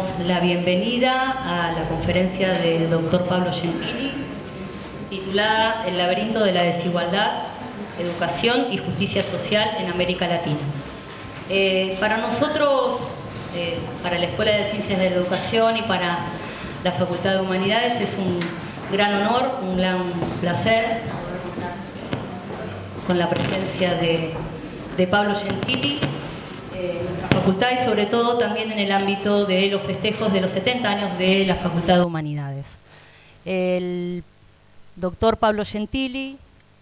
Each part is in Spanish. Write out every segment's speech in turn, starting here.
damos la bienvenida a la conferencia del doctor Pablo Gentili, titulada El laberinto de la desigualdad, educación y justicia social en América Latina. Para nosotros, para la Escuela de Ciencias de la Educación y para la Facultad de Humanidades, es un gran honor, un gran placer poder contar con la presencia de Pablo Gentili en nuestra facultad y sobre todo también en el ámbito de los festejos de los 70 años de la Facultad de Humanidades. El doctor Pablo Gentili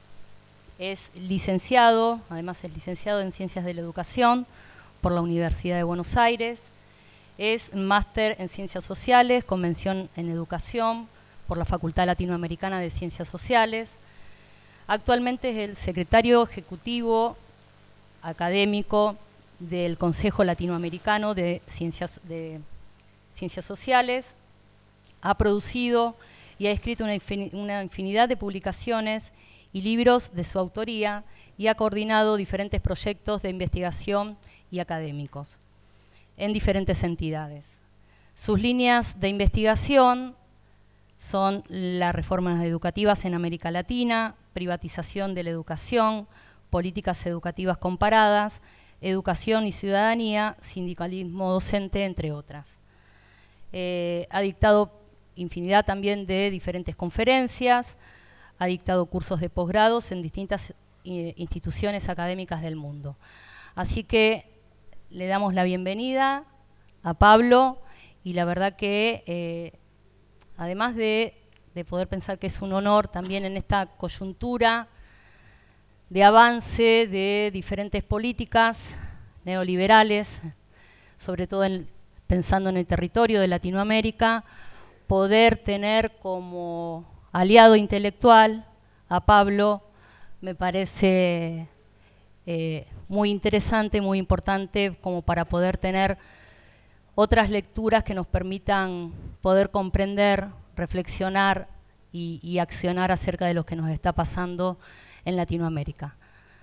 es licenciado, además es licenciado en Ciencias de la Educación por la Universidad de Buenos Aires, es máster en Ciencias Sociales, con mención en Educación por la Facultad Latinoamericana de Ciencias Sociales. Actualmente es el secretario ejecutivo académico del Consejo Latinoamericano de Ciencias Sociales. Ha producido y ha escrito una infinidad de publicaciones y libros de su autoría y ha coordinado diferentes proyectos de investigación y académicos en diferentes entidades. Sus líneas de investigación son las reformas educativas en América Latina, privatización de la educación, políticas educativas comparadas, educación y ciudadanía, sindicalismo docente, entre otras. Ha dictado infinidad también de diferentes conferencias, ha dictado cursos de posgrados en distintas instituciones académicas del mundo. Así que le damos la bienvenida a Pablo y la verdad que además de poder pensar que es un honor también en esta coyuntura de avance de diferentes políticas neoliberales, sobre todo pensando en el territorio de Latinoamérica, poder tener como aliado intelectual a Pablo me parece muy interesante, muy importante, como para poder tener otras lecturas que nos permitan poder comprender, reflexionar y accionar acerca de lo que nos está pasando en Latinoamérica.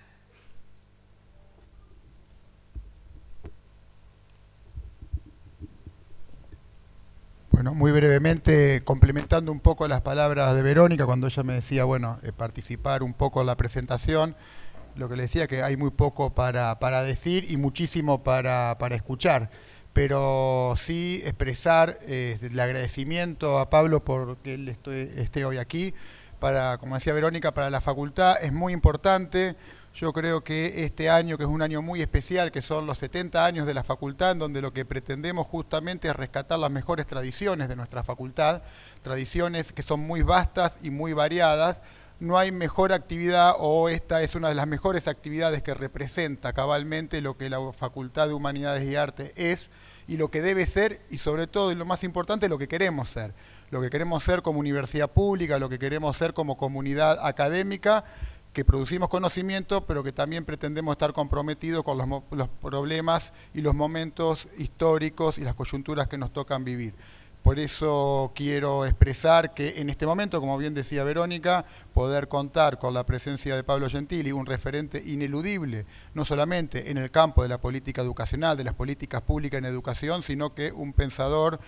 Bueno, muy brevemente, complementando un poco las palabras de Verónica, cuando ella me decía, bueno, participar un poco en la presentación, lo que le decía que hay muy poco para decir y muchísimo para escuchar, pero sí expresar el agradecimiento a Pablo por que él esté hoy aquí. Como decía Verónica, para la facultad es muy importante. Yo creo que este año, que es un año muy especial, que son los 70 años de la facultad, en donde lo que pretendemos justamente es rescatar las mejores tradiciones de nuestra facultad, tradiciones que son muy vastas y muy variadas. No hay mejor actividad, o esta es una de las mejores actividades que representa cabalmente lo que la Facultad de Humanidades y Arte es y lo que debe ser, y sobre todo, y lo más importante, lo que queremos ser. Lo que queremos ser como universidad pública, lo que queremos ser como comunidad académica, que producimos conocimiento, pero que también pretendemos estar comprometidos con los problemas y los momentos históricos y las coyunturas que nos tocan vivir. Por eso quiero expresar que en este momento, como bien decía Verónica, poder contar con la presencia de Pablo Gentili, un referente ineludible, no solamente en el campo de la política educacional, de las políticas públicas en educación, sino que un pensador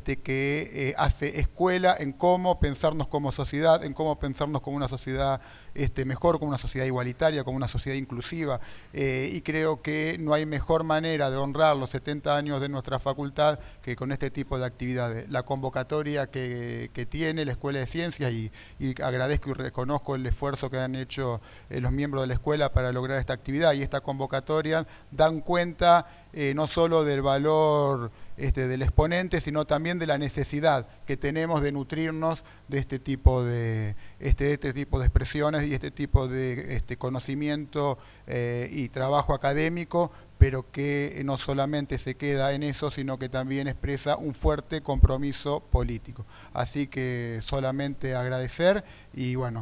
que hace escuela en cómo pensarnos como sociedad, en cómo pensarnos como una sociedad mejor, como una sociedad igualitaria, como una sociedad inclusiva. Y creo que no hay mejor manera de honrar los 70 años de nuestra facultad que con este tipo de actividades. La convocatoria que tiene la Escuela de Ciencias, y agradezco y reconozco el esfuerzo que han hecho los miembros de la escuela para lograr esta actividad, y esta convocatoria dan cuenta no solo del valor del exponente, sino también de la necesidad que tenemos de nutrirnos de este tipo de expresiones y este tipo de conocimiento y trabajo académico, pero que no solamente se queda en eso, sino que también expresa un fuerte compromiso político. Así que solamente agradecer y bueno,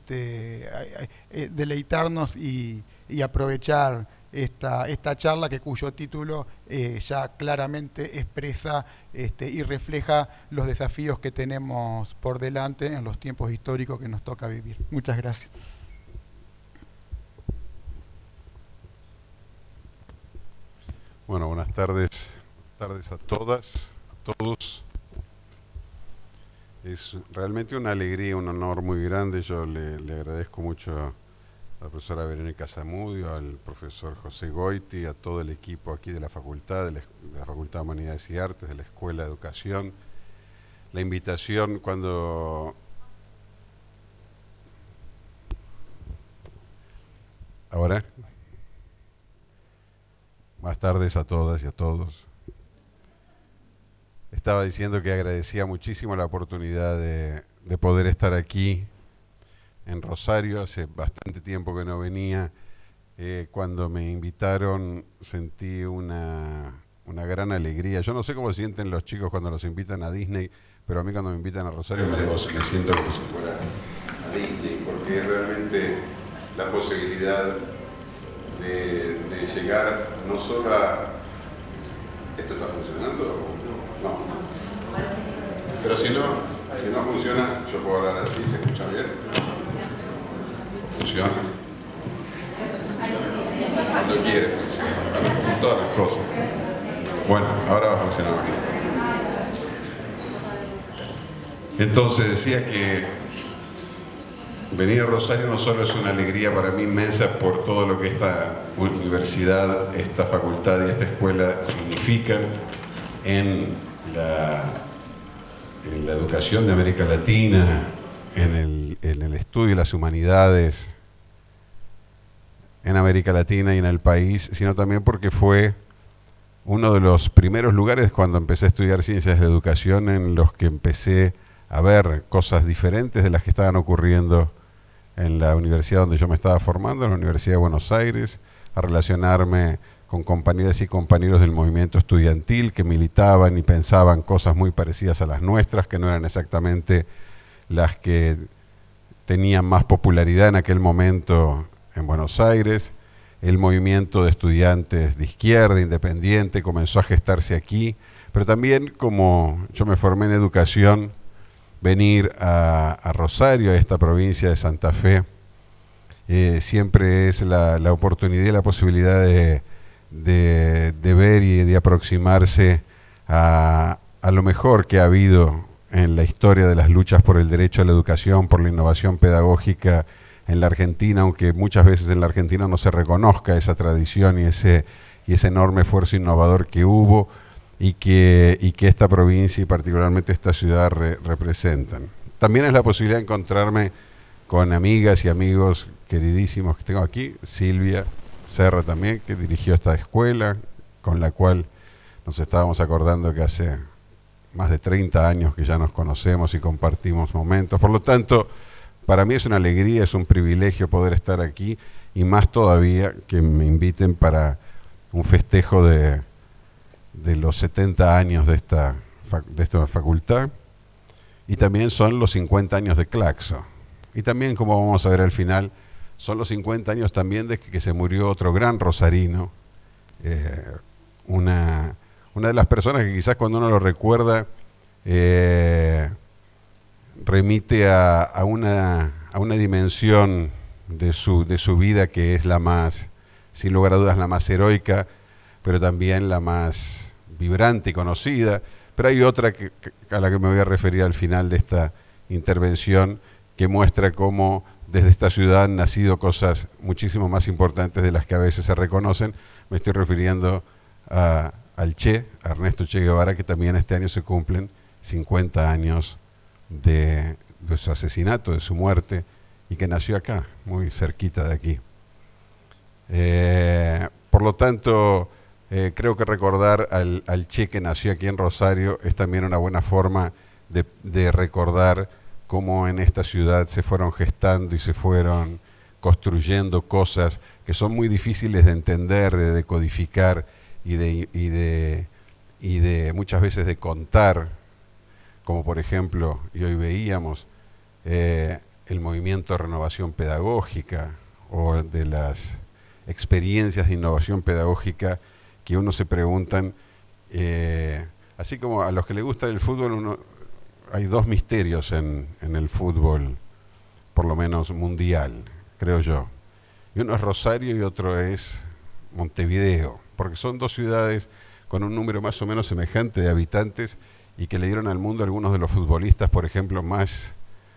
deleitarnos y aprovechar esta charla, cuyo título ya claramente expresa y refleja los desafíos que tenemos por delante en los tiempos históricos que nos toca vivir. Muchas gracias. Bueno, buenas tardes a todas, a todos. Es realmente una alegría, un honor muy grande. Yo le agradezco mucho a la profesora Verónica Zamudio, al profesor José Goiti, a todo el equipo aquí de la Facultad, de la Facultad de Humanidades y Artes, de la Escuela de Educación. La invitación cuando... Ahora, más tardes a todas y a todos. Estaba diciendo que agradecía muchísimo la oportunidad de poder estar aquí en Rosario. Hace bastante tiempo que no venía. Cuando me invitaron sentí una gran alegría. Yo no sé cómo sienten los chicos cuando los invitan a Disney, pero a mí cuando me invitan a Rosario me siento como si fuera a Disney, porque realmente la posibilidad de llegar no solo a... ¿Esto está funcionando? No. Pero si no funciona, yo puedo hablar así, ¿se escucha bien? ¿Funciona? Cuando quiere funciona, como todas las cosas. Bueno, ahora va a funcionar bien. Entonces decía que venir a Rosario no solo es una alegría para mí inmensa por todo lo que esta universidad, esta facultad y esta escuela significan en la educación de América Latina, en el estudio de las humanidades en América Latina y en el país, sino también porque fue uno de los primeros lugares cuando empecé a estudiar ciencias de la educación en los que empecé a ver cosas diferentes de las que estaban ocurriendo en la universidad donde yo me estaba formando, en la Universidad de Buenos Aires, a relacionarme con compañeras y compañeros del movimiento estudiantil que militaban y pensaban cosas muy parecidas a las nuestras, que no eran exactamente las que tenían más popularidad en aquel momento en Buenos Aires. El movimiento de estudiantes de izquierda, independiente, comenzó a gestarse aquí, pero también como yo me formé en educación, venir a Rosario, a esta provincia de Santa Fe, siempre es la oportunidad y la posibilidad de ver y de aproximarse a lo mejor que ha habido en la historia de las luchas por el derecho a la educación, por la innovación pedagógica en la Argentina, aunque muchas veces en la Argentina no se reconozca esa tradición y ese enorme esfuerzo innovador que hubo y que esta provincia y particularmente esta ciudad representan. También es la posibilidad de encontrarme con amigas y amigos queridísimos que tengo aquí, Silvia Serra también, que dirigió esta escuela, con la cual nos estábamos acordando que hace más de 30 años que ya nos conocemos y compartimos momentos. Por lo tanto, para mí es una alegría, es un privilegio poder estar aquí, y más todavía que me inviten para un festejo de los 70 años de esta facultad, y también son los 50 años de Claxo. Y también, como vamos a ver al final, son los 50 años también de que se murió otro gran rosarino, una de las personas que quizás cuando uno lo recuerda remite a una dimensión de su vida que es la más, sin lugar a dudas, la más heroica, pero también la más vibrante y conocida. Pero hay otra a la que me voy a referir al final de esta intervención, que muestra cómo desde esta ciudad han nacido cosas muchísimo más importantes de las que a veces se reconocen. Me estoy refiriendo al Che, a Ernesto Che Guevara, que también este año se cumplen 50 años de su asesinato, de su muerte, y que nació acá, muy cerquita de aquí. Por lo tanto, creo que recordar al Che que nació aquí en Rosario es también una buena forma de recordar cómo en esta ciudad se fueron gestando y se fueron construyendo cosas que son muy difíciles de entender, de decodificar y de muchas veces de contar, como por ejemplo, y hoy veíamos, el movimiento de renovación pedagógica o de las experiencias de innovación pedagógica que uno se preguntan, así como a los que les gusta el fútbol, hay dos misterios en el fútbol, por lo menos mundial, creo yo. Y uno es Rosario y otro es Montevideo, porque son dos ciudades con un número más o menos semejante de habitantes y que le dieron al mundo algunos de los futbolistas, por ejemplo, más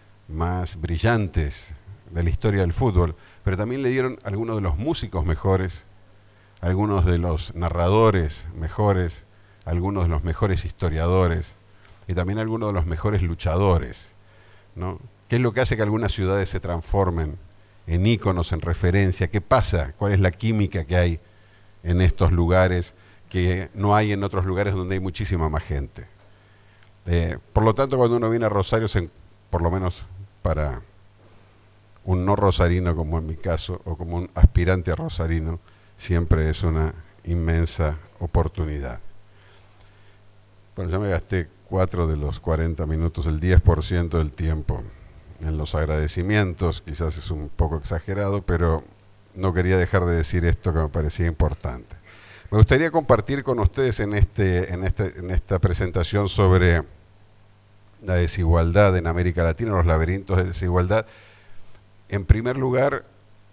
brillantes de la historia del fútbol, pero también le dieron algunos de los músicos mejores, algunos de los narradores mejores, algunos de los mejores historiadores y también algunos de los mejores luchadores, ¿no? ¿Qué es lo que hace que algunas ciudades se transformen en íconos, en referencia? ¿Qué pasa? ¿Cuál es la química que hay en estos lugares que no hay en otros lugares donde hay muchísima más gente? Por lo tanto, cuando uno viene a Rosario, por lo menos para un no rosarino como en mi caso, o como un aspirante a rosarino, siempre es una inmensa oportunidad. Bueno, ya me gasté 4 de los 40 minutos, el 10% del tiempo en los agradecimientos. Quizás es un poco exagerado, pero no quería dejar de decir esto que me parecía importante. Me gustaría compartir con ustedes en esta presentación sobre la desigualdad en América Latina, los laberintos de desigualdad. En primer lugar,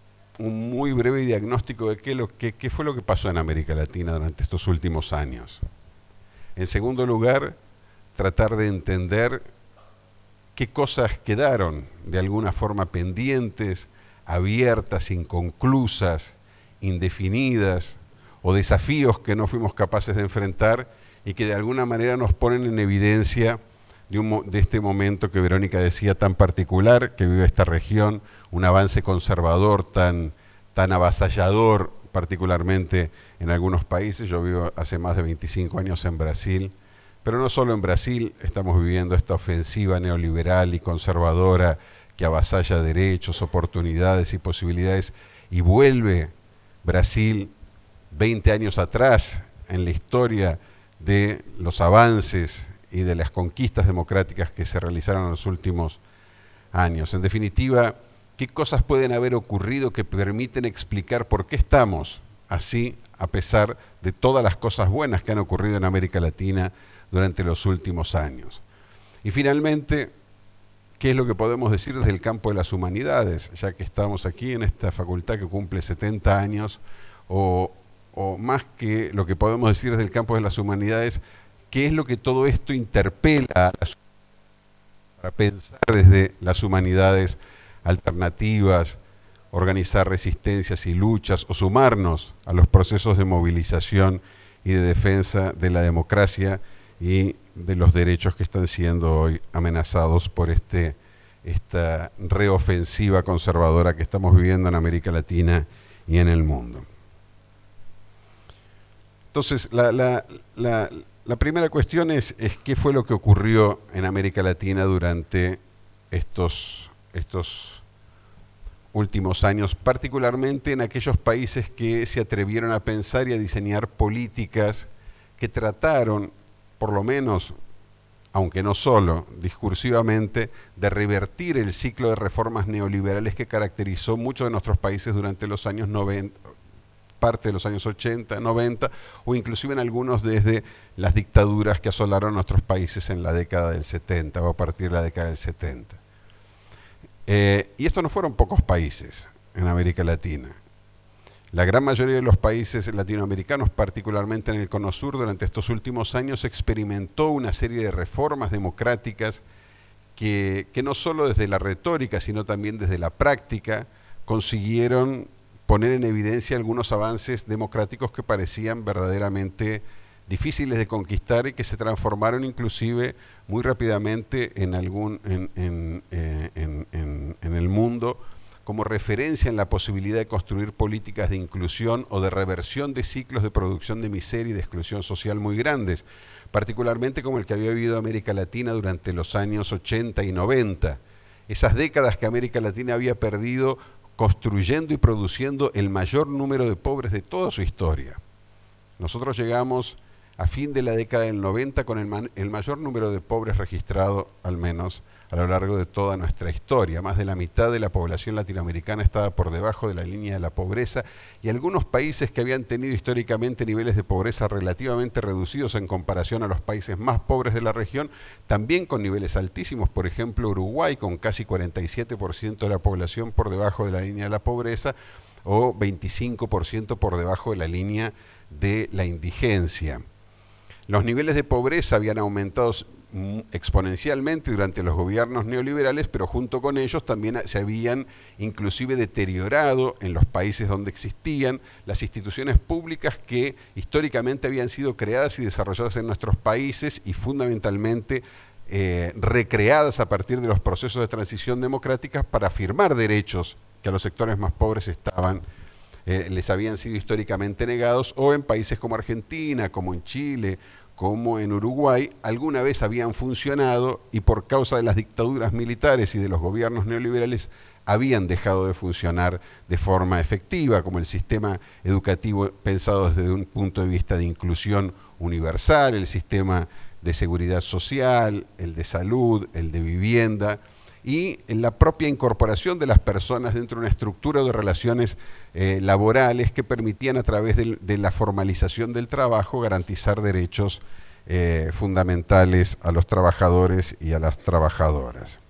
un muy breve diagnóstico de qué fue lo que pasó en América Latina durante estos últimos años. En segundo lugar, tratar de entender qué cosas quedaron de alguna forma pendientes, abiertas, inconclusas, indefinidas, o desafíos que no fuimos capaces de enfrentar y que de alguna manera nos ponen en evidencia de este momento que Verónica decía tan particular, que vive esta región, un avance conservador tan avasallador, particularmente en algunos países. Yo vivo hace más de 25 años en Brasil, pero no solo en Brasil, estamos viviendo esta ofensiva neoliberal y conservadora que avasalla derechos, oportunidades y posibilidades, y vuelve Brasil 20 años atrás en la historia de los avances y de las conquistas democráticas que se realizaron en los últimos años. En definitiva, ¿qué cosas pueden haber ocurrido que permiten explicar por qué estamos así, a pesar de todas las cosas buenas que han ocurrido en América Latina durante los últimos años? Y finalmente, ¿qué es lo que podemos decir desde el campo de las humanidades? Ya que estamos aquí en esta facultad que cumple 70 años, o más que lo que podemos decir desde el campo de las humanidades, ¿qué es lo que todo esto interpela para pensar desde las humanidades alternativas, organizar resistencias y luchas, o sumarnos a los procesos de movilización y de defensa de la democracia y de los derechos que están siendo hoy amenazados por esta reofensiva conservadora que estamos viviendo en América Latina y en el mundo? Entonces, la primera cuestión es qué fue lo que ocurrió en América Latina durante estos últimos años, particularmente en aquellos países que se atrevieron a pensar y a diseñar políticas que trataron, por lo menos, aunque no solo, discursivamente, de revertir el ciclo de reformas neoliberales que caracterizó muchos de nuestros países durante los años 90, parte de los años 80, 90, o inclusive en algunos desde las dictaduras que asolaron nuestros países en la década del 70 o a partir de la década del 70. Y estos no fueron pocos países en América Latina. La gran mayoría de los países latinoamericanos, particularmente en el Cono Sur, durante estos últimos años experimentó una serie de reformas democráticas que no solo desde la retórica, sino también desde la práctica, consiguieron poner en evidencia algunos avances democráticos que parecían verdaderamente difíciles de conquistar y que se transformaron inclusive muy rápidamente en el mundo como referencia en la posibilidad de construir políticas de inclusión o de reversión de ciclos de producción de miseria y de exclusión social muy grandes, particularmente como el que había vivido América Latina durante los años 80 y 90. Esas décadas que América Latina había perdido construyendo y produciendo el mayor número de pobres de toda su historia. Nosotros llegamos a fin de la década del 90 con el mayor número de pobres registrado, al menos a lo largo de toda nuestra historia. Más de la mitad de la población latinoamericana estaba por debajo de la línea de la pobreza, y algunos países que habían tenido históricamente niveles de pobreza relativamente reducidos en comparación a los países más pobres de la región, también con niveles altísimos. Por ejemplo, Uruguay, con casi 47% de la población por debajo de la línea de la pobreza, o 25% por debajo de la línea de la indigencia. Los niveles de pobreza habían aumentado exponencialmente durante los gobiernos neoliberales, pero junto con ellos también se habían inclusive deteriorado en los países donde existían las instituciones públicas que históricamente habían sido creadas y desarrolladas en nuestros países y fundamentalmente recreadas a partir de los procesos de transición democrática para afirmar derechos que a los sectores más pobres les habían sido históricamente negados, o en países como Argentina, como en Chile, como en Uruguay, alguna vez habían funcionado y por causa de las dictaduras militares y de los gobiernos neoliberales habían dejado de funcionar de forma efectiva, como el sistema educativo pensado desde un punto de vista de inclusión universal, el sistema de seguridad social, el de salud, el de vivienda, y en la propia incorporación de las personas dentro de una estructura de relaciones laborales que permitían a través de la formalización del trabajo garantizar derechos fundamentales a los trabajadores y a las trabajadoras.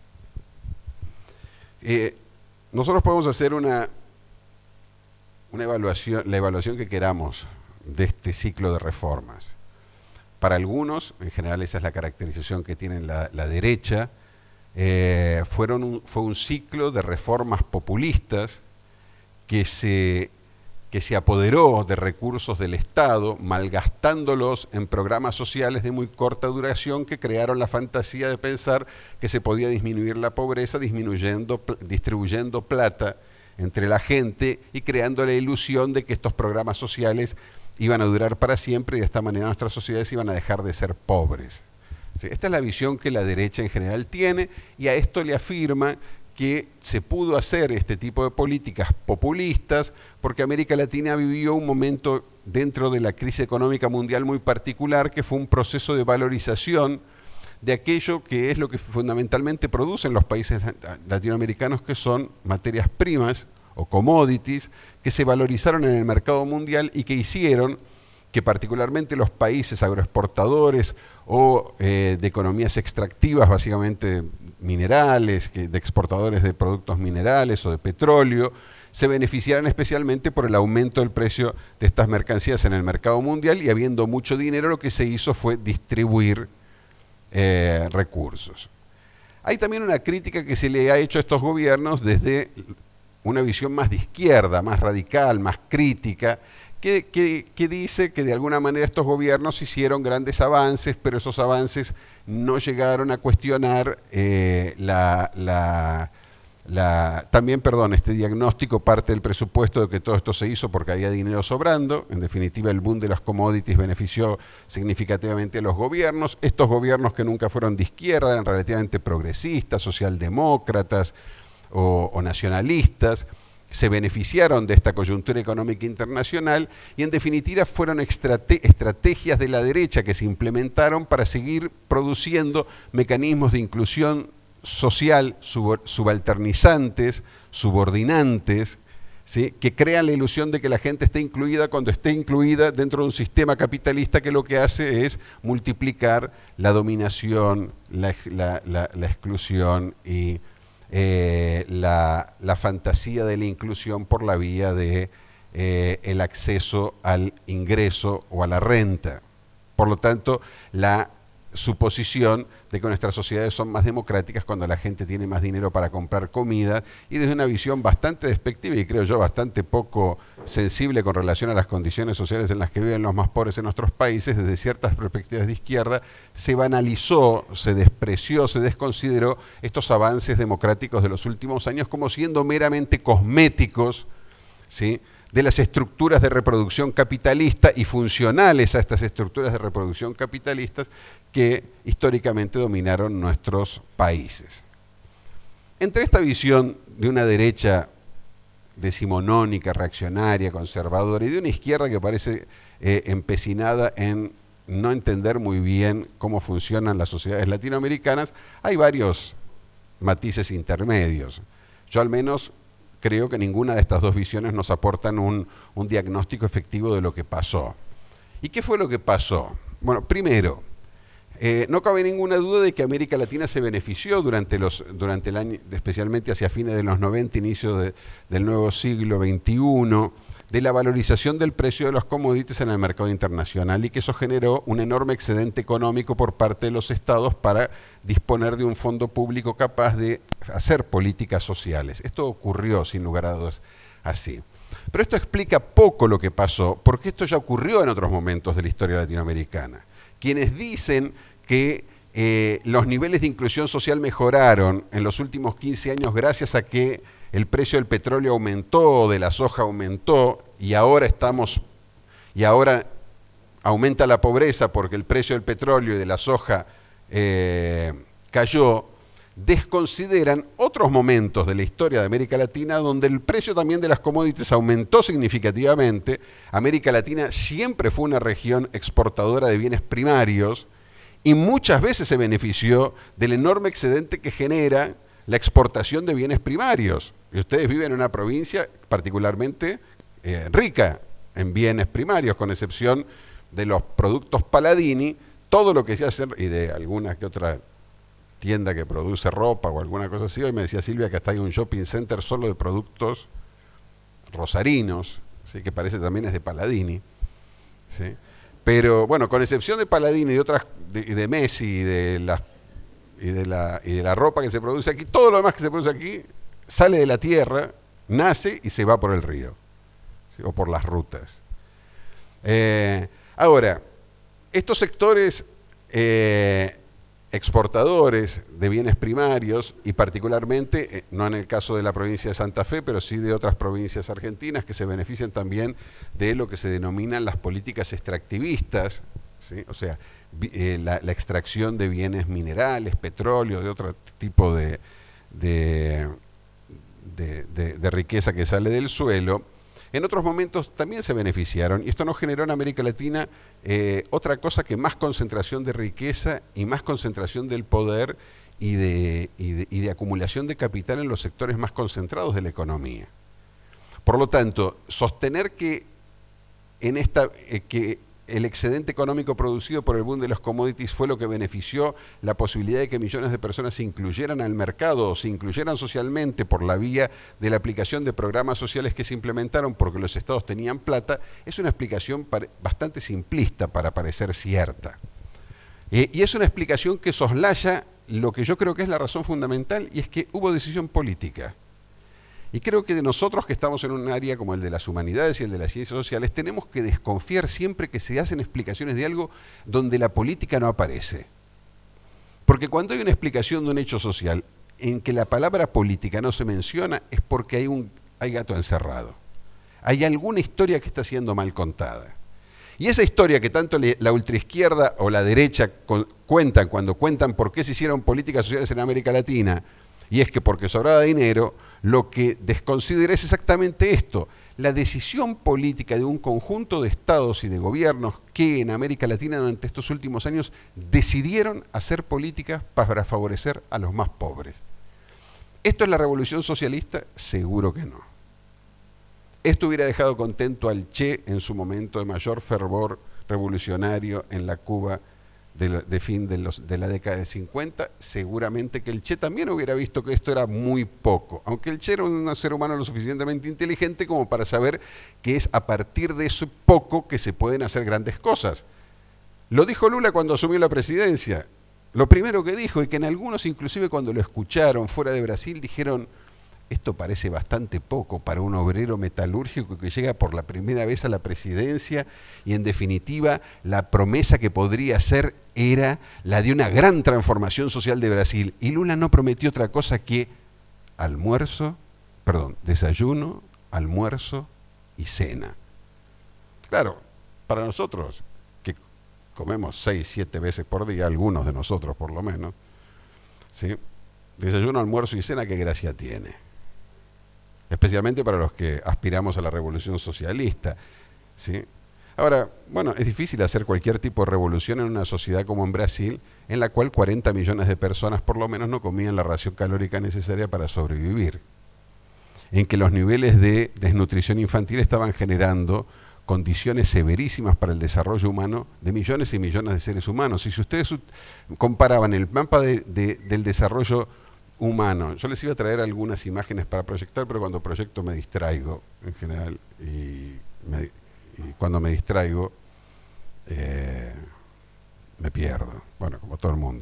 Nosotros podemos hacer una evaluación, la evaluación que queramos de este ciclo de reformas. Para algunos, en general esa es la caracterización que tiene la derecha, fue un ciclo de reformas populistas que se apoderó de recursos del Estado, malgastándolos en programas sociales de muy corta duración que crearon la fantasía de pensar que se podía disminuir la pobreza distribuyendo plata entre la gente y creando la ilusión de que estos programas sociales iban a durar para siempre y de esta manera nuestras sociedades iban a dejar de ser pobres. Esta es la visión que la derecha en general tiene, y a esto le afirma que se pudo hacer este tipo de políticas populistas porque América Latina vivió un momento dentro de la crisis económica mundial muy particular, que fue un proceso de valorización de aquello que es lo que fundamentalmente producen los países latinoamericanos, que son materias primas o commodities, que se valorizaron en el mercado mundial y que hicieron que particularmente los países agroexportadores o de economías extractivas, básicamente minerales, de exportadores de productos minerales o de petróleo, se beneficiaran especialmente por el aumento del precio de estas mercancías en el mercado mundial, y habiendo mucho dinero lo que se hizo fue distribuir recursos. Hay también una crítica que se le ha hecho a estos gobiernos desde una visión más de izquierda, más radical, más crítica, que dice que de alguna manera estos gobiernos hicieron grandes avances, pero esos avances no llegaron a cuestionar este diagnóstico parte del presupuesto de que todo esto se hizo porque había dinero sobrando. En definitiva, el boom de las commodities benefició significativamente a los gobiernos. Estos gobiernos, que nunca fueron de izquierda, eran relativamente progresistas, socialdemócratas o nacionalistas, se beneficiaron de esta coyuntura económica internacional, y en definitiva fueron estrategias de la derecha que se implementaron para seguir produciendo mecanismos de inclusión social subalternizantes, subordinantes, ¿sí?, que crean la ilusión de que la gente esté incluida cuando esté incluida dentro de un sistema capitalista que lo que hace es multiplicar la dominación, la exclusión y la fantasía de la inclusión por la vía de el acceso al ingreso o a la renta. Por lo tanto, la suposición de que nuestras sociedades son más democráticas cuando la gente tiene más dinero para comprar comida, y desde una visión bastante despectiva y creo yo bastante poco sensible con relación a las condiciones sociales en las que viven los más pobres en nuestros países, desde ciertas perspectivas de izquierda, se banalizó, se despreció, se desconsideró estos avances democráticos de los últimos años como siendo meramente cosméticos, ¿sí?, de las estructuras de reproducción capitalista y funcionales a estas estructuras de reproducción capitalistas que históricamente dominaron nuestros países. Entre esta visión de una derecha decimonónica, reaccionaria, conservadora, y de una izquierda que parece empecinada en no entender muy bien cómo funcionan las sociedades latinoamericanas, hay varios matices intermedios. Yo al menos creo que ninguna de estas dos visiones nos aportan un diagnóstico efectivo de lo que pasó. ¿Y qué fue lo que pasó? Bueno, primero, no cabe ninguna duda de que América Latina se benefició durante el año, especialmente hacia fines de los 90, inicio del nuevo siglo XXI, de la valorización del precio de los commodities en el mercado internacional y que eso generó un enorme excedente económico por parte de los estados para disponer de un fondo público capaz de hacer políticas sociales. Esto ocurrió, sin lugar a dudas, así. Pero esto explica poco lo que pasó, porque esto ya ocurrió en otros momentos de la historia latinoamericana. Quienes dicen que los niveles de inclusión social mejoraron en los últimos 15 años gracias a que el precio del petróleo aumentó, de la soja aumentó, y ahora aumenta la pobreza porque el precio del petróleo y de la soja cayó, desconsideran otros momentos de la historia de América Latina donde el precio también de las commodities aumentó significativamente. América Latina siempre fue una región exportadora de bienes primarios y muchas veces se benefició del enorme excedente que genera la exportación de bienes primarios. Y ustedes viven en una provincia particularmente rica en bienes primarios, con excepción de los productos Palladini, todo lo que se hace, y de alguna que otra tienda que produce ropa o alguna cosa así. Hoy me decía Silvia que hasta hay un shopping center solo de productos rosarinos, ¿sí? Que parece también es de Palladini, ¿sí? Pero bueno, con excepción de Palladini y de otras, de Messi y de la ropa que se produce aquí, todo lo demás que se produce aquí sale de la tierra, nace y se va por el río, ¿sí? O por las rutas. Ahora, estos sectores exportadores de bienes primarios, y particularmente, no en el caso de la provincia de Santa Fe, pero sí de otras provincias argentinas que se benefician también de lo que se denominan las políticas extractivistas, ¿sí? O sea, la extracción de bienes minerales, petróleo, de otro tipo de riqueza que sale del suelo. En otros momentos también se beneficiaron, y esto no generó en América Latina otra cosa que más concentración de riqueza y más concentración del poder y de acumulación de capital en los sectores más concentrados de la economía. Por lo tanto, sostener que el excedente económico producido por el boom de los commodities fue lo que benefició la posibilidad de que millones de personas se incluyeran al mercado o se incluyeran socialmente por la vía de la aplicación de programas sociales que se implementaron porque los estados tenían plata, es una explicación bastante simplista para parecer cierta. Y es una explicación que soslaya lo que yo creo que es la razón fundamental, y es que hubo decisión política. Y creo que de nosotros que estamos en un área como el de las humanidades y el de las ciencias sociales, tenemos que desconfiar siempre que se hacen explicaciones de algo donde la política no aparece. Porque cuando hay una explicación de un hecho social en que la palabra política no se menciona, es porque hay gato encerrado. Hay alguna historia que está siendo mal contada. Y esa historia que tanto la ultraizquierda o la derecha cuentan cuando cuentan por qué se hicieron políticas sociales en América Latina, y es que porque sobraba dinero, lo que desconsidera es exactamente esto, la decisión política de un conjunto de estados y de gobiernos que en América Latina durante estos últimos años decidieron hacer políticas para favorecer a los más pobres. ¿Esto es la revolución socialista? Seguro que no. Esto hubiera dejado contento al Che en su momento de mayor fervor revolucionario en la Cuba de fin de la década del 50, seguramente que el Che también hubiera visto que esto era muy poco, aunque el Che era un ser humano lo suficientemente inteligente como para saber que es a partir de eso poco que se pueden hacer grandes cosas. Lo dijo Lula cuando asumió la presidencia, lo primero que dijo, y que en algunos inclusive cuando lo escucharon fuera de Brasil dijeron: esto parece bastante poco para un obrero metalúrgico que llega por la primera vez a la presidencia, y en definitiva la promesa que podría hacer era la de una gran transformación social de Brasil. Y Lula no prometió otra cosa que desayuno, almuerzo y cena. Claro, para nosotros, que comemos 6, 7 veces por día, algunos de nosotros por lo menos, ¿sí? Desayuno, almuerzo y cena, ¿qué gracia tiene? Especialmente para los que aspiramos a la revolución socialista, ¿sí? Ahora, bueno, es difícil hacer cualquier tipo de revolución en una sociedad como en Brasil, en la cual 40 millones de personas por lo menos no comían la ración calórica necesaria para sobrevivir, en que los niveles de desnutrición infantil estaban generando condiciones severísimas para el desarrollo humano de millones y millones de seres humanos. Y si ustedes comparaban el mapa del desarrollo humano. Yo les iba a traer algunas imágenes para proyectar, pero cuando proyecto me distraigo en general, y cuando me distraigo me pierdo, bueno, como todo el mundo.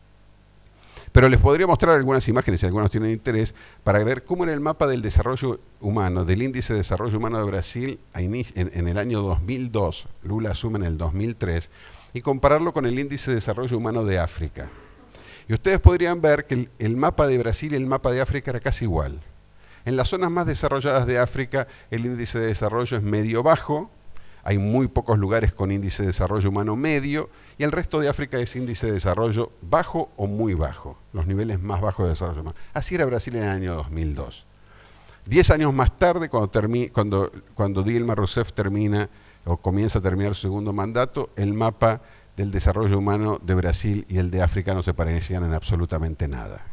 Pero les podría mostrar algunas imágenes, si algunos tienen interés, para ver cómo era el mapa del desarrollo humano, del índice de desarrollo humano de Brasil en el año 2002, Lula asume en el 2003, y compararlo con el índice de desarrollo humano de África. Y ustedes podrían ver que el mapa de Brasil y el mapa de África era casi igual. En las zonas más desarrolladas de África, el índice de desarrollo es medio-bajo, hay muy pocos lugares con índice de desarrollo humano medio, y el resto de África es índice de desarrollo bajo o muy bajo, los niveles más bajos de desarrollo humano. Así era Brasil en el año 2002. 10 años más tarde, cuando Dilma Rousseff termina o comienza a terminar su segundo mandato, el mapa del desarrollo humano de Brasil y el de África no se parecían en absolutamente nada.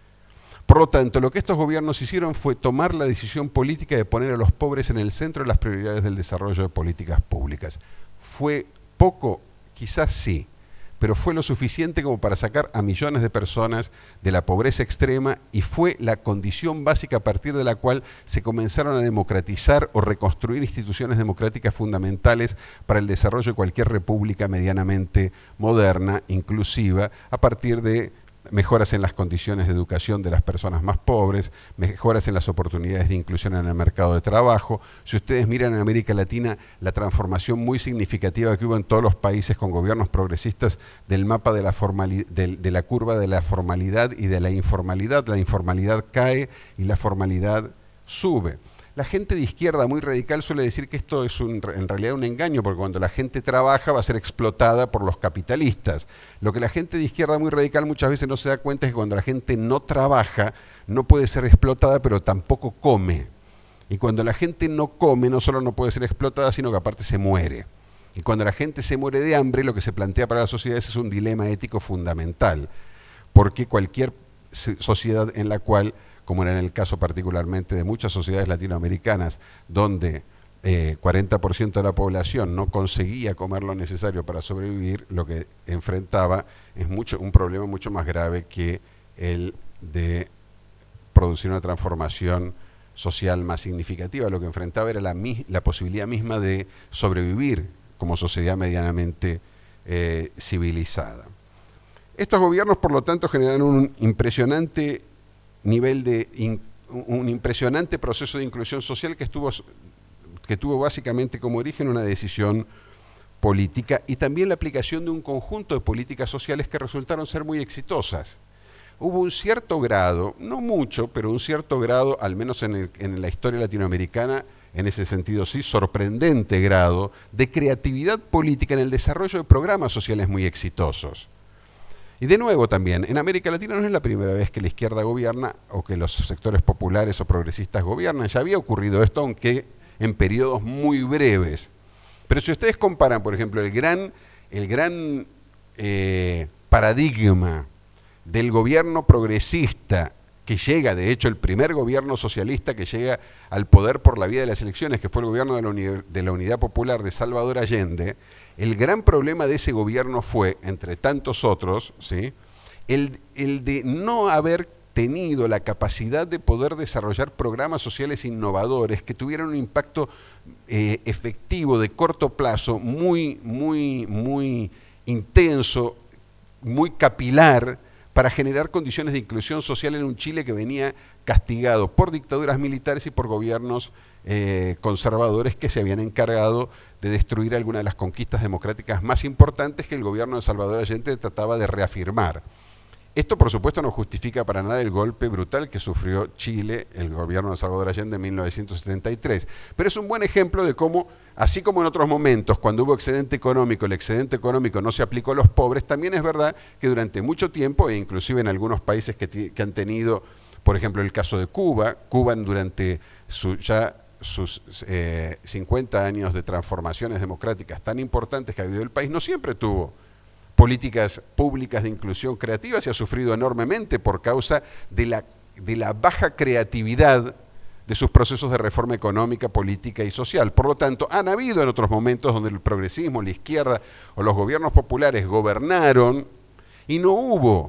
Por lo tanto, lo que estos gobiernos hicieron fue tomar la decisión política de poner a los pobres en el centro de las prioridades del desarrollo de políticas públicas. ¿Fue poco? Quizás sí, pero fue lo suficiente como para sacar a millones de personas de la pobreza extrema, y fue la condición básica a partir de la cual se comenzaron a democratizar o reconstruir instituciones democráticas fundamentales para el desarrollo de cualquier república medianamente moderna, inclusiva, a partir de mejoras en las condiciones de educación de las personas más pobres, mejoras en las oportunidades de inclusión en el mercado de trabajo. Si ustedes miran en América Latina, la transformación muy significativa que hubo en todos los países con gobiernos progresistas del mapa de la curva de la formalidad y de la informalidad cae y la formalidad sube. La gente de izquierda muy radical suele decir que esto es en realidad un engaño, porque cuando la gente trabaja va a ser explotada por los capitalistas. Lo que la gente de izquierda muy radical muchas veces no se da cuenta es que cuando la gente no trabaja, no puede ser explotada, pero tampoco come. Y cuando la gente no come, no solo no puede ser explotada, sino que aparte se muere. Y cuando la gente se muere de hambre, lo que se plantea para las sociedades es un dilema ético fundamental, porque cualquier sociedad en la cual, como era en el caso particularmente de muchas sociedades latinoamericanas, donde 40% de la población no conseguía comer lo necesario para sobrevivir, lo que enfrentaba es un problema mucho más grave que el de producir una transformación social más significativa. Lo que enfrentaba era la posibilidad misma de sobrevivir como sociedad medianamente civilizada. Estos gobiernos, por lo tanto, generaron un impresionante un impresionante proceso de inclusión social que tuvo básicamente como origen una decisión política y también la aplicación de un conjunto de políticas sociales que resultaron ser muy exitosas. Hubo un cierto grado, no mucho, pero un cierto grado, al menos en la historia latinoamericana, en ese sentido sí, sorprendente grado de creatividad política en el desarrollo de programas sociales muy exitosos. Y de nuevo también, en América Latina no es la primera vez que la izquierda gobierna o que los sectores populares o progresistas gobiernan. Ya había ocurrido esto, aunque en periodos muy breves. Pero si ustedes comparan, por ejemplo, el gran paradigma del gobierno progresista que llega, de hecho, el primer gobierno socialista que llega al poder por la vía de las elecciones, que fue el gobierno de la Unidad Popular de Salvador Allende, el gran problema de ese gobierno fue, entre tantos otros, ¿sí?, el de no haber tenido la capacidad de poder desarrollar programas sociales innovadores que tuvieran un impacto efectivo de corto plazo, muy intenso, muy capilar, para generar condiciones de inclusión social en un Chile que venía castigado por dictaduras militares y por gobiernos conservadores que se habían encargado de destruir algunas de las conquistas democráticas más importantes que el gobierno de Salvador Allende trataba de reafirmar. Esto, por supuesto, no justifica para nada el golpe brutal que sufrió Chile, el gobierno de Salvador Allende en 1973. Pero es un buen ejemplo de cómo, así como en otros momentos, cuando hubo excedente económico, el excedente económico no se aplicó a los pobres, también es verdad que durante mucho tiempo, e inclusive en algunos países que han tenido, por ejemplo, el caso de Cuba, durante sus 50 años de transformaciones democráticas tan importantes que ha vivido el país, no siempre tuvo políticas públicas de inclusión creativa, se ha sufrido enormemente por causa de la baja creatividad de sus procesos de reforma económica, política y social. Por lo tanto, han habido en otros momentos donde el progresismo, la izquierda o los gobiernos populares gobernaron y no hubo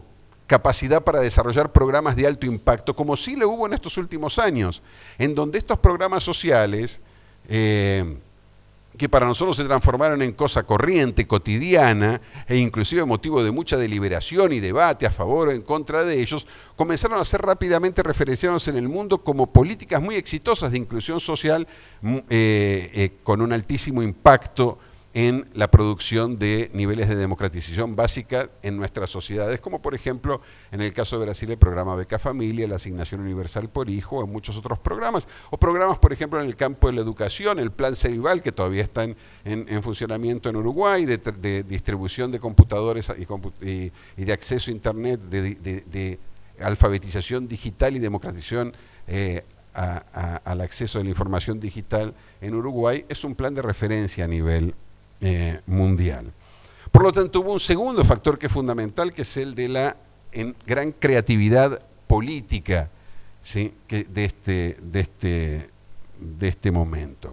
capacidad para desarrollar programas de alto impacto, como sí lo hubo en estos últimos años, en donde estos programas sociales, que para nosotros se transformaron en cosa corriente, cotidiana, e inclusive motivo de mucha deliberación y debate a favor o en contra de ellos, comenzaron a ser rápidamente referenciados en el mundo como políticas muy exitosas de inclusión social, con un altísimo impacto en la producción de niveles de democratización básica en nuestras sociedades, como por ejemplo en el caso de Brasil el programa Beca Familia, la asignación universal por hijo, o muchos otros programas, o programas por ejemplo en el campo de la educación, el plan Ceibal, que todavía está en funcionamiento en Uruguay, de distribución de computadores y de acceso a internet, de alfabetización digital y democratización al acceso de la información digital en Uruguay, es un plan de referencia a nivel mundial. Por lo tanto, hubo un segundo factor que es fundamental, que es el de la gran creatividad política, ¿sí?, de este momento.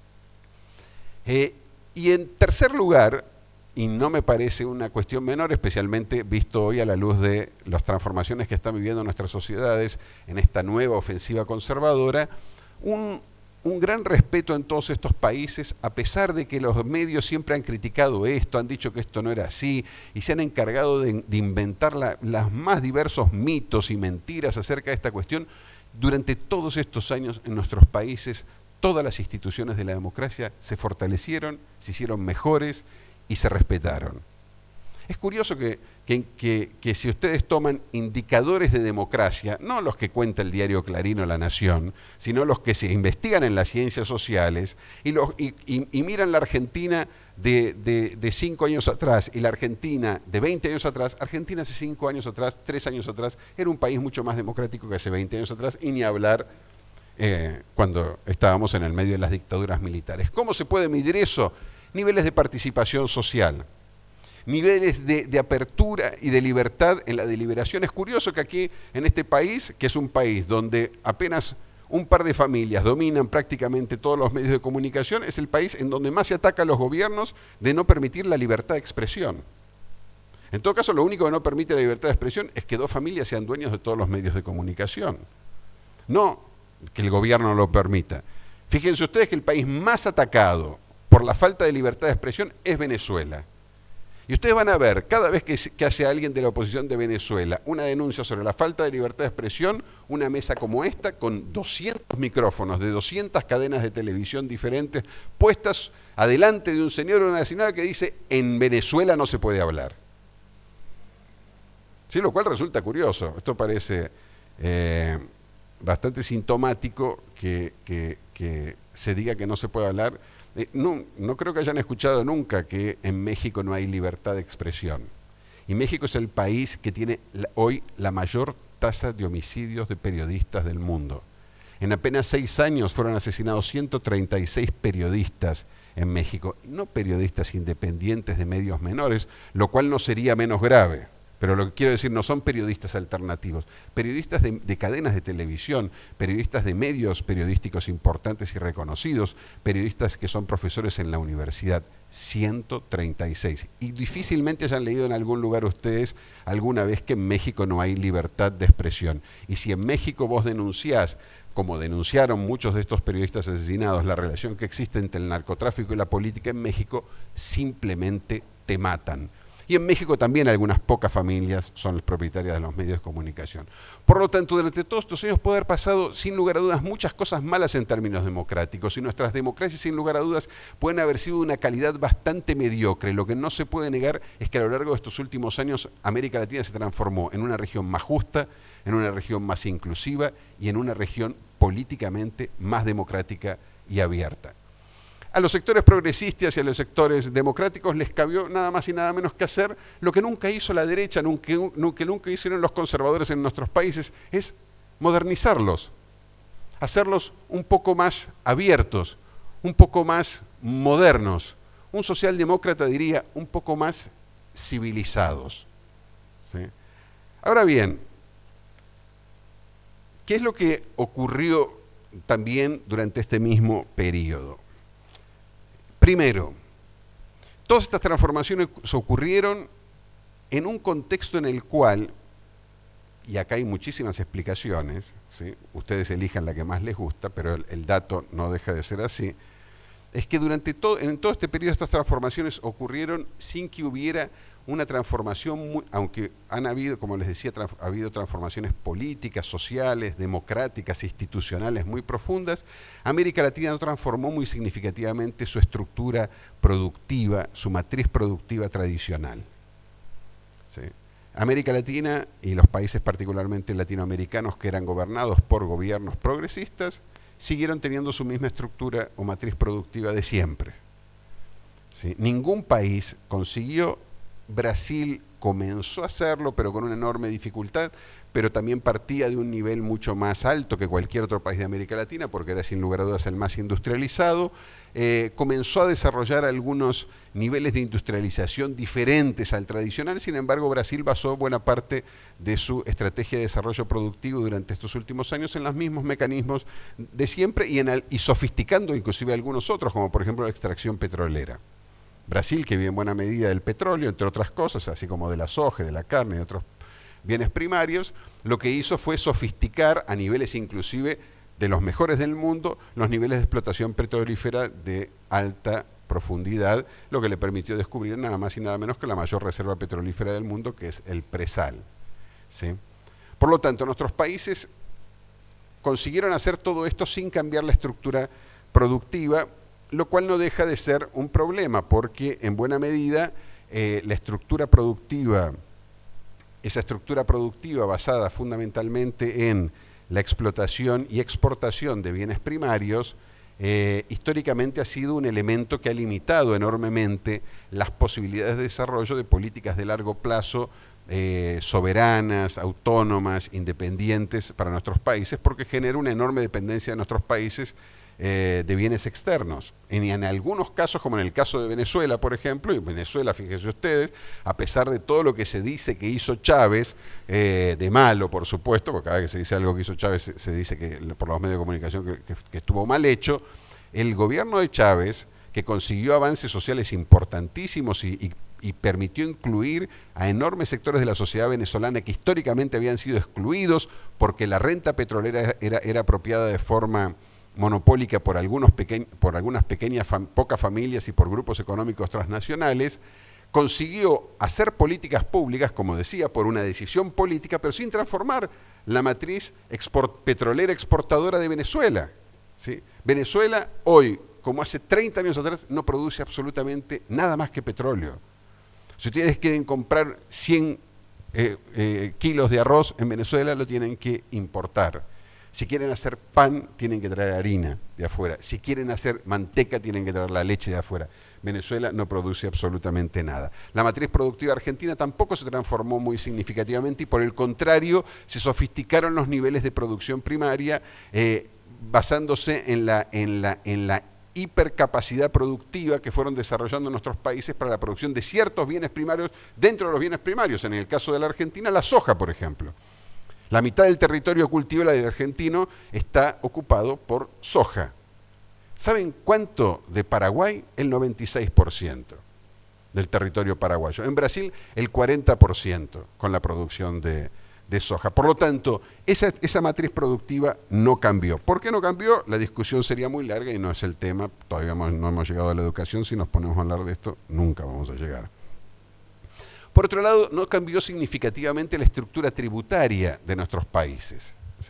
Y en tercer lugar, y no me parece una cuestión menor, especialmente visto hoy a la luz de las transformaciones que están viviendo nuestras sociedades en esta nueva ofensiva conservadora, un gran respeto en todos estos países, a pesar de que los medios siempre han criticado esto, han dicho que esto no era así, y se han encargado de inventar los más diversos mitos y mentiras acerca de esta cuestión. Durante todos estos años en nuestros países, todas las instituciones de la democracia se fortalecieron, se hicieron mejores y se respetaron. Es curioso que si ustedes toman indicadores de democracia, no los que cuenta el diario Clarín o La Nación, sino los que se investigan en las ciencias sociales, y miran la Argentina de 5 años atrás y la Argentina de 20 años atrás, Argentina hace 5 años atrás, 3 años atrás, era un país mucho más democrático que hace 20 años atrás, y ni hablar cuando estábamos en el medio de las dictaduras militares. ¿Cómo se puede medir eso? Niveles de participación social, niveles de apertura y de libertad en la deliberación. Es curioso que aquí, en este país, que es un país donde apenas un par de familias dominan prácticamente todos los medios de comunicación, es el país en donde más se ataca a los gobiernos de no permitir la libertad de expresión. En todo caso, lo único que no permite la libertad de expresión es que 2 familias sean dueños de todos los medios de comunicación. No que el gobierno lo permita. Fíjense ustedes que el país más atacado por la falta de libertad de expresión es Venezuela. Y ustedes van a ver, cada vez que hace alguien de la oposición de Venezuela una denuncia sobre la falta de libertad de expresión, una mesa como esta, con 200 micrófonos de 200 cadenas de televisión diferentes, puestas adelante de un señor o una señora que dice, en Venezuela no se puede hablar. Sí, lo cual resulta curioso. Esto parece bastante sintomático que se diga que no se puede hablar. No creo que hayan escuchado nunca que en México no hay libertad de expresión. Y México es el país que tiene hoy la mayor tasa de homicidios de periodistas del mundo. En apenas 6 años fueron asesinados 136 periodistas en México, no periodistas independientes de medios menores, lo cual no sería menos grave. Pero lo que quiero decir, no son periodistas alternativos, periodistas de cadenas de televisión, periodistas de medios periodísticos importantes y reconocidos, periodistas que son profesores en la universidad, 136. Y difícilmente hayan leído en algún lugar ustedes alguna vez que en México no hay libertad de expresión. Y si en México vos denunciás, como denunciaron muchos de estos periodistas asesinados, la relación que existe entre el narcotráfico y la política en México, simplemente te matan. Y en México también algunas pocas familias son las propietarias de los medios de comunicación. Por lo tanto, durante todos estos años puede haber pasado, sin lugar a dudas, muchas cosas malas en términos democráticos. Y nuestras democracias, sin lugar a dudas, pueden haber sido de una calidad bastante mediocre. Lo que no se puede negar es que a lo largo de estos últimos años, América Latina se transformó en una región más justa, en una región más inclusiva y en una región políticamente más democrática y abierta. A los sectores progresistas y a los sectores democráticos les cabió nada más y nada menos que hacer lo que nunca hizo la derecha, nunca hicieron los conservadores en nuestros países, es modernizarlos, hacerlos un poco más abiertos, un poco más modernos. Un socialdemócrata diría un poco más civilizados. ¿Sí? Ahora bien, ¿qué es lo que ocurrió también durante este mismo periodo? Primero, todas estas transformaciones ocurrieron en un contexto en el cual y acá hay muchísimas explicaciones, ¿sí? Ustedes elijan la que más les gusta, pero el dato no deja de ser así, es que en todo este periodo estas transformaciones ocurrieron sin que hubiera una transformación, aunque han habido, como les decía, ha habido transformaciones políticas, sociales, democráticas, institucionales muy profundas. América Latina no transformó muy significativamente su estructura productiva, su matriz productiva tradicional. ¿Sí? América Latina y los países particularmente latinoamericanos que eran gobernados por gobiernos progresistas siguieron teniendo su misma estructura o matriz productiva de siempre. ¿Sí? Ningún país consiguió. Brasil comenzó a hacerlo, pero con una enorme dificultad, pero también partía de un nivel mucho más alto que cualquier otro país de América Latina, porque era sin lugar a dudas el más industrializado. Comenzó a desarrollar algunos niveles de industrialización diferentes al tradicional, sin embargo Brasil basó buena parte de su estrategia de desarrollo productivo durante estos últimos años en los mismos mecanismos de siempre y sofisticando inclusive algunos otros, como por ejemplo la extracción petrolera. Brasil, que vive en buena medida del petróleo, entre otras cosas, así como de la soja, de la carne y otros bienes primarios, lo que hizo fue sofisticar a niveles inclusive de los mejores del mundo los niveles de explotación petrolífera de alta profundidad, lo que le permitió descubrir nada más y nada menos que la mayor reserva petrolífera del mundo, que es el presal. ¿Sí? Por lo tanto, nuestros países consiguieron hacer todo esto sin cambiar la estructura productiva, lo cual no deja de ser un problema, porque en buena medida la estructura productiva, esa estructura productiva basada fundamentalmente en la explotación y exportación de bienes primarios, históricamente ha sido un elemento que ha limitado enormemente las posibilidades de desarrollo de políticas de largo plazo soberanas, autónomas, independientes para nuestros países, porque genera una enorme dependencia de nuestros países de bienes externos. Y en algunos casos, como en el caso de Venezuela, por ejemplo, y Venezuela, fíjense ustedes, a pesar de todo lo que se dice que hizo Chávez, de malo, por supuesto, porque cada vez que se dice algo que hizo Chávez, se dice que por los medios de comunicación que estuvo mal hecho, el gobierno de Chávez, que consiguió avances sociales importantísimos y permitió incluir a enormes sectores de la sociedad venezolana que históricamente habían sido excluidos porque la renta petrolera era apropiada de forma monopólica por algunas pequeñas, pocas familias y por grupos económicos transnacionales, consiguió hacer políticas públicas, como decía, por una decisión política, pero sin transformar la matriz petrolera exportadora de Venezuela. ¿Sí? Venezuela hoy, como hace 30 años atrás, no produce absolutamente nada más que petróleo. Si ustedes quieren comprar 100 kilos de arroz en Venezuela, lo tienen que importar. Si quieren hacer pan, tienen que traer harina de afuera. Si quieren hacer manteca, tienen que traer la leche de afuera. Venezuela no produce absolutamente nada. La matriz productiva argentina tampoco se transformó muy significativamente y por el contrario se sofisticaron los niveles de producción primaria basándose en la hipercapacidad productiva que fueron desarrollando nuestros países para la producción de ciertos bienes primarios dentro de los bienes primarios. En el caso de la Argentina, la soja, por ejemplo. La mitad del territorio cultivable argentino está ocupado por soja. ¿Saben cuánto de Paraguay? El 96% del territorio paraguayo. En Brasil, el 40% con la producción de soja. Por lo tanto, esa matriz productiva no cambió. ¿Por qué no cambió? La discusión sería muy larga y no es el tema. Todavía no hemos llegado a la educación. Si nos ponemos a hablar de esto, nunca vamos a llegar. Por otro lado, no cambió significativamente la estructura tributaria de nuestros países. ¿Sí?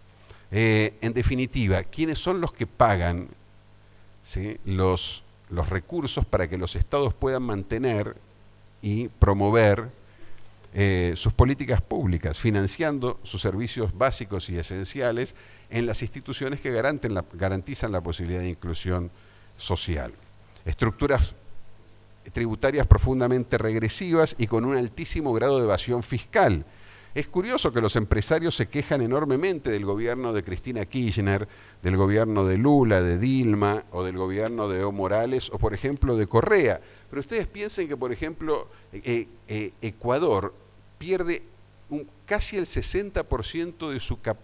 En definitiva, ¿quiénes son los que pagan, ¿sí?, los recursos para que los estados puedan mantener y promover sus políticas públicas, financiando sus servicios básicos y esenciales en las instituciones que garantizan la posibilidad de inclusión social? Estructuras tributarias profundamente regresivas y con un altísimo grado de evasión fiscal. Es curioso que los empresarios se quejan enormemente del gobierno de Cristina Kirchner, del gobierno de Lula, de Dilma, o del gobierno de Evo Morales, o por ejemplo de Correa. Pero ustedes piensen que, por ejemplo, Ecuador pierde casi el 60%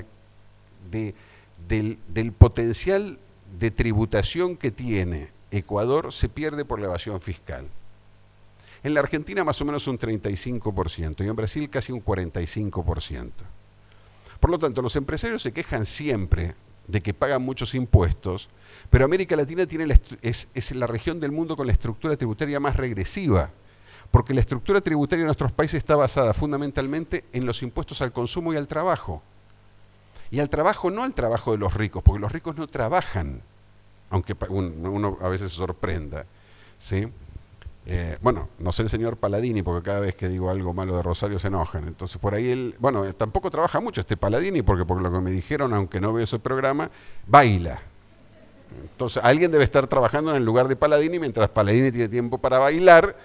del potencial de tributación que tiene. Ecuador se pierde por la evasión fiscal. En la Argentina más o menos un 35% y en Brasil casi un 45%. Por lo tanto, los empresarios se quejan siempre de que pagan muchos impuestos, pero América Latina es la región del mundo con la estructura tributaria más regresiva, porque la estructura tributaria de nuestros países está basada fundamentalmente en los impuestos al consumo y al trabajo. Y al trabajo, no al trabajo de los ricos, porque los ricos no trabajan, aunque uno a veces se sorprenda, ¿sí? Bueno, no sé el señor Paladini, porque cada vez que digo algo malo de Rosario se enojan. Entonces, por ahí él, bueno, tampoco trabaja mucho este Paladini, porque por lo que me dijeron, aunque no veo ese programa, baila. Entonces, alguien debe estar trabajando en el lugar de Paladini, mientras Paladini tiene tiempo para bailar.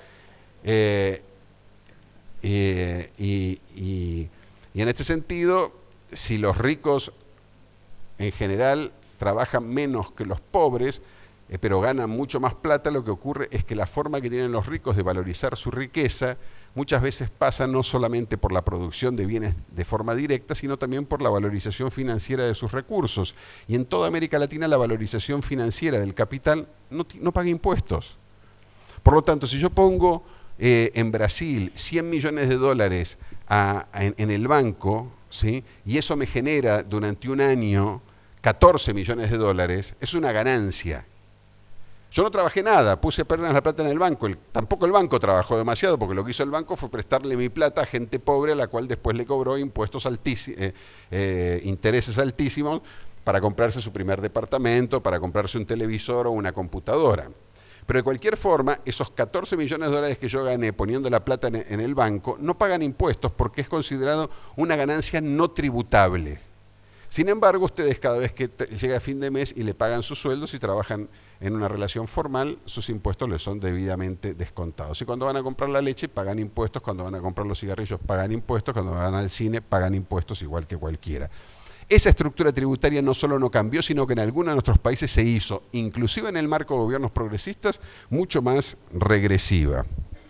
Y en este sentido, si los ricos en general trabajan menos que los pobres, pero ganan mucho más plata, lo que ocurre es que la forma que tienen los ricos de valorizar su riqueza muchas veces pasa no solamente por la producción de bienes de forma directa, sino también por la valorización financiera de sus recursos. Y en toda América Latina la valorización financiera del capital no paga impuestos. Por lo tanto, si yo pongo en Brasil 100 millones de dólares en el banco, ¿sí? Y eso me genera durante un año 14 millones de dólares, es una ganancia. Yo no trabajé nada, puse apenas la plata en el banco, tampoco el banco trabajó demasiado, porque lo que hizo el banco fue prestarle mi plata a gente pobre, a la cual después le cobró impuestos intereses altísimos para comprarse su primer departamento, para comprarse un televisor o una computadora. Pero de cualquier forma, esos 14 millones de dólares que yo gané poniendo la plata en el banco no pagan impuestos porque es considerado una ganancia no tributable. Sin embargo, ustedes cada vez que llega a fin de mes y le pagan sus sueldos y trabajan en una relación formal, sus impuestos les son debidamente descontados. Y cuando van a comprar la leche, pagan impuestos, cuando van a comprar los cigarrillos, pagan impuestos, cuando van al cine, pagan impuestos igual que cualquiera. Esa estructura tributaria no solo no cambió, sino que en algunos de nuestros países se hizo, inclusive en el marco de gobiernos progresistas, mucho más regresiva.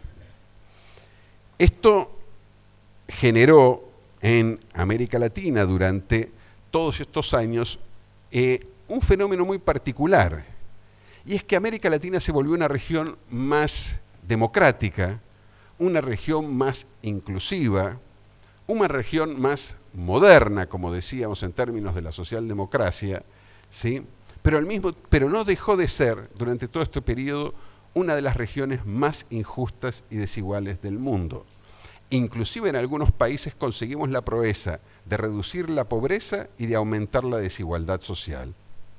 Esto generó en América Latina durante todos estos años un fenómeno muy particular, y es que América Latina se volvió una región más democrática, una región más inclusiva, una región más moderna, como decíamos en términos de la socialdemocracia, ¿sí? Pero no dejó de ser, durante todo este periodo, una de las regiones más injustas y desiguales del mundo. Inclusive en algunos países conseguimos la proeza de reducir la pobreza y de aumentar la desigualdad social,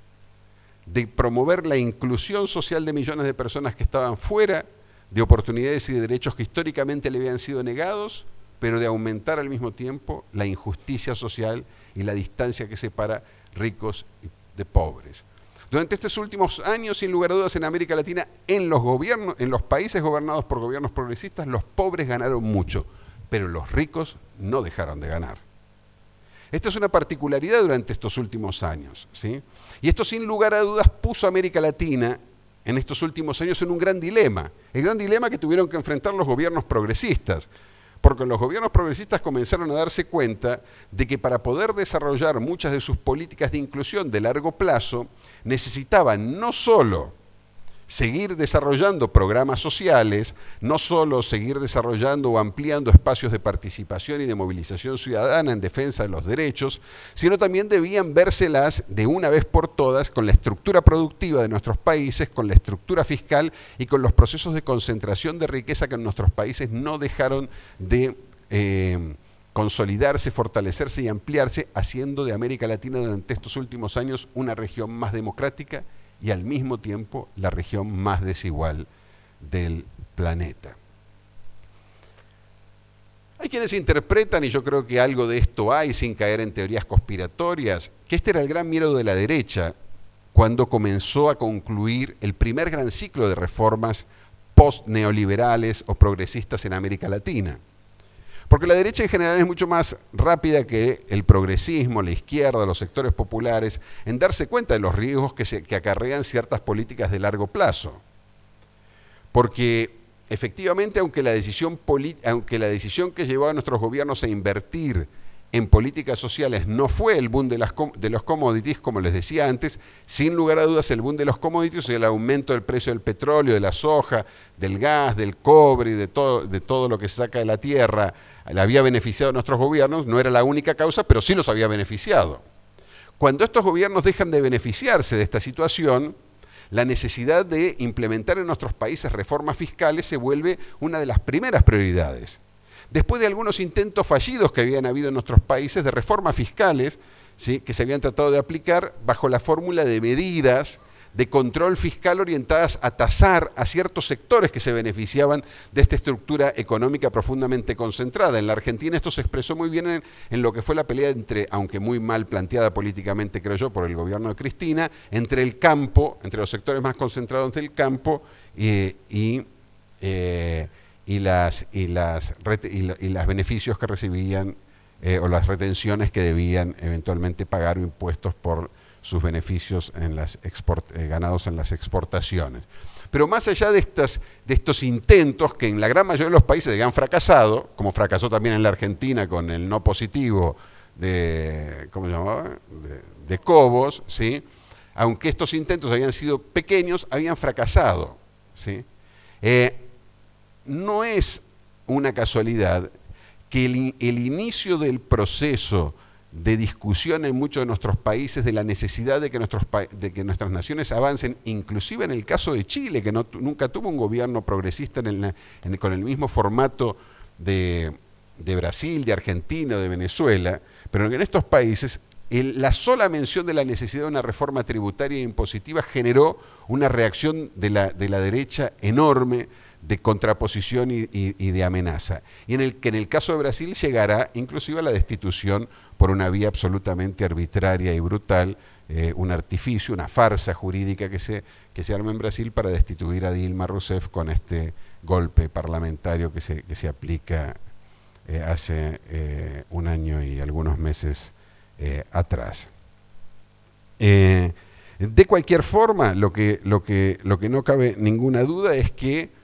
de promover la inclusión social de millones de personas que estaban fuera de oportunidades y de derechos que históricamente le habían sido negados, pero de aumentar al mismo tiempo la injusticia social y la distancia que separa ricos de pobres. Durante estos últimos años, sin lugar a dudas, en América Latina, en los países gobernados por gobiernos progresistas, los pobres ganaron mucho, pero los ricos no dejaron de ganar. Esta es una particularidad durante estos últimos años, ¿sí? Y esto, sin lugar a dudas, puso a América Latina en estos últimos años en un gran dilema. El gran dilema que tuvieron que enfrentar los gobiernos progresistas, porque los gobiernos progresistas comenzaron a darse cuenta de que para poder desarrollar muchas de sus políticas de inclusión de largo plazo, necesitaban no solo seguir desarrollando programas sociales, no solo seguir desarrollando o ampliando espacios de participación y de movilización ciudadana en defensa de los derechos, sino también debían vérselas de una vez por todas con la estructura productiva de nuestros países, con la estructura fiscal y con los procesos de concentración de riqueza que en nuestros países no dejaron de consolidarse, fortalecerse y ampliarse, haciendo de América Latina durante estos últimos años una región más democrática y al mismo tiempo la región más desigual del planeta. Hay quienes interpretan, y yo creo que algo de esto hay, sin caer en teorías conspiratorias, que este era el gran miedo de la derecha cuando comenzó a concluir el primer gran ciclo de reformas post-neoliberales o progresistas en América Latina. Porque la derecha en general es mucho más rápida que el progresismo, la izquierda, los sectores populares, en darse cuenta de los riesgos que acarrean ciertas políticas de largo plazo. Porque efectivamente, aunque la decisión que llevó a nuestros gobiernos a invertir en políticas sociales no fue el boom de los commodities, como les decía antes, sin lugar a dudas el boom de los commodities y el aumento del precio del petróleo, de la soja, del gas, del cobre y de todo lo que se saca de la tierra, le había beneficiado a nuestros gobiernos, no era la única causa, pero sí los había beneficiado. Cuando estos gobiernos dejan de beneficiarse de esta situación, la necesidad de implementar en nuestros países reformas fiscales se vuelve una de las primeras prioridades. Después de algunos intentos fallidos que habían habido en nuestros países de reformas fiscales, ¿sí?, que se habían tratado de aplicar bajo la fórmula de medidas de control fiscal orientadas a tasar a ciertos sectores que se beneficiaban de esta estructura económica profundamente concentrada. En la Argentina esto se expresó muy bien en lo que fue la pelea entre, aunque muy mal planteada políticamente, creo yo, por el gobierno de Cristina, entre el campo, entre los sectores más concentrados del campo y los beneficios que recibían o las retenciones que debían eventualmente pagar o impuestos por sus beneficios ganados en las exportaciones. Pero más allá de estos intentos que en la gran mayoría de los países habían fracasado, como fracasó también en la Argentina con el no positivo de, ¿cómo se llamaba?, de Cobos, ¿sí?, aunque estos intentos habían sido pequeños, habían fracasado, ¿sí? No es una casualidad que el inicio del proceso de discusión en muchos de nuestros países de la necesidad de que nuestras naciones avancen, inclusive en el caso de Chile, que nunca tuvo un gobierno progresista con el mismo formato de Brasil, de Argentina, de Venezuela, pero en estos países la sola mención de la necesidad de una reforma tributaria e impositiva generó una reacción de la derecha enorme, de contraposición y de amenaza. Y en el caso de Brasil llegará inclusive a la destitución por una vía absolutamente arbitraria y brutal, un artificio, una farsa jurídica que se arma en Brasil para destituir a Dilma Rousseff con este golpe parlamentario que se aplica hace un año y algunos meses atrás. De cualquier forma, lo que no cabe ninguna duda es que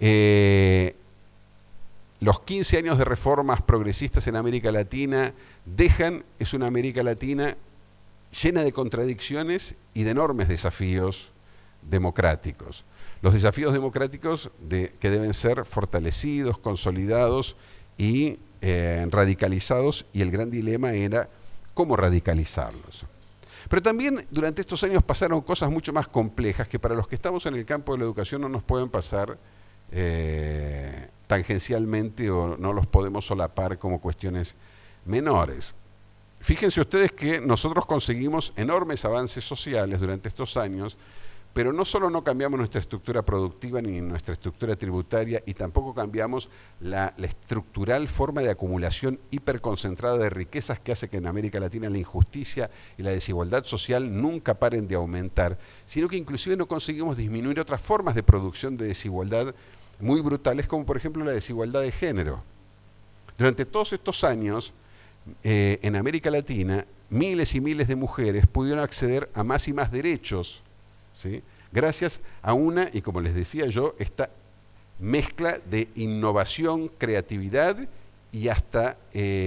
los 15 años de reformas progresistas en América Latina es una América Latina llena de contradicciones y de enormes desafíos democráticos. Los desafíos democráticos que deben ser fortalecidos, consolidados y radicalizados, y el gran dilema era cómo radicalizarlos. Pero también durante estos años pasaron cosas mucho más complejas que para los que estamos en el campo de la educación no nos pueden pasar tangencialmente o no los podemos solapar como cuestiones menores. Fíjense ustedes que nosotros conseguimos enormes avances sociales durante estos años, pero no solo no cambiamos nuestra estructura productiva ni nuestra estructura tributaria, y tampoco cambiamos la estructural forma de acumulación hiperconcentrada de riquezas que hace que en América Latina la injusticia y la desigualdad social nunca paren de aumentar, sino que inclusive no conseguimos disminuir otras formas de producción de desigualdad muy brutales, como por ejemplo la desigualdad de género. Durante todos estos años, en América Latina, miles y miles de mujeres pudieron acceder a más y más derechos, ¿sí?, gracias a una, y como les decía yo, esta mezcla de innovación, creatividad y hasta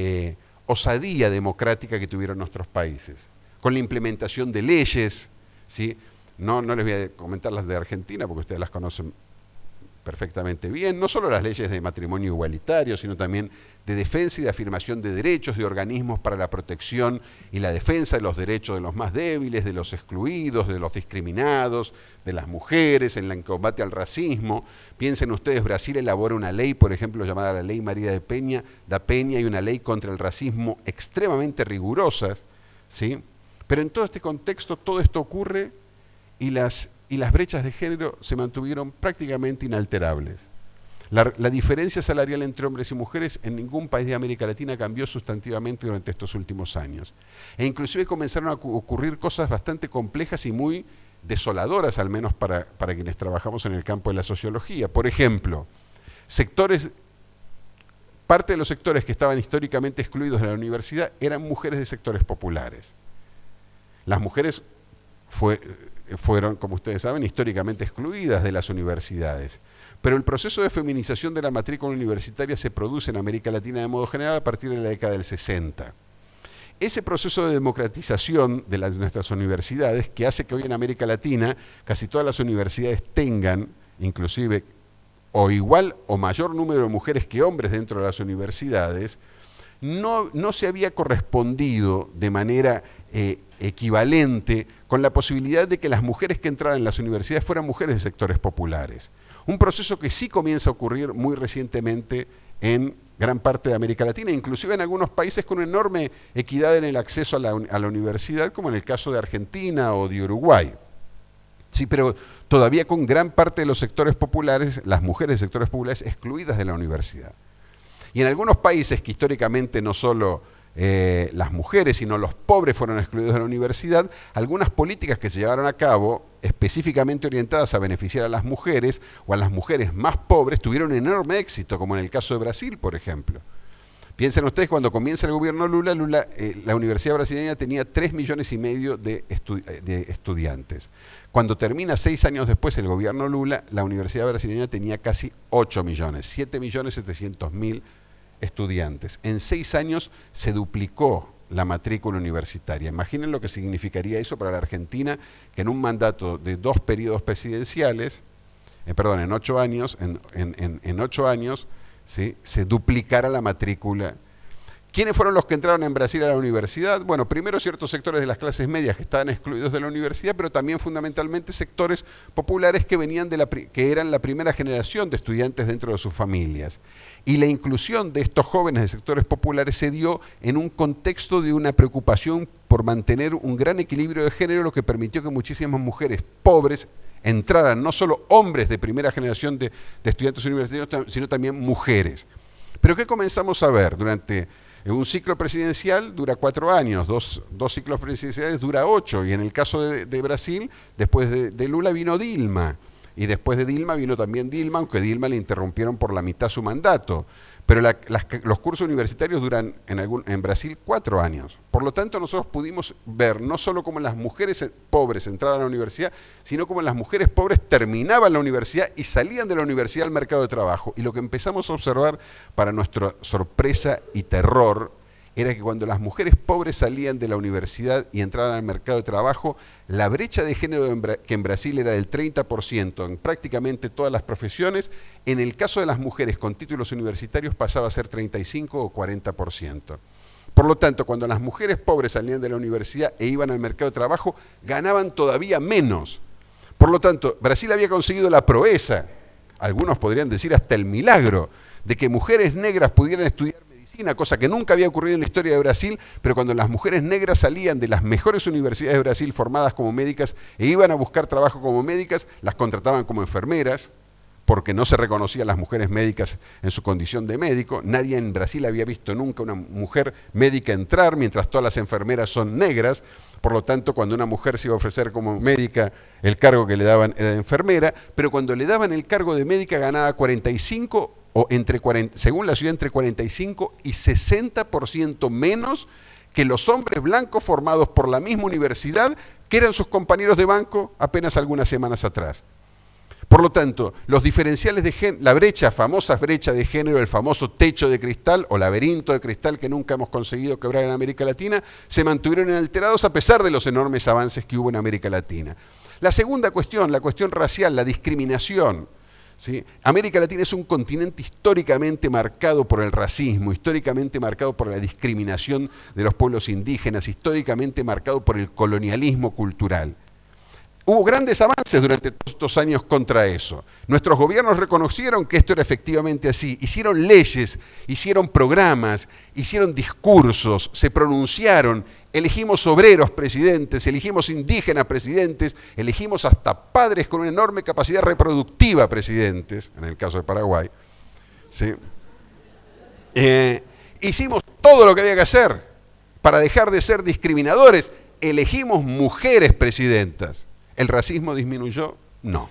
osadía democrática que tuvieron nuestros países, con la implementación de leyes, ¿sí? No les voy a comentar las de Argentina porque ustedes las conocen perfectamente bien, no solo las leyes de matrimonio igualitario, sino también de defensa y de afirmación de derechos, de organismos para la protección y la defensa de los derechos de los más débiles, de los excluidos, de los discriminados, de las mujeres, en el combate al racismo. Piensen ustedes, Brasil elabora una ley, por ejemplo, llamada la Ley María da Peña, y una ley contra el racismo extremadamente rigurosas, ¿sí? Pero en todo este contexto, todo esto ocurre y las brechas de género se mantuvieron prácticamente inalterables. La diferencia salarial entre hombres y mujeres en ningún país de América Latina cambió sustantivamente durante estos últimos años. E inclusive comenzaron a ocurrir cosas bastante complejas y muy desoladoras, al menos para quienes trabajamos en el campo de la sociología. Por ejemplo, parte de los sectores que estaban históricamente excluidos de la universidad eran mujeres de sectores populares. Las mujeres fueron, como ustedes saben, históricamente excluidas de las universidades. Pero el proceso de feminización de la matrícula universitaria se produce en América Latina de modo general a partir de la década del 60. ese proceso de democratización de nuestras universidades, que hace que hoy en América Latina casi todas las universidades tengan, inclusive, o igual o mayor número de mujeres que hombres dentro de las universidades, no se había correspondido de manera equivalente con la posibilidad de que las mujeres que entraran en las universidades fueran mujeres de sectores populares. Un proceso que sí comienza a ocurrir muy recientemente en gran parte de América Latina, inclusive en algunos países con una enorme equidad en el acceso a la universidad, como en el caso de Argentina o de Uruguay. Sí, pero todavía con gran parte de los sectores populares, las mujeres de sectores populares excluidas de la universidad. Y en algunos países que históricamente no solo las mujeres, sino los pobres fueron excluidos de la universidad, algunas políticas que se llevaron a cabo, específicamente orientadas a beneficiar a las mujeres o a las mujeres más pobres, tuvieron enorme éxito, como en el caso de Brasil, por ejemplo. Piensen ustedes, cuando comienza el gobierno Lula, la Universidad Brasileña tenía 3,5 millones de estudiantes. Cuando termina 6 años después el gobierno Lula, la Universidad Brasileña tenía casi 8 millones, 7.700.000 estudiantes. En 6 años se duplicó la matrícula universitaria. Imaginen lo que significaría eso para la Argentina, que en un mandato de 2 periodos presidenciales, en 8 años, en 8 años, ¿sí?, se duplicara la matrícula. ¿Quiénes fueron los que entraron en Brasil a la universidad? Bueno, primero ciertos sectores de las clases medias que estaban excluidos de la universidad, pero también fundamentalmente sectores populares que venían que eran la primera generación de estudiantes dentro de sus familias. Y la inclusión de estos jóvenes de sectores populares se dio en un contexto de una preocupación por mantener un gran equilibrio de género, lo que permitió que muchísimas mujeres pobres entraran, no solo hombres de primera generación de estudiantes universitarios, sino también mujeres. Pero ¿qué comenzamos a ver? Durante un ciclo presidencial dura 4 años, dos ciclos presidenciales dura 8, y en el caso de Brasil, después de Lula vino Dilma, y después de Dilma vino también Dilma, aunque Dilma le interrumpieron por la mitad su mandato. Pero los cursos universitarios duran en Brasil 4 años. Por lo tanto, nosotros pudimos ver no solo cómo las mujeres pobres entraban a la universidad, sino cómo las mujeres pobres terminaban la universidad y salían de la universidad al mercado de trabajo. Y lo que empezamos a observar, para nuestra sorpresa y terror, era que cuando las mujeres pobres salían de la universidad y entraban al mercado de trabajo, la brecha de género que en Brasil era del 30% en prácticamente todas las profesiones, en el caso de las mujeres con títulos universitarios pasaba a ser 35 o 40%. Por lo tanto, cuando las mujeres pobres salían de la universidad e iban al mercado de trabajo, ganaban todavía menos. Por lo tanto, Brasil había conseguido la proeza, algunos podrían decir hasta el milagro, de que mujeres negras pudieran estudiar medicina, cosa que nunca había ocurrido en la historia de Brasil, pero cuando las mujeres negras salían de las mejores universidades de Brasil formadas como médicas e iban a buscar trabajo como médicas, las contrataban como enfermeras, porque no se reconocían las mujeres médicas en su condición de médico. Nadie en Brasil había visto nunca una mujer médica entrar, mientras todas las enfermeras son negras. Por lo tanto, cuando una mujer se iba a ofrecer como médica, el cargo que le daban era de enfermera, pero cuando le daban el cargo de médica ganaba 45 o según la ciudad, entre 45 y 60% menos que los hombres blancos formados por la misma universidad, que eran sus compañeros de banco apenas algunas semanas atrás. Por lo tanto, los diferenciales de género, la famosa brecha de género, el famoso techo de cristal o laberinto de cristal que nunca hemos conseguido quebrar en América Latina, se mantuvieron inalterados a pesar de los enormes avances que hubo en América Latina. La segunda cuestión, la cuestión racial, la discriminación. ¿Sí? América Latina es un continente históricamente marcado por el racismo, históricamente marcado por la discriminación de los pueblos indígenas, históricamente marcado por el colonialismo cultural. Hubo grandes avances durante todos estos años contra eso. Nuestros gobiernos reconocieron que esto era efectivamente así, hicieron leyes, hicieron programas, hicieron discursos, se pronunciaron, elegimos obreros presidentes, elegimos indígenas presidentes, elegimos hasta padres con una enorme capacidad reproductiva presidentes, en el caso de Paraguay. ¿Sí? Hicimos todo lo que había que hacer para dejar de ser discriminadores, elegimos mujeres presidentas. ¿El racismo disminuyó? No.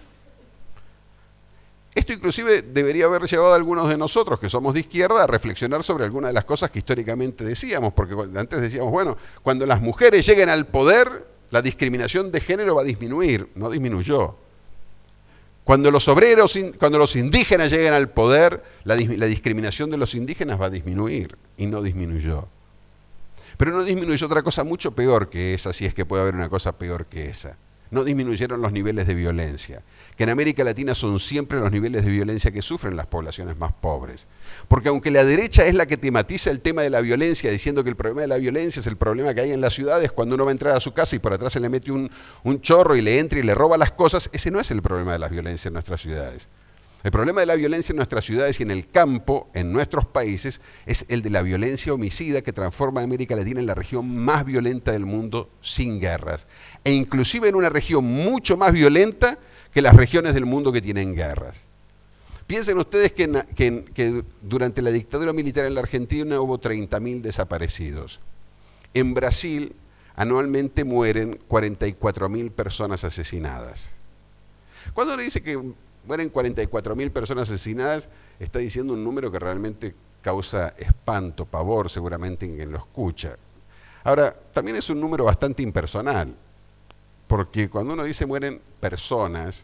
Esto inclusive debería haber llevado a algunos de nosotros, que somos de izquierda, a reflexionar sobre algunas de las cosas que históricamente decíamos, porque antes decíamos, bueno, cuando las mujeres lleguen al poder, la discriminación de género va a disminuir. No disminuyó. Cuando los obreros, cuando los indígenas lleguen al poder, la discriminación de los indígenas va a disminuir, y no disminuyó. Pero no disminuyó otra cosa mucho peor que esa, si es que puede haber una cosa peor que esa. No disminuyeron los niveles de violencia, que en América Latina son siempre los niveles de violencia que sufren las poblaciones más pobres. Porque aunque la derecha es la que tematiza el tema de la violencia, diciendo que el problema de la violencia es el problema que hay en las ciudades cuando uno va a entrar a su casa y por atrás se le mete un chorro y le entra y le roba las cosas, ese no es el problema de la violencia en nuestras ciudades. El problema de la violencia en nuestras ciudades y en el campo, en nuestros países, es el de la violencia homicida que transforma a América Latina en la región más violenta del mundo sin guerras. E inclusive en una región mucho más violenta que las regiones del mundo que tienen guerras. Piensen ustedes que durante la dictadura militar en la Argentina hubo 30.000 desaparecidos. En Brasil anualmente mueren 44.000 personas asesinadas. Cuando uno dice que mueren 44.000 personas asesinadas, está diciendo un número que realmente causa espanto, pavor, seguramente en quien lo escucha. Ahora, también es un número bastante impersonal, porque cuando uno dice mueren personas,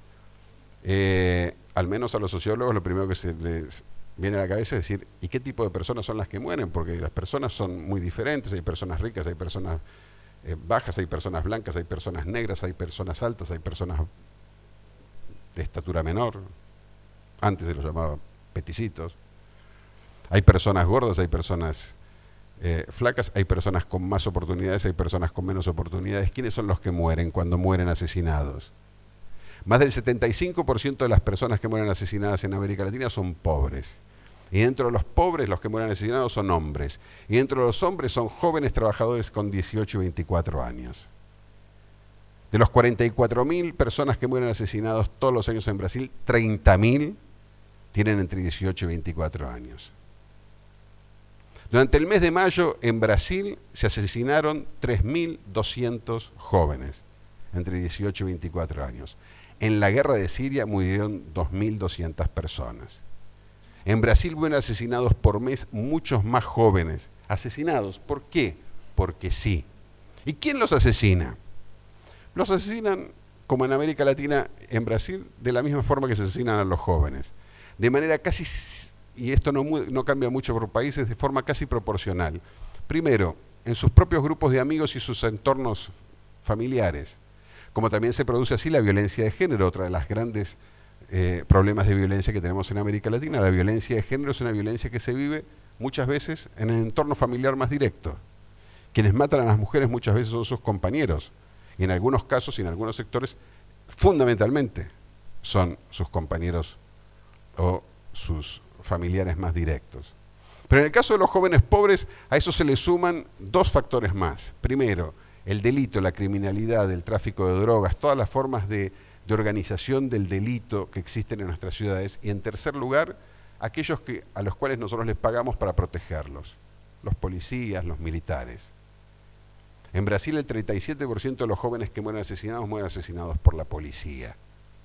al menos a los sociólogos lo primero que se les viene a la cabeza es decir, ¿y qué tipo de personas son las que mueren? Porque las personas son muy diferentes, hay personas ricas, hay personas bajas, hay personas blancas, hay personas negras, hay personas altas, hay personas de estatura menor, antes se los llamaba peticitos, hay personas gordas, hay personas flacas, hay personas con más oportunidades, hay personas con menos oportunidades. ¿Quiénes son los que mueren cuando mueren asesinados? Más del 75% de las personas que mueren asesinadas en América Latina son pobres. Y dentro de los pobres, los que mueren asesinados son hombres. Y dentro de los hombres son jóvenes trabajadores con 18 y 24 años. De los 44.000 personas que mueren asesinados todos los años en Brasil, 30.000 tienen entre 18 y 24 años. Durante el mes de mayo en Brasil se asesinaron 3.200 jóvenes entre 18 y 24 años. En la guerra de Siria murieron 2.200 personas. En Brasil mueren asesinados por mes muchos más jóvenes. Asesinados, ¿por qué? Porque sí. ¿Y quién los asesina? Los asesinan, como en América Latina, en Brasil, de la misma forma que se asesinan a los jóvenes. De manera casi, y esto no cambia mucho por países, de forma casi proporcional. Primero, en sus propios grupos de amigos y sus entornos familiares. Como también se produce así la violencia de género, otra de las grandes problemas de violencia que tenemos en América Latina. La violencia de género es una violencia que se vive muchas veces en el entorno familiar más directo. Quienes matan a las mujeres muchas veces son sus compañeros. Y en algunos casos y en algunos sectores, fundamentalmente, son sus compañeros o sus familiares más directos. Pero en el caso de los jóvenes pobres, a eso se le suman dos factores más. Primero, el delito, la criminalidad, el tráfico de drogas, todas las formas de organización del delito que existen en nuestras ciudades. Y en tercer lugar, aquellos a los cuales nosotros les pagamos para protegerlos, los policías, los militares. En Brasil el 37% de los jóvenes que mueren asesinados por la policía.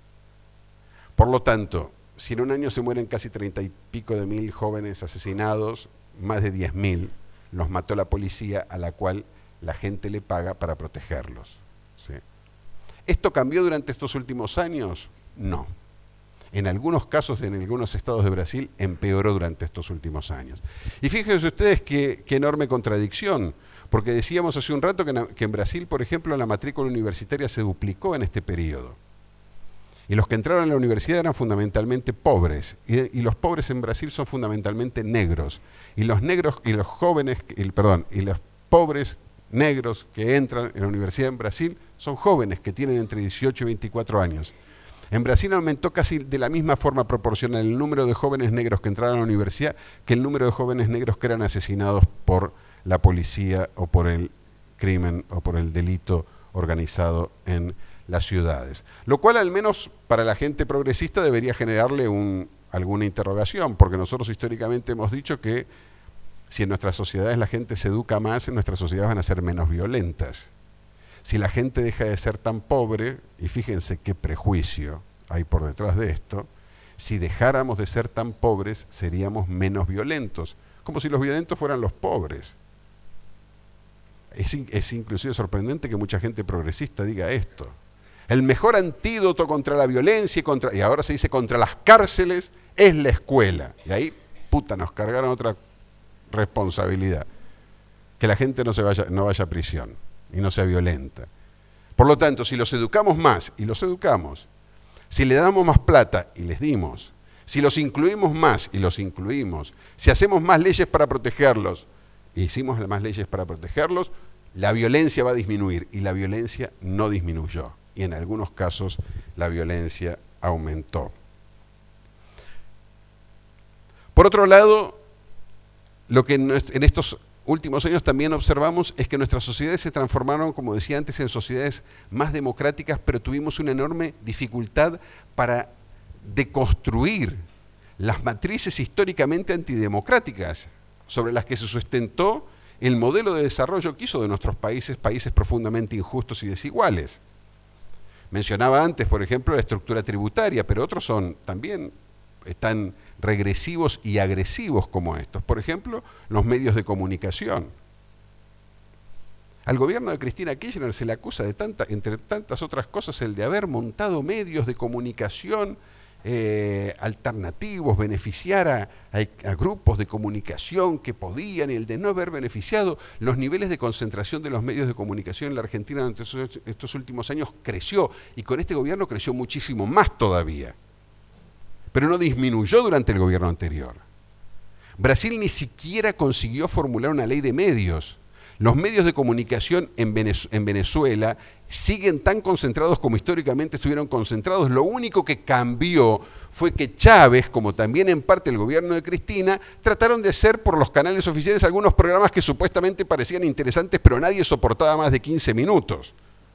Por lo tanto, si en un año se mueren casi 30 y pico de mil jóvenes asesinados, más de 10.000 los mató la policía, a la cual la gente le paga para protegerlos. ¿Sí? ¿Esto cambió durante estos últimos años? No. En algunos casos, en algunos estados de Brasil, empeoró durante estos últimos años. Y fíjense ustedes qué enorme contradicción, porque decíamos hace un rato que en Brasil, por ejemplo, la matrícula universitaria se duplicó en este periodo. Y los que entraron a la universidad eran fundamentalmente pobres. Y los pobres en Brasil son fundamentalmente negros. Y los negros y los jóvenes, y los pobres negros que entran en la universidad en Brasil son jóvenes que tienen entre 18 y 24 años. En Brasil aumentó casi de la misma forma proporcional el número de jóvenes negros que entraron a la universidad que el número de jóvenes negros que eran asesinados por la policía o por el crimen o por el delito organizado en las ciudades. Lo cual al menos para la gente progresista debería generarle alguna interrogación, porque nosotros históricamente hemos dicho que si en nuestras sociedades la gente se educa más, en nuestras sociedades van a ser menos violentas. Si la gente deja de ser tan pobre, y fíjense qué prejuicio hay por detrás de esto, si dejáramos de ser tan pobres, seríamos menos violentos, como si los violentos fueran los pobres. Es inclusive sorprendente que mucha gente progresista diga esto. El mejor antídoto contra la violencia y ahora se dice contra las cárceles es la escuela. Y ahí, puta, nos cargaron otra responsabilidad. que la gente no vaya a prisión y no sea violenta. Por lo tanto, si los educamos más, y los educamos, si le damos más plata, y les dimos, si los incluimos más, y los incluimos, si hacemos más leyes para protegerlos, y hicimos más leyes para protegerlos, la violencia va a disminuir, y la violencia no disminuyó, y en algunos casos la violencia aumentó. Por otro lado, lo que en estos últimos años también observamos es que nuestras sociedades se transformaron, como decía antes, en sociedades más democráticas, pero tuvimos una enorme dificultad para deconstruir las matrices históricamente antidemocráticas sobre las que se sustentó el modelo de desarrollo que hizo de nuestros países profundamente injustos y desiguales. Mencionaba antes, por ejemplo, la estructura tributaria, pero otros también están regresivos y agresivos como estos. Por ejemplo, los medios de comunicación. Al gobierno de Cristina Kirchner se le acusa de entre tantas otras cosas, el de haber montado medios de comunicación alternativos, beneficiar a grupos de comunicación que podían, y el de no haber beneficiado. Los niveles de concentración de los medios de comunicación en la Argentina durante estos últimos años creció, y con este gobierno creció muchísimo más todavía. Pero no disminuyó durante el gobierno anterior. Brasil ni siquiera consiguió formular una ley de medios. Los medios de comunicación en Venezuela siguen tan concentrados como históricamente estuvieron concentrados. Lo único que cambió fue que Chávez, como también en parte el gobierno de Cristina, trataron de hacer por los canales oficiales algunos programas que supuestamente parecían interesantes, pero nadie soportaba más de 15 minutos.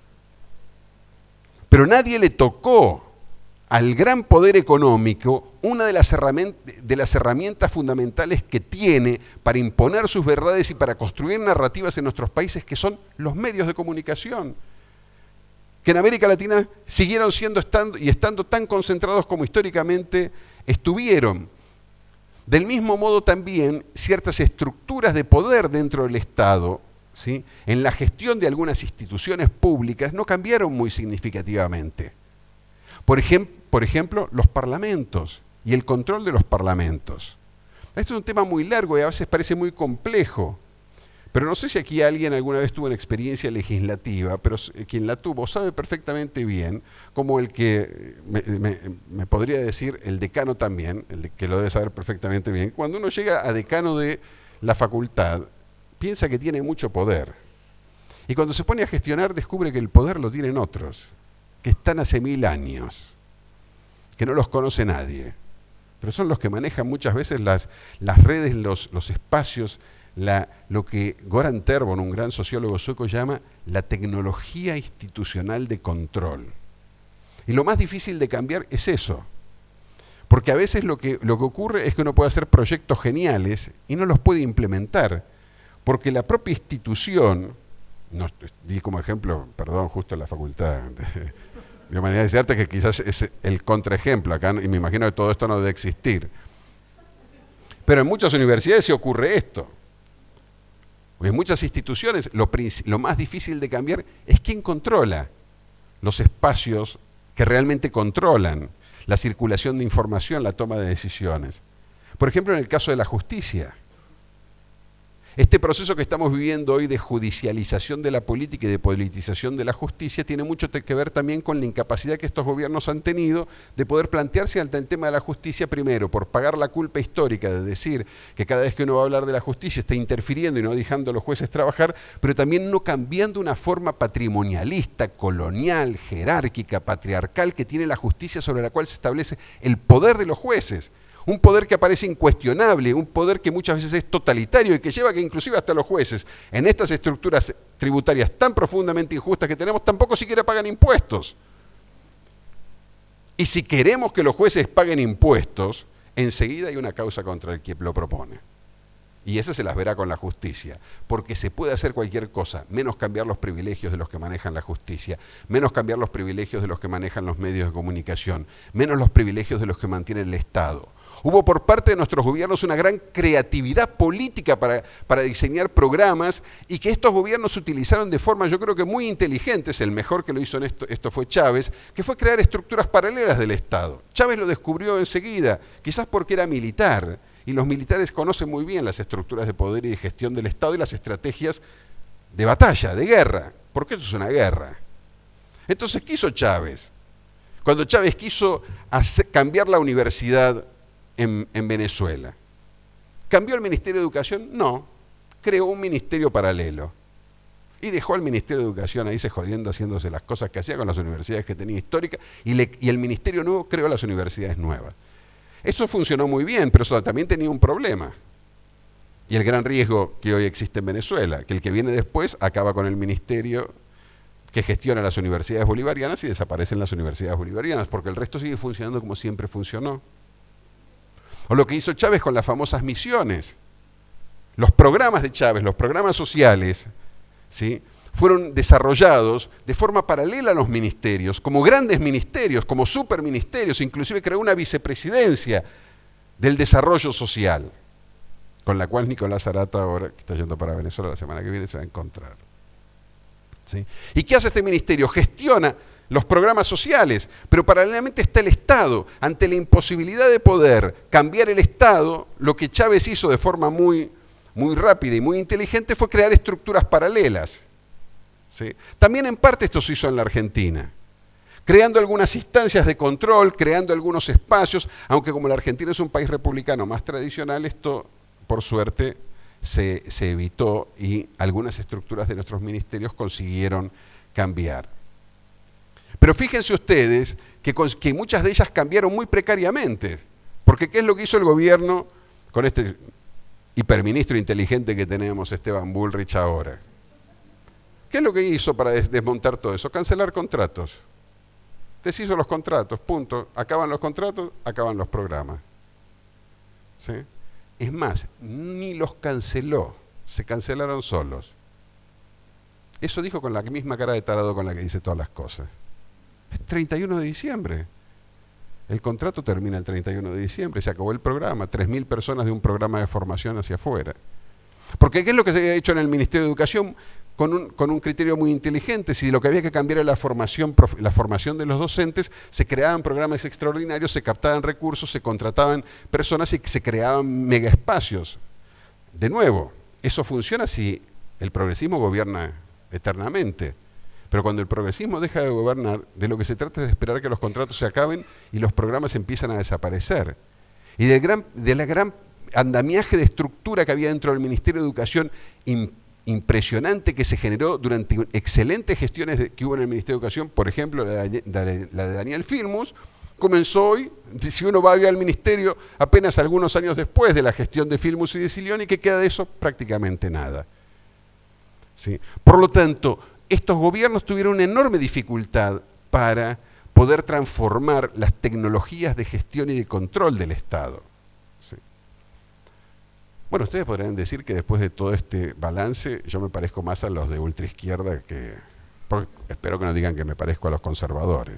Pero nadie le tocó al gran poder económico una de las herramientas fundamentales que tiene para imponer sus verdades y para construir narrativas en nuestros países, que son los medios de comunicación, que en América Latina siguieron estando tan concentrados como históricamente estuvieron. Del mismo modo también ciertas estructuras de poder dentro del Estado, ¿sí?, en la gestión de algunas instituciones públicas no cambiaron muy significativamente. Por ejemplo, los parlamentos y el control de los parlamentos. Este es un tema muy largo y a veces parece muy complejo, pero no sé si aquí alguien alguna vez tuvo una experiencia legislativa, pero quien la tuvo sabe perfectamente bien, como el que me podría decir el decano también, que lo debe saber perfectamente bien. Cuando uno llega a decano de la facultad, piensa que tiene mucho poder, y cuando se pone a gestionar descubre que el poder lo tienen otros, que están hace 1000 años, que no los conoce nadie, pero son los que manejan muchas veces las redes, los espacios, lo que Goran Terborn, un gran sociólogo sueco, llama la tecnología institucional de control. Y lo más difícil de cambiar es eso, porque a veces lo que ocurre es que uno puede hacer proyectos geniales y no los puede implementar, porque la propia institución, di como ejemplo, perdón, justo en la facultad de Humanidades y Artes, que quizás es el contraejemplo acá, y me imagino que todo esto no debe existir. Pero en muchas universidades se ocurre esto. En muchas instituciones lo más difícil de cambiar es quién controla los espacios que realmente controlan la circulación de información, la toma de decisiones. Por ejemplo, en el caso de la justicia. Este proceso que estamos viviendo hoy de judicialización de la política y de politización de la justicia tiene mucho que ver también con la incapacidad que estos gobiernos han tenido de poder plantearse ante el tema de la justicia, primero, por pagar la culpa histórica de decir que cada vez que uno va a hablar de la justicia está interfiriendo y no dejando a los jueces trabajar, pero también no cambiando una forma patrimonialista, colonial, jerárquica, patriarcal que tiene la justicia, sobre la cual se establece el poder de los jueces. Un poder que aparece incuestionable, un poder que muchas veces es totalitario y que lleva a que inclusive hasta los jueces, en estas estructuras tributarias tan profundamente injustas que tenemos, tampoco siquiera pagan impuestos. Y si queremos que los jueces paguen impuestos, enseguida hay una causa contra el que lo propone. Y esa se las verá con la justicia, porque se puede hacer cualquier cosa, menos cambiar los privilegios de los que manejan la justicia, menos cambiar los privilegios de los que manejan los medios de comunicación, menos los privilegios de los que mantiene el Estado. Hubo por parte de nuestros gobiernos una gran creatividad política para diseñar programas, y que estos gobiernos utilizaron de forma, yo creo que muy inteligentes. El mejor que lo hizo en esto fue Chávez, que fue crear estructuras paralelas del Estado. Chávez lo descubrió enseguida, quizás porque era militar, Y los militares conocen muy bien las estructuras de poder y de gestión del Estado y las estrategias de batalla, de guerra, porque eso es una guerra. Entonces, ¿qué hizo Chávez? Cuando Chávez quiso cambiar la universidad en Venezuela, ¿cambió el Ministerio de Educación? No, creó un ministerio paralelo. Y dejó al Ministerio de Educación ahí se jodiendo, haciéndose las cosas que hacía con las universidades que tenía históricas, y el Ministerio Nuevo creó las universidades nuevas. Eso funcionó muy bien, pero eso también tenía un problema. Y el gran riesgo que hoy existe en Venezuela, que el que viene después acaba con el ministerio que gestiona las universidades bolivarianas y desaparecen las universidades bolivarianas, porque el resto sigue funcionando como siempre funcionó. O lo que hizo Chávez con las famosas misiones. Los programas de Chávez, los programas sociales, ¿sí?, fueron desarrollados de forma paralela a los ministerios, como grandes ministerios, como superministerios, inclusive creó una vicepresidencia del desarrollo social, con la cual Nicolás Arata, ahora que está yendo para Venezuela la semana que viene, se va a encontrar. ¿Sí? ¿Y qué hace este ministerio? Gestiona los programas sociales, pero paralelamente está el Estado. Ante la imposibilidad de poder cambiar el Estado, lo que Chávez hizo de forma muy rápida y muy inteligente fue crear estructuras paralelas. ¿Sí? También en parte esto se hizo en la Argentina, creando algunas instancias de control, creando algunos espacios, aunque como la Argentina es un país republicano más tradicional, esto por suerte se evitó y algunas estructuras de nuestros ministerios consiguieron cambiar. Pero fíjense ustedes que muchas de ellas cambiaron muy precariamente, porque ¿qué es lo que hizo el gobierno con este hiperministro inteligente que tenemos, Esteban Bullrich, ahora? ¿Qué es lo que hizo para desmontar todo eso? Cancelar contratos. Deshizo los contratos, punto. Acaban los contratos, acaban los programas. ¿Sí? Es más, ni los canceló, se cancelaron solos. Eso dijo con la misma cara de tarado con la que dice todas las cosas. Es 31 de diciembre. El contrato termina el 31 de diciembre, se acabó el programa, 3.000 personas de un programa de formación hacia afuera. Porque ¿qué es lo que se había hecho en el Ministerio de Educación? Con un criterio muy inteligente. Si lo que había que cambiar era la formación de los docentes, se creaban programas extraordinarios, se captaban recursos, se contrataban personas y se creaban megaespacios. De nuevo, eso funciona si el progresismo gobierna eternamente. Pero cuando el progresismo deja de gobernar, de lo que se trata es de esperar que los contratos se acaben y los programas empiezan a desaparecer. Y de la gran andamiaje de estructura que había dentro del Ministerio de Educación impresionante que se generó durante excelentes gestiones que hubo en el Ministerio de Educación, por ejemplo la de Daniel Firmus, comenzó hoy, si uno va a ver al Ministerio apenas algunos años después de la gestión de Firmus y de Silioni, que queda de eso prácticamente nada. ¿Sí? Por lo tanto, estos gobiernos tuvieron una enorme dificultad para poder transformar las tecnologías de gestión y de control del Estado. ¿Sí? Bueno, ustedes podrían decir que después de todo este balance yo me parezco más a los de ultraizquierda que... espero que no digan que me parezco a los conservadores.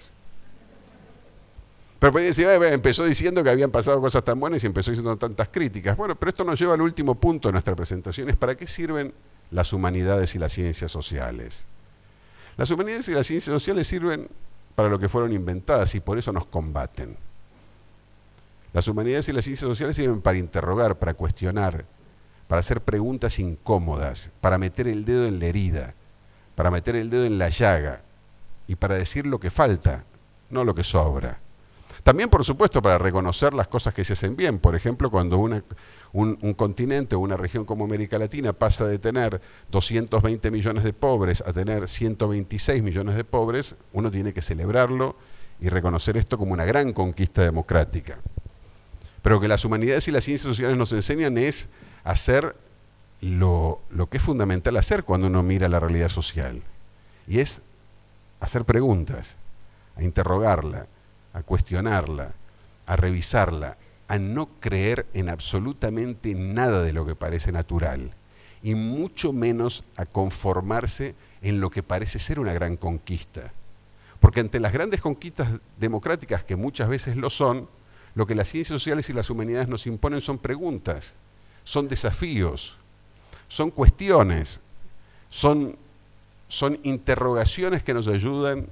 Pero podrían decir, empezó diciendo que habían pasado cosas tan buenas y empezó diciendo tantas críticas. Bueno, pero esto nos lleva al último punto de nuestra presentación, es ¿para qué sirven las humanidades y las ciencias sociales? Las humanidades y las ciencias sociales sirven para lo que fueron inventadas y por eso nos combaten. Las humanidades y las ciencias sociales sirven para interrogar, para cuestionar, para hacer preguntas incómodas, para meter el dedo en la herida, para meter el dedo en la llaga y para decir lo que falta, no lo que sobra. También, por supuesto, para reconocer las cosas que se hacen bien. Por ejemplo, cuando un continente o una región como América Latina pasa de tener 220 millones de pobres a tener 126 millones de pobres, uno tiene que celebrarlo y reconocer esto como una gran conquista democrática. Pero que las humanidades y las ciencias sociales nos enseñan es hacer lo que es fundamental hacer cuando uno mira la realidad social. Y es hacer preguntas, a interrogarla, a cuestionarla, a revisarla, a no creer en absolutamente nada de lo que parece natural, y mucho menos a conformarse en lo que parece ser una gran conquista. Porque ante las grandes conquistas democráticas, que muchas veces lo son, lo que las ciencias sociales y las humanidades nos imponen son preguntas, son desafíos, son cuestiones, son interrogaciones que nos ayudan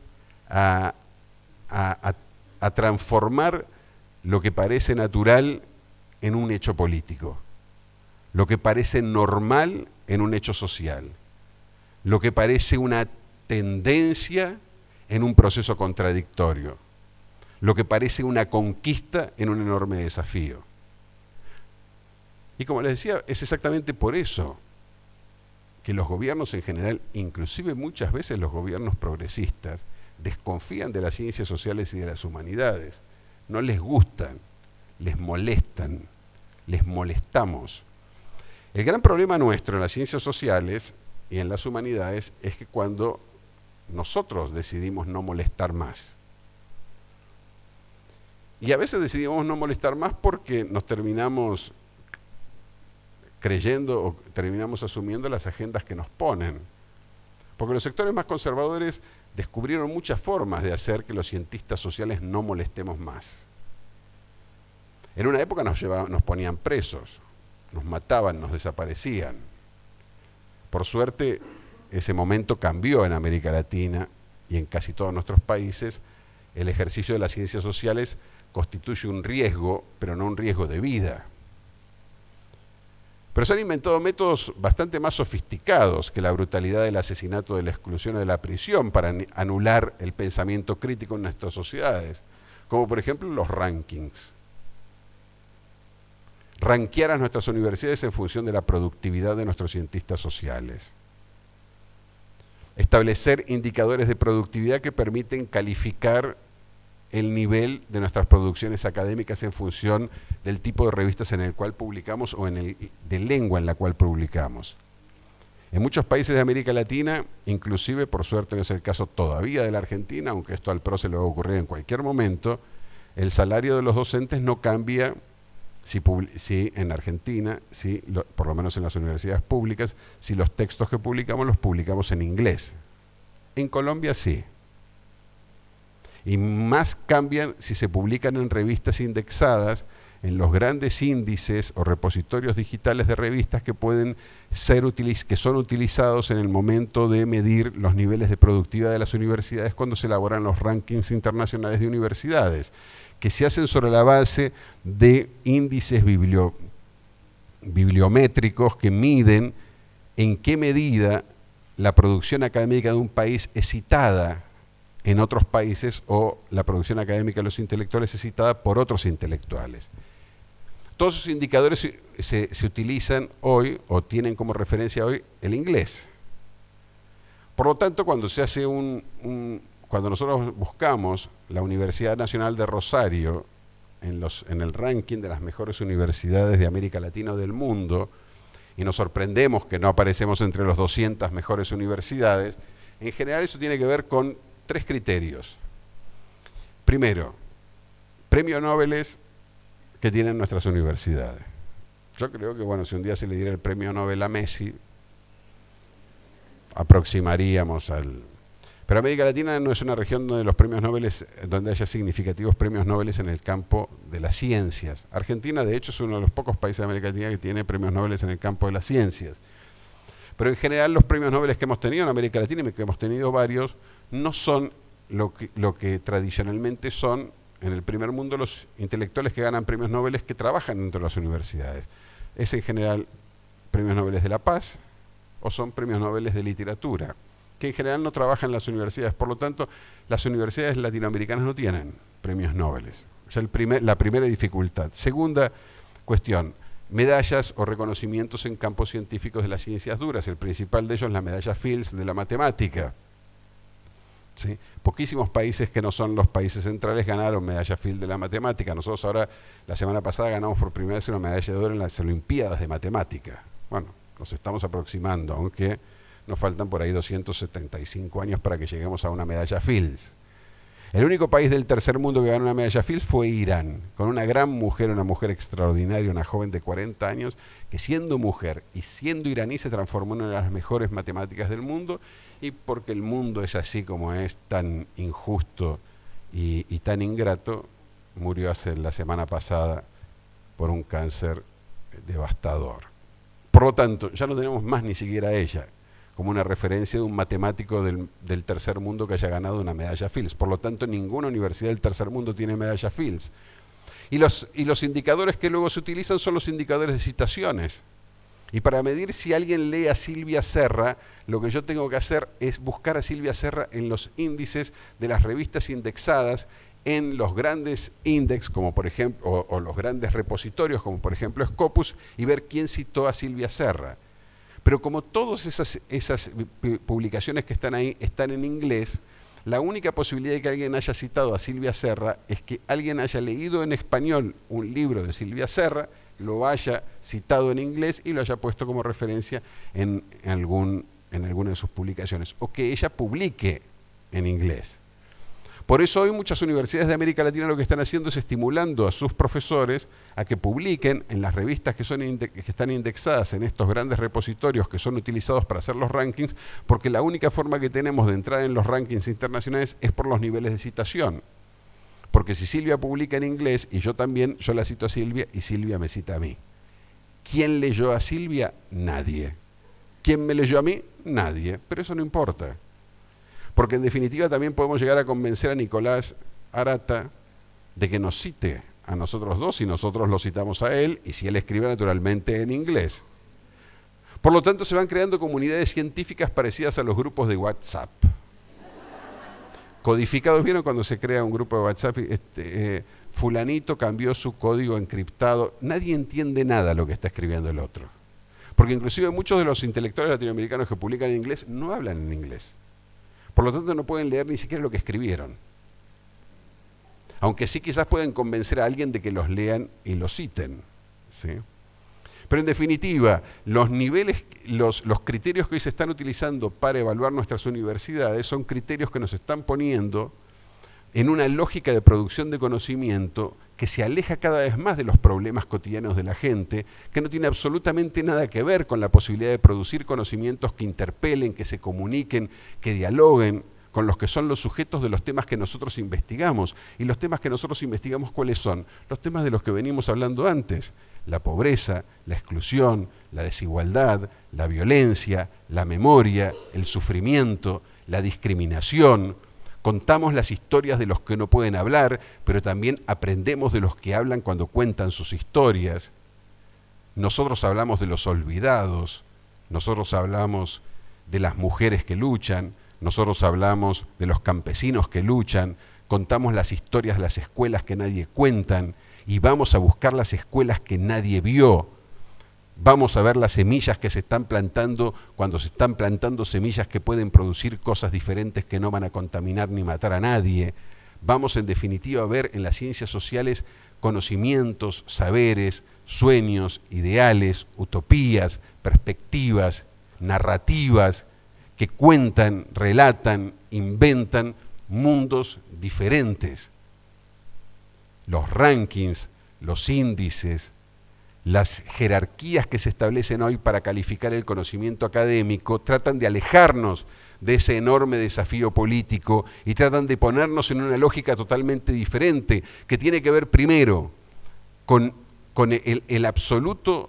a transformar lo que parece natural en un hecho político, lo que parece normal en un hecho social, lo que parece una tendencia en un proceso contradictorio, lo que parece una conquista en un enorme desafío. Y como les decía, es exactamente por eso que los gobiernos en general, inclusive muchas veces los gobiernos progresistas, desconfían de las ciencias sociales y de las humanidades. No les gustan, les molestan, les molestamos. El gran problema nuestro en las ciencias sociales y en las humanidades es que cuando nosotros decidimos no molestar más, y a veces decidimos no molestar más porque nos terminamos creyendo o terminamos asumiendo las agendas que nos ponen. Porque los sectores más conservadores descubrieron muchas formas de hacer que los cientistas sociales no molestemos más. En una época nos ponían presos, nos mataban, nos desaparecían. Por suerte, ese momento cambió en América Latina y en casi todos nuestros países. El ejercicio de las ciencias sociales constituye un riesgo, pero no un riesgo de vida. Pero se han inventado métodos bastante más sofisticados que la brutalidad del asesinato, de la exclusión o de la prisión para anular el pensamiento crítico en nuestras sociedades, como por ejemplo los rankings. Rankear a nuestras universidades en función de la productividad de nuestros cientistas sociales. Establecer indicadores de productividad que permiten calificar el nivel de nuestras producciones académicas en función del tipo de revistas en el cual publicamos o de lengua en la cual publicamos. En muchos países de América Latina, inclusive por suerte no es el caso todavía de la Argentina, aunque esto al PRO se le va a ocurrir en cualquier momento, el salario de los docentes no cambia si en Argentina, por lo menos en las universidades públicas, si los textos que publicamos los publicamos en inglés. En Colombia sí. Y más cambian si se publican en revistas indexadas, en los grandes índices o repositorios digitales de revistas que son utilizados en el momento de medir los niveles de productividad de las universidades cuando se elaboran los rankings internacionales de universidades, que se hacen sobre la base de índices bibliométricos que miden en qué medida la producción académica de un país es citada en otros países o la producción académica de los intelectuales es citada por otros intelectuales. Todos esos indicadores se utilizan hoy o tienen como referencia hoy el inglés. Por lo tanto, cuando se hace cuando nosotros buscamos la Universidad Nacional de Rosario en el ranking de las mejores universidades de América Latina o del mundo, y nos sorprendemos que no aparecemos entre los 200 mejores universidades, en general eso tiene que ver con 3 criterios. Primero, premios Nobel que tienen nuestras universidades. Yo creo que, bueno, si un día se le diera el premio Nobel a Messi, aproximaríamos al... Pero América Latina no es una región donde los premios Nobel, donde haya significativos premios Nobel en el campo de las ciencias. Argentina, de hecho, es uno de los pocos países de América Latina que tiene premios Nobel en el campo de las ciencias. Pero en general los premios Nobel que hemos tenido en América Latina, y que hemos tenido varios, no son lo que tradicionalmente son en el primer mundo los intelectuales que ganan premios Nobel que trabajan dentro de las universidades. Es en general premios Nobel de la paz o son premios Nobel de literatura, que en general no trabajan en las universidades. Por lo tanto, las universidades latinoamericanas no tienen premios Nobel. O sea, la primera dificultad. Segunda cuestión, medallas o reconocimientos en campos científicos de las ciencias duras. El principal de ellos es la medalla Fields de la matemática. ¿Sí? Poquísimos países que no son los países centrales ganaron medalla Fields de la matemática. Nosotros ahora, la semana pasada, ganamos por primera vez una medalla de oro en las Olimpiadas de Matemática. Bueno, nos estamos aproximando, aunque nos faltan por ahí 275 años para que lleguemos a una medalla Fields. El único país del tercer mundo que ganó una medalla Fields fue Irán, con una gran mujer, una mujer extraordinaria, una joven de 40 años, que siendo mujer y siendo iraní se transformó en una de las mejores matemáticas del mundo, y porque el mundo es así como es, tan injusto y tan ingrato, murió la semana pasada por un cáncer devastador. Por lo tanto, ya no tenemos más ni siquiera a ella como una referencia de un matemático del tercer mundo que haya ganado una medalla Fields. Por lo tanto, ninguna universidad del tercer mundo tiene medalla Fields. Y los indicadores que luego se utilizan son los indicadores de citaciones. Y para medir si alguien lee a Silvia Serra, lo que yo tengo que hacer es buscar a Silvia Serra en los índices de las revistas indexadas, en los grandes índices, como por ejemplo, o los grandes repositorios, como por ejemplo Scopus, y ver quién citó a Silvia Serra. Pero como todas esas publicaciones que están ahí están en inglés, la única posibilidad de que alguien haya citado a Silvia Serra es que alguien haya leído en español un libro de Silvia Serra, lo haya citado en inglés y lo haya puesto como referencia en alguna de sus publicaciones, o que ella publique en inglés. Por eso hoy muchas universidades de América Latina lo que están haciendo es estimulando a sus profesores a que publiquen en las revistas que están indexadas en estos grandes repositorios que son utilizados para hacer los rankings, porque la única forma que tenemos de entrar en los rankings internacionales es por los niveles de citación. Porque si Silvia publica en inglés y yo también, yo la cito a Silvia y Silvia me cita a mí. ¿Quién leyó a Silvia? Nadie. ¿Quién me leyó a mí? Nadie. Pero eso no importa. Porque en definitiva también podemos llegar a convencer a Nicolás Arata de que nos cite a nosotros dos y nosotros lo citamos a él, y si él escribe naturalmente en inglés. Por lo tanto se van creando comunidades científicas parecidas a los grupos de WhatsApp. Codificados, ¿vieron cuando se crea un grupo de WhatsApp? Fulanito cambió su código encriptado. Nadie entiende nada lo que está escribiendo el otro. Porque inclusive muchos de los intelectuales latinoamericanos que publican en inglés no hablan en inglés. Por lo tanto no pueden leer ni siquiera lo que escribieron. Aunque sí quizás pueden convencer a alguien de que los lean y los citen, ¿sí? Pero en definitiva, los niveles, los criterios que hoy se están utilizando para evaluar nuestras universidades son criterios que nos están poniendo en una lógica de producción de conocimiento que se aleja cada vez más de los problemas cotidianos de la gente, que no tiene absolutamente nada que ver con la posibilidad de producir conocimientos que interpelen, que se comuniquen, que dialoguen con los que son los sujetos de los temas que nosotros investigamos. Y los temas que nosotros investigamos, ¿cuáles son? Los temas de los que venimos hablando antes: la pobreza, la exclusión, la desigualdad, la violencia, la memoria, el sufrimiento, la discriminación. Contamos las historias de los que no pueden hablar, pero también aprendemos de los que hablan cuando cuentan sus historias. Nosotros hablamos de los olvidados, nosotros hablamos de las mujeres que luchan, nosotros hablamos de los campesinos que luchan, contamos las historias de las escuelas que nadie cuentan y vamos a buscar las escuelas que nadie vio. Vamos a ver las semillas que se están plantando cuando se están plantando semillas que pueden producir cosas diferentes que no van a contaminar ni matar a nadie. Vamos en definitiva a ver en las ciencias sociales conocimientos, saberes, sueños, ideales, utopías, perspectivas, narrativas que cuentan, relatan, inventan mundos diferentes. Los rankings, los índices, las jerarquías que se establecen hoy para calificar el conocimiento académico tratan de alejarnos de ese enorme desafío político y tratan de ponernos en una lógica totalmente diferente, que tiene que ver primero con la absoluta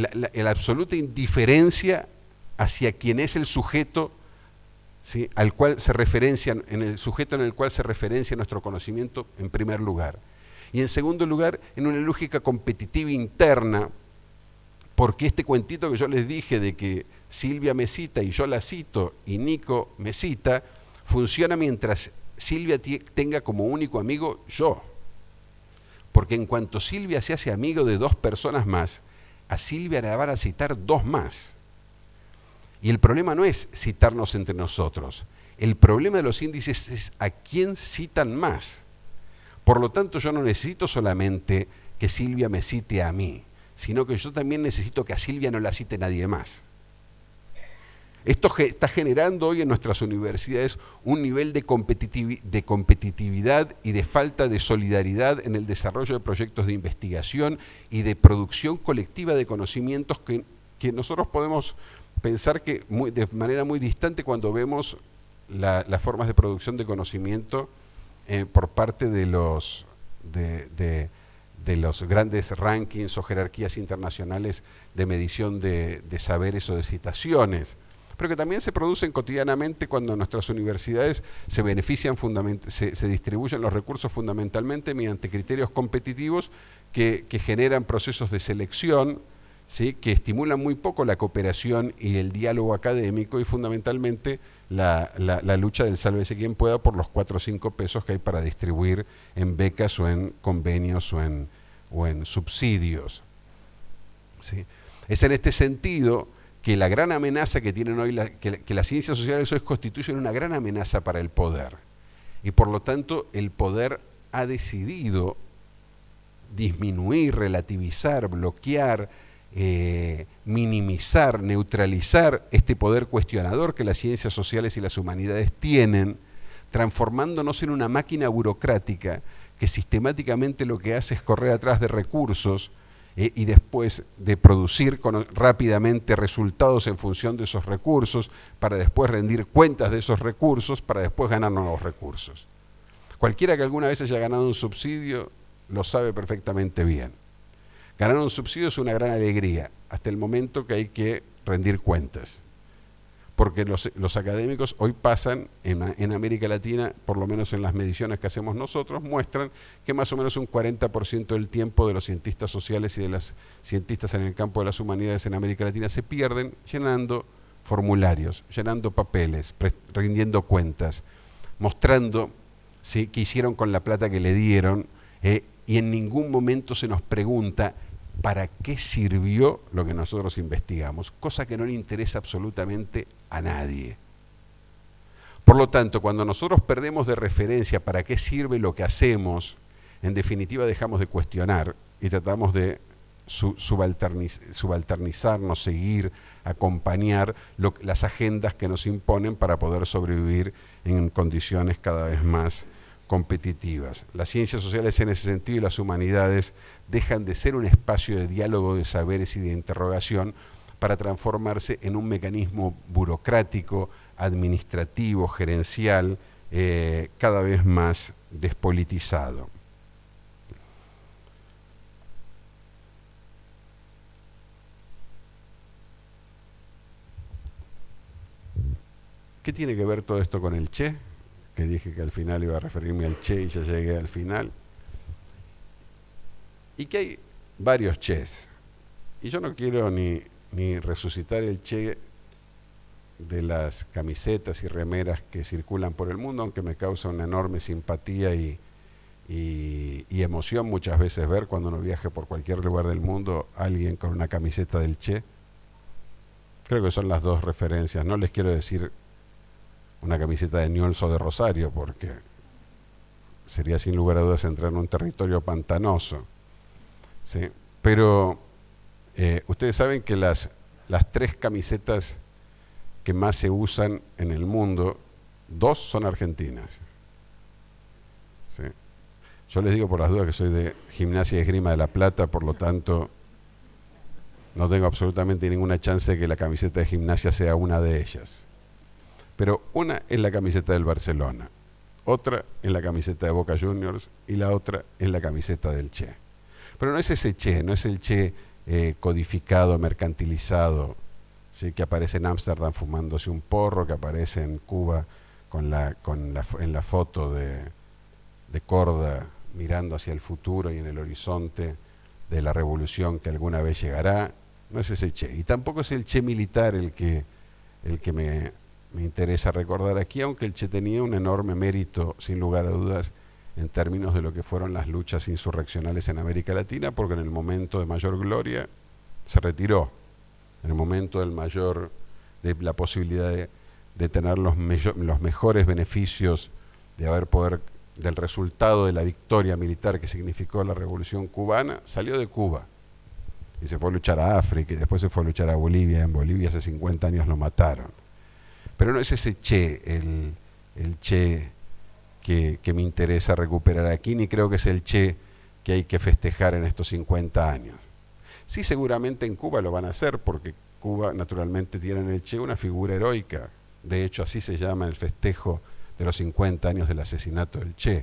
indiferencia hacia quien es el sujeto, ¿sí?, al cual se referencia, en el sujeto en el cual se referencia nuestro conocimiento en primer lugar. Y en segundo lugar, en una lógica competitiva interna, porque este cuentito que yo les dije de que Silvia me cita y yo la cito y Nico me cita, funciona mientras Silvia tenga como único amigo yo. Porque en cuanto Silvia se hace amigo de dos personas más, a Silvia la van a citar dos más. Y el problema no es citarnos entre nosotros, el problema de los índices es a quién citan más. Por lo tanto, yo no necesito solamente que Silvia me cite a mí, sino que yo también necesito que a Silvia no la cite nadie más. Esto está generando hoy en nuestras universidades un nivel de competitividad y de falta de solidaridad en el desarrollo de proyectos de investigación y de producción colectiva de conocimientos que nosotros podemos pensar que de manera muy distante cuando vemos las formas de producción de conocimiento por parte de los grandes rankings o jerarquías internacionales de medición de saberes o de citaciones. pero que también se producen cotidianamente cuando nuestras universidades se benefician, se distribuyen los recursos fundamentalmente mediante criterios competitivos que generan procesos de selección, ¿sí?, que estimulan muy poco la cooperación y el diálogo académico y fundamentalmente la lucha del sálvese quien pueda por los 4 o 5 pesos que hay para distribuir en becas o en convenios o en subsidios. ¿Sí? Es en este sentido que la gran amenaza que tienen hoy, que las ciencias sociales hoy constituyen una gran amenaza para el poder. Y por lo tanto el poder ha decidido disminuir, relativizar, bloquear, minimizar, neutralizar este poder cuestionador que las ciencias sociales y las humanidades tienen, transformándonos en una máquina burocrática que sistemáticamente lo que hace es correr atrás de recursos y después de producir rápidamente resultados en función de esos recursos, para después rendir cuentas de esos recursos, para después ganar nuevos recursos. Cualquiera que alguna vez haya ganado un subsidio lo sabe perfectamente bien. Ganar un subsidio es una gran alegría, hasta el momento que hay que rendir cuentas. Porque los académicos hoy pasan en América Latina, por lo menos en las mediciones que hacemos nosotros, muestran que más o menos un 40% del tiempo de los cientistas sociales y de las cientistas en el campo de las humanidades en América Latina se pierden llenando formularios, llenando papeles, rindiendo cuentas, mostrando, ¿sí?, qué hicieron con la plata que le dieron, y en ningún momento se nos pregunta ¿para qué sirvió lo que nosotros investigamos? Cosa que no le interesa absolutamente a nadie. Por lo tanto, cuando nosotros perdemos de referencia para qué sirve lo que hacemos, en definitiva dejamos de cuestionar y tratamos de subalternizarnos, seguir, acompañar las agendas que nos imponen para poder sobrevivir en condiciones cada vez más competitivas. Las ciencias sociales en ese sentido y las humanidades dejan de ser un espacio de diálogo de saberes y de interrogación para transformarse en un mecanismo burocrático, administrativo, gerencial, cada vez más despolitizado. ¿Qué tiene que ver todo esto con el Che? Que dije que al final iba a referirme al Che y ya llegué al final. Y que hay varios Ches. Y yo no quiero ni resucitar el Che de las camisetas y remeras que circulan por el mundo, aunque me causa una enorme simpatía y emoción muchas veces ver cuando uno viaje por cualquier lugar del mundo a alguien con una camiseta del Che. Creo que son las dos referencias. No les quiero decir una camiseta de Newell's o de Rosario, porque sería sin lugar a dudas entrar en un territorio pantanoso, ¿sí? Pero ustedes saben que las 3 camisetas que más se usan en el mundo, 2 son argentinas, ¿sí? Yo les digo por las dudas que soy de Gimnasia y Esgrima de La Plata, por lo tanto no tengo absolutamente ninguna chance de que la camiseta de Gimnasia sea una de ellas. Pero una es la camiseta del Barcelona, otra es la camiseta de Boca Juniors y la otra es la camiseta del Che. Pero no es ese Che, no es el Che codificado, mercantilizado, ¿sí?, que aparece en Ámsterdam fumándose un porro, que aparece en Cuba en la foto de Korda mirando hacia el futuro y en el horizonte de la revolución que alguna vez llegará. No es ese Che. Y tampoco es el Che militar el que me interesa recordar aquí, aunque el Che tenía un enorme mérito, sin lugar a dudas, en términos de lo que fueron las luchas insurreccionales en América Latina, porque en el momento de mayor gloria se retiró, en el momento de la posibilidad de tener los mejores beneficios del resultado de la victoria militar que significó la Revolución Cubana, salió de Cuba y se fue a luchar a África y después se fue a luchar a Bolivia. En Bolivia hace 50 años lo mataron. Pero no es ese Che, el Che que me interesa recuperar aquí, ni creo que es el Che que hay que festejar en estos 50 años. Sí, seguramente en Cuba lo van a hacer, porque Cuba naturalmente tiene en el Che una figura heroica. De hecho, así se llama el festejo de los 50 años del asesinato del Che.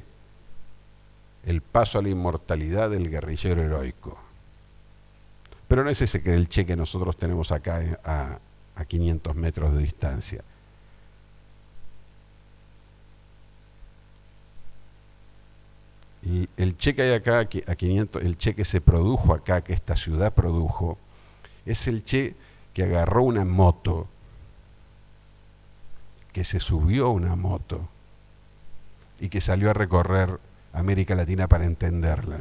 El paso a la inmortalidad del guerrillero heroico. Pero no es ese que el Che que nosotros tenemos acá a 500 metros de distancia. Y el Che que hay acá, a 500, el Che que se produjo acá, que esta ciudad produjo, es el Che que agarró una moto, que se subió a una moto y que salió a recorrer América Latina para entenderla.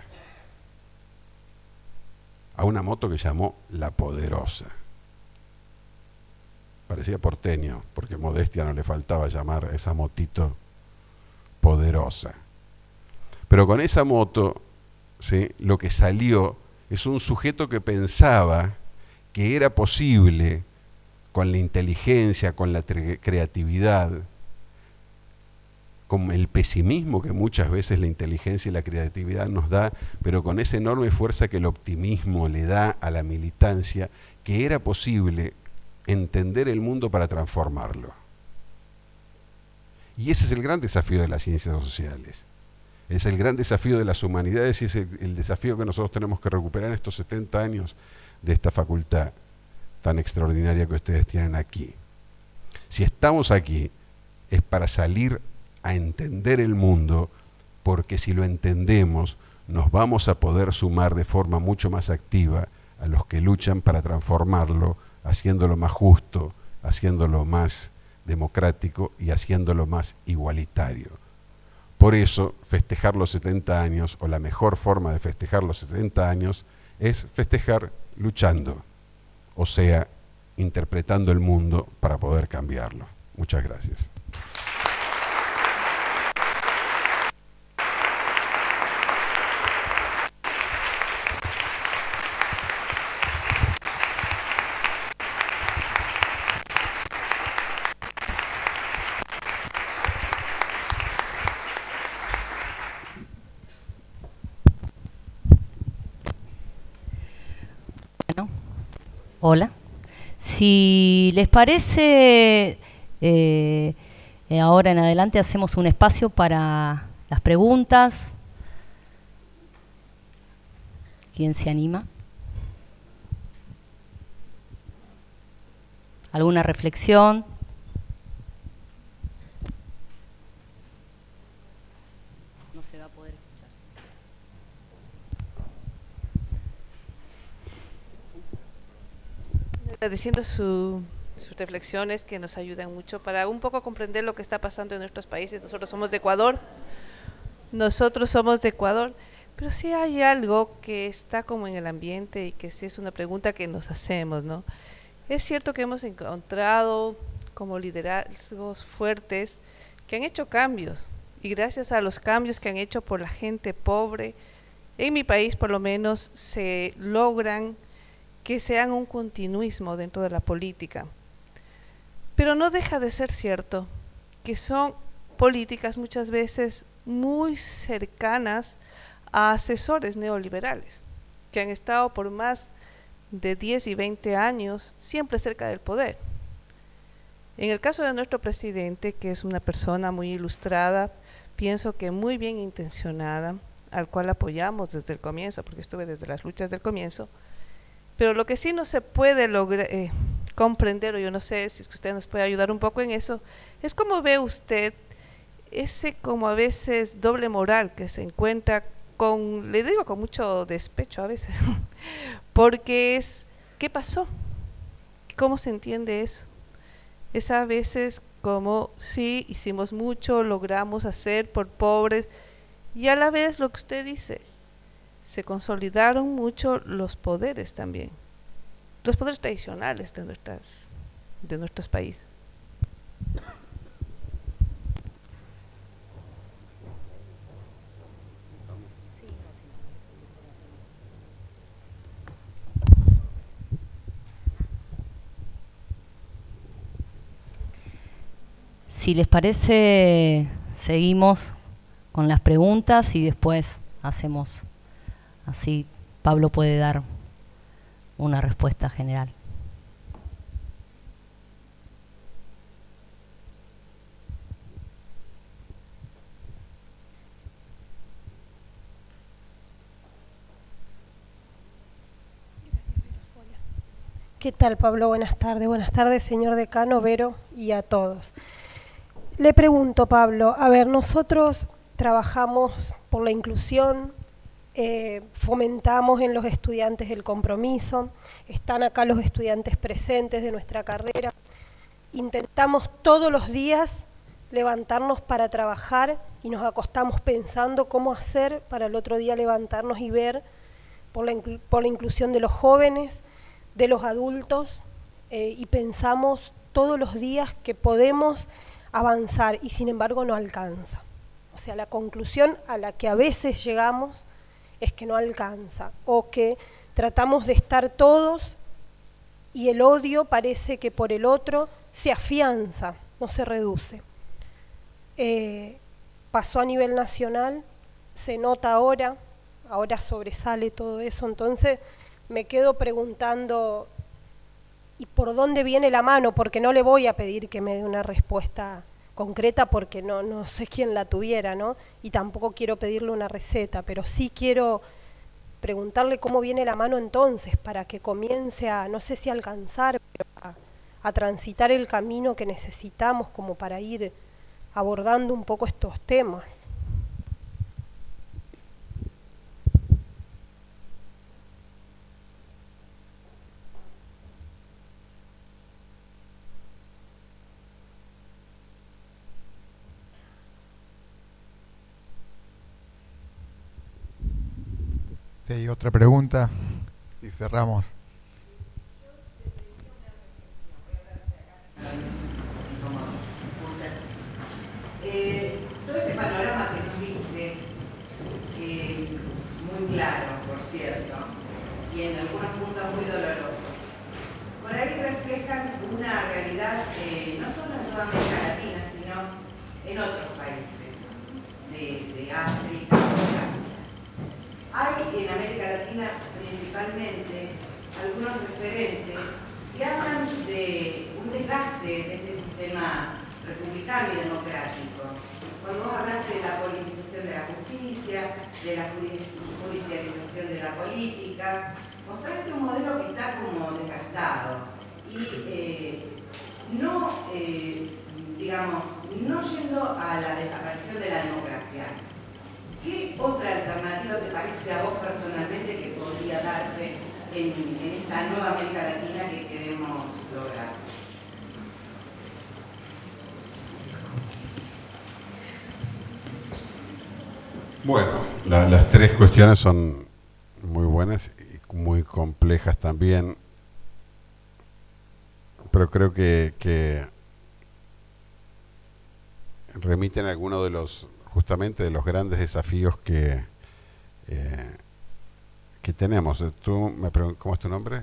A una moto que llamó La Poderosa. Parecía porteño, porque modestia no le faltaba llamar a esa motito Poderosa. Pero con esa moto, ¿sí?, lo que salió es un sujeto que pensaba que era posible, con la inteligencia, con la creatividad, con el pesimismo que muchas veces la inteligencia y la creatividad nos da, pero con esa enorme fuerza que el optimismo le da a la militancia, que era posible entender el mundo para transformarlo. Y ese es el gran desafío de las ciencias sociales. Es el gran desafío de las humanidades y es el desafío que nosotros tenemos que recuperar en estos 70 años de esta facultad tan extraordinaria que ustedes tienen aquí. Si estamos aquí es para salir a entender el mundo, porque si lo entendemos nos vamos a poder sumar de forma mucho más activa a los que luchan para transformarlo, haciéndolo más justo, haciéndolo más democrático y haciéndolo más igualitario. Por eso, festejar los 70 años, o la mejor forma de festejar los 70 años, es festejar luchando, o sea, interpretando el mundo para poder cambiarlo. Muchas gracias. Bueno, hola. Si les parece, ahora en adelante hacemos un espacio para las preguntas. ¿Quién se anima? ¿Alguna reflexión? No se va a poder escuchar. Agradeciendo sus reflexiones que nos ayudan mucho para un poco comprender lo que está pasando en nuestros países. Nosotros somos de Ecuador, pero sí hay algo que está como en el ambiente y que sí es una pregunta que nos hacemos, ¿no? Es cierto que hemos encontrado como liderazgos fuertes que han hecho cambios, y gracias a los cambios que han hecho por la gente pobre, en mi país por lo menos se logran que sean un continuismo dentro de la política. Pero no deja de ser cierto que son políticas muchas veces muy cercanas a asesores neoliberales, que han estado por más de 10 y 20 años siempre cerca del poder. En el caso de nuestro presidente, que es una persona muy ilustrada, pienso que muy bien intencionada, al cual apoyamos desde el comienzo, porque estuve desde las luchas del comienzo, pero lo que sí no se puede lograr comprender, o yo no sé si es que usted nos puede ayudar un poco en eso, es cómo ve usted ese como a veces doble moral que se encuentra con, le digo con mucho despecho a veces, porque es, ¿qué pasó? ¿Cómo se entiende eso? Es a veces como, sí, hicimos mucho, logramos hacer por pobres, y a la vez lo que usted dice, se consolidaron mucho los poderes también, los poderes tradicionales de nuestros países. Si les parece, seguimos con las preguntas y después hacemos así. Pablo puede dar una respuesta general. ¿Qué tal, Pablo? Buenas tardes, señor decano, Vero, y a todos. Le pregunto, Pablo, a ver, nosotros trabajamos por la inclusión, fomentamos en los estudiantes el compromiso, están acá los estudiantes presentes de nuestra carrera, intentamos todos los días levantarnos para trabajar y nos acostamos pensando cómo hacer para el otro día levantarnos y ver por la inclusión de los jóvenes, de los adultos, y pensamos todos los días que podemos avanzar y sin embargo no alcanza. O sea, la conclusión a la que a veces llegamos es que no alcanza, o que tratamos de estar todos y el odio parece que por el otro se afianza, no se reduce. Pasó a nivel nacional, se nota ahora sobresale todo eso, entonces me quedo preguntando, ¿y por dónde viene la mano? Porque no le voy a pedir que me dé una respuesta concreta porque no sé quién la tuviera, ¿no? Y tampoco quiero pedirle una receta, pero sí quiero preguntarle cómo viene la mano entonces para que comience a, no sé si alcanzar, pero a transitar el camino que necesitamos como para ir abordando un poco estos temas. Sí, otra pregunta y cerramos. Todo este panorama que existe, muy claro, por cierto, y en algunos puntos muy doloroso, por ahí reflejan una realidad no solo en toda América Latina, sino en otros países de África o de Asia. Hay en América Latina principalmente algunos referentes que hablan de un desgaste de este sistema republicano y democrático. Cuando vos hablaste de la politización de la justicia, de la judicialización de la política, mostraste un modelo que está como desgastado y no yendo a la desaparición de la democracia. ¿Qué otra alternativa te parece a vos personalmente que podría darse en esta nueva América Latina que queremos lograr? Bueno, las tres cuestiones son muy buenas y muy complejas también, pero creo que remiten a algunos de los, justamente de los grandes desafíos que tenemos. Tú me preguntas, ¿cómo es tu nombre?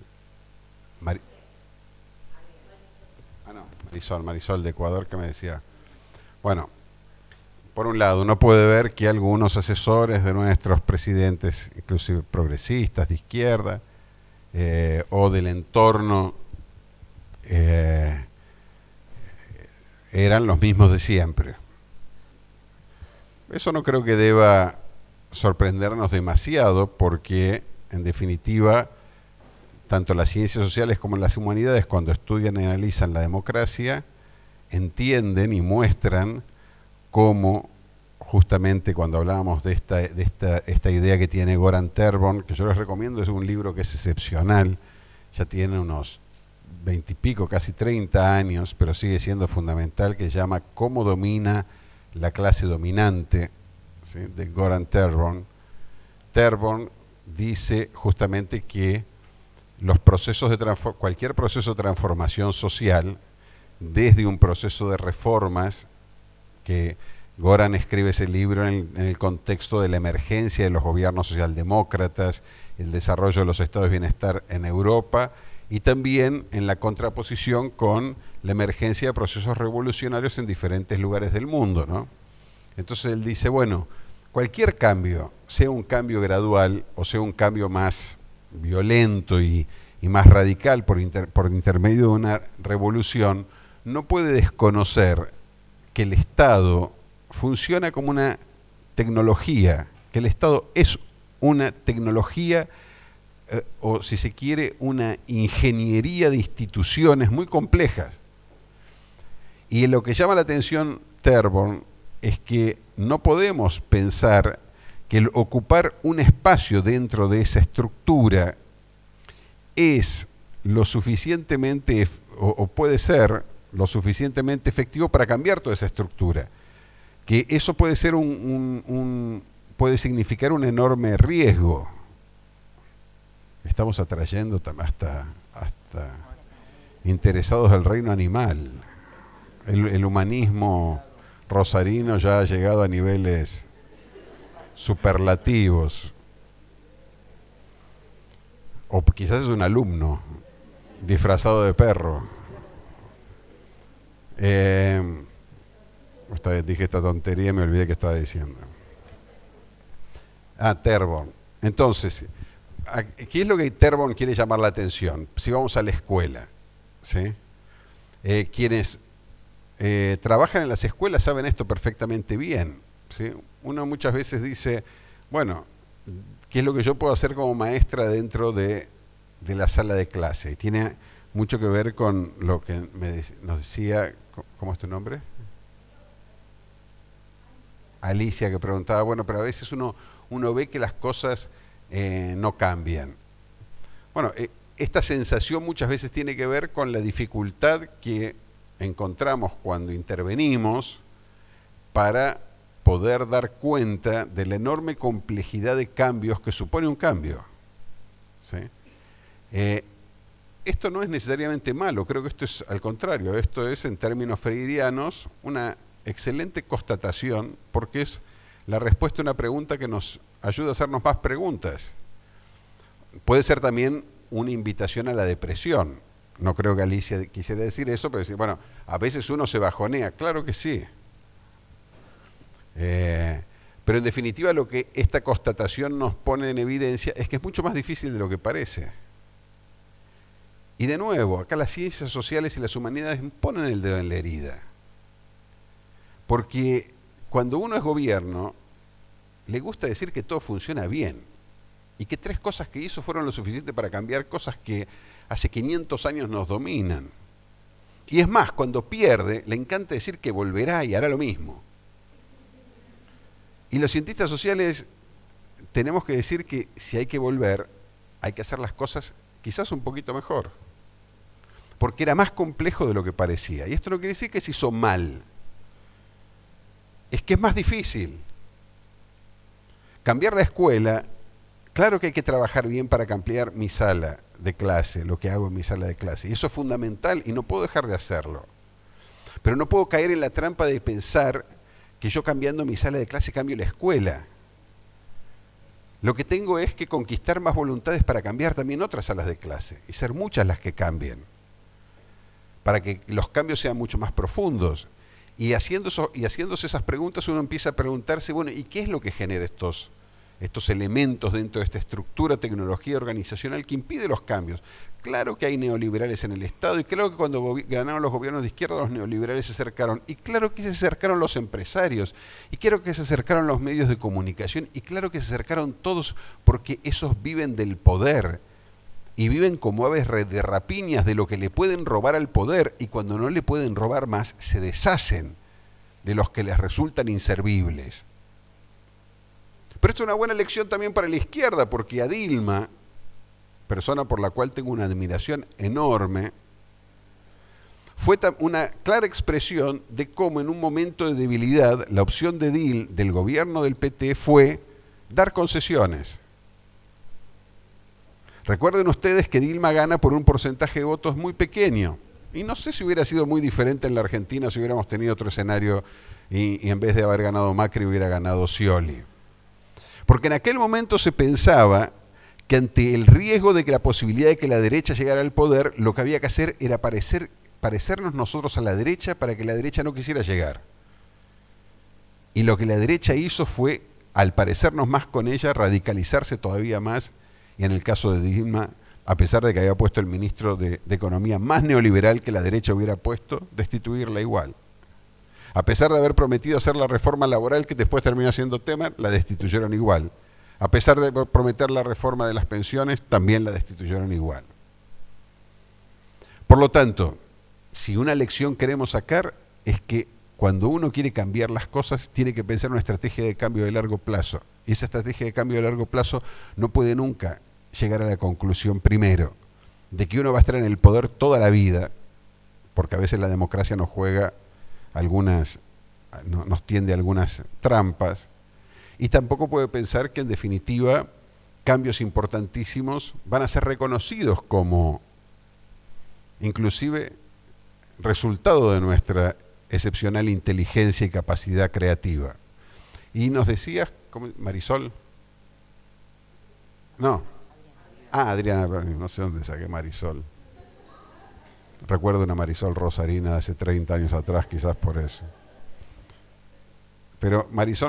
Marisol de Ecuador, que me decía, bueno, por un lado, uno puede ver que algunos asesores de nuestros presidentes, inclusive progresistas de izquierda, o del entorno, eran los mismos de siempre. Eso no creo que deba sorprendernos demasiado, porque, en definitiva, tanto las ciencias sociales como las humanidades, cuando estudian y analizan la democracia, entienden y muestran cómo, justamente cuando hablábamos de esta idea que tiene Goran Terborn, que yo les recomiendo, es un libro que es excepcional, ya tiene unos 20 y pico, casi 30 años, pero sigue siendo fundamental, que se llama ¿Cómo domina la clase dominante?, ¿sí?, de Goran Terborn. Terborn dice justamente que los procesos cualquier proceso de transformación social, desde un proceso de reformas, que Goran escribe ese libro en el contexto de la emergencia de los gobiernos socialdemócratas, el desarrollo de los estados de bienestar en Europa, y también en la contraposición con la emergencia de procesos revolucionarios en diferentes lugares del mundo, ¿no? Entonces él dice, bueno, cualquier cambio, sea un cambio gradual o sea un cambio más violento y más radical por intermedio de una revolución, no puede desconocer que el Estado funciona como una tecnología, que el Estado es una tecnología o si se quiere, una ingeniería de instituciones muy complejas. Y lo que llama la atención Terborn es que no podemos pensar que el ocupar un espacio dentro de esa estructura es lo suficientemente, o puede ser lo suficientemente efectivo para cambiar toda esa estructura. Que eso puede ser puede significar un enorme riesgo. Estamos atrayendo hasta interesados del reino animal. El humanismo rosarino ya ha llegado a niveles superlativos. O quizás es un alumno disfrazado de perro. Dije esta tontería y me olvidé que estaba diciendo. Terborn. Entonces, ¿qué es lo que Terborn quiere llamar la atención? Si vamos a la escuela, ¿sí? Quienes trabajan en las escuelas saben esto perfectamente bien, ¿sí? Uno muchas veces dice, bueno, ¿qué es lo que yo puedo hacer como maestra dentro de la sala de clase? Y tiene mucho que ver con lo que nos decía, ¿cómo es tu nombre? Alicia, que preguntaba, bueno, pero a veces uno ve que las cosas no cambian. Bueno, esta sensación muchas veces tiene que ver con la dificultad que encontramos cuando intervenimos para poder dar cuenta de la enorme complejidad de cambios que supone un cambio. ¿Sí? Esto no es necesariamente malo, creo que esto es al contrario, esto es en términos freirianos una excelente constatación porque es la respuesta a una pregunta que nos ayuda a hacernos más preguntas. Puede ser también una invitación a la depresión. No creo que Alicia quisiera decir eso, pero decir, bueno, a veces uno se bajonea, claro que sí. Pero en definitiva lo que esta constatación nos pone en evidencia es que es mucho más difícil de lo que parece. Y de nuevo, acá las ciencias sociales y las humanidades ponen el dedo en la herida. Porque cuando uno es gobierno, le gusta decir que todo funciona bien y que 3 cosas que hizo fueron lo suficiente para cambiar cosas que hace 500 años nos dominan. Y es más, cuando pierde, le encanta decir que volverá y hará lo mismo. Y los cientistas sociales tenemos que decir que si hay que volver, hay que hacer las cosas quizás un poquito mejor. Porque era más complejo de lo que parecía. Y esto no quiere decir que se hizo mal. Es que es más difícil. Cambiar la escuela, claro que hay que trabajar bien para cambiar mi sala de clase, lo que hago en mi sala de clase. Y eso es fundamental y no puedo dejar de hacerlo. Pero no puedo caer en la trampa de pensar que yo cambiando mi sala de clase cambio la escuela. Lo que tengo es que conquistar más voluntades para cambiar también otras salas de clase y ser muchas las que cambien, para que los cambios sean mucho más profundos. Y haciéndose esas preguntas uno empieza a preguntarse, bueno, ¿y qué es lo que genera estos elementos dentro de esta estructura, tecnología organizacional que impide los cambios? Claro que hay neoliberales en el Estado y claro que cuando ganaron los gobiernos de izquierda los neoliberales se acercaron y claro que se acercaron los empresarios y claro que se acercaron los medios de comunicación y claro que se acercaron todos porque esos viven del poder y viven como aves de rapiñas de lo que le pueden robar al poder y cuando no le pueden robar más se deshacen de los que les resultan inservibles. Pero esto es una buena lección también para la izquierda porque a Dilma, persona por la cual tengo una admiración enorme, fue una clara expresión de cómo en un momento de debilidad la opción del gobierno del PT fue dar concesiones. Recuerden ustedes que Dilma gana por un porcentaje de votos muy pequeño. Y no sé si hubiera sido muy diferente en la Argentina si hubiéramos tenido otro escenario y en vez de haber ganado Macri hubiera ganado Scioli. Porque en aquel momento se pensaba que ante el riesgo de que la posibilidad de que la derecha llegara al poder, lo que había que hacer era parecernos nosotros a la derecha para que la derecha no quisiera llegar. Y lo que la derecha hizo fue, al parecernos más con ella, radicalizarse todavía más, y en el caso de Dilma, a pesar de que había puesto el ministro de Economía más neoliberal que la derecha hubiera puesto, destituirla igual. A pesar de haber prometido hacer la reforma laboral que después terminó siendo Temer, la destituyeron igual. A pesar de prometer la reforma de las pensiones, también la destituyeron igual. Por lo tanto, si una lección queremos sacar, es que cuando uno quiere cambiar las cosas, tiene que pensar en una estrategia de cambio de largo plazo. Y esa estrategia de cambio de largo plazo no puede nunca llegar a la conclusión, primero, de que uno va a estar en el poder toda la vida, porque a veces la democracia nos juega nos tiende algunas trampas, y tampoco puede pensar que en definitiva cambios importantísimos van a ser reconocidos como inclusive resultado de nuestra excepcional inteligencia y capacidad creativa. Y nos decías, Marisol, no, Adriana, no sé dónde saqué Marisol. Recuerdo una Marisol Rosarina de hace 30 años atrás, quizás por eso. Pero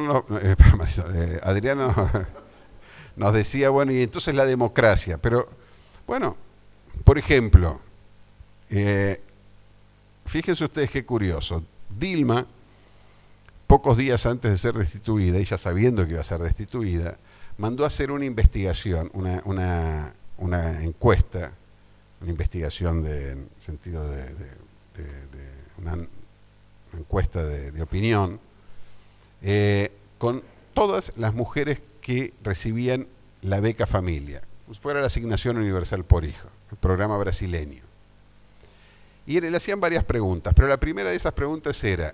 Adriana nos decía, bueno, y entonces la democracia. Pero, bueno, por ejemplo, fíjense ustedes qué curioso. Dilma, pocos días antes de ser destituida, ella sabiendo que iba a ser destituida, mandó a hacer una investigación, una encuesta, una investigación en sentido de una encuesta de opinión, con todas las mujeres que recibían la beca familia, pues fuera la asignación universal por hijo, el programa brasileño. Y le hacían varias preguntas, pero la primera de esas preguntas era,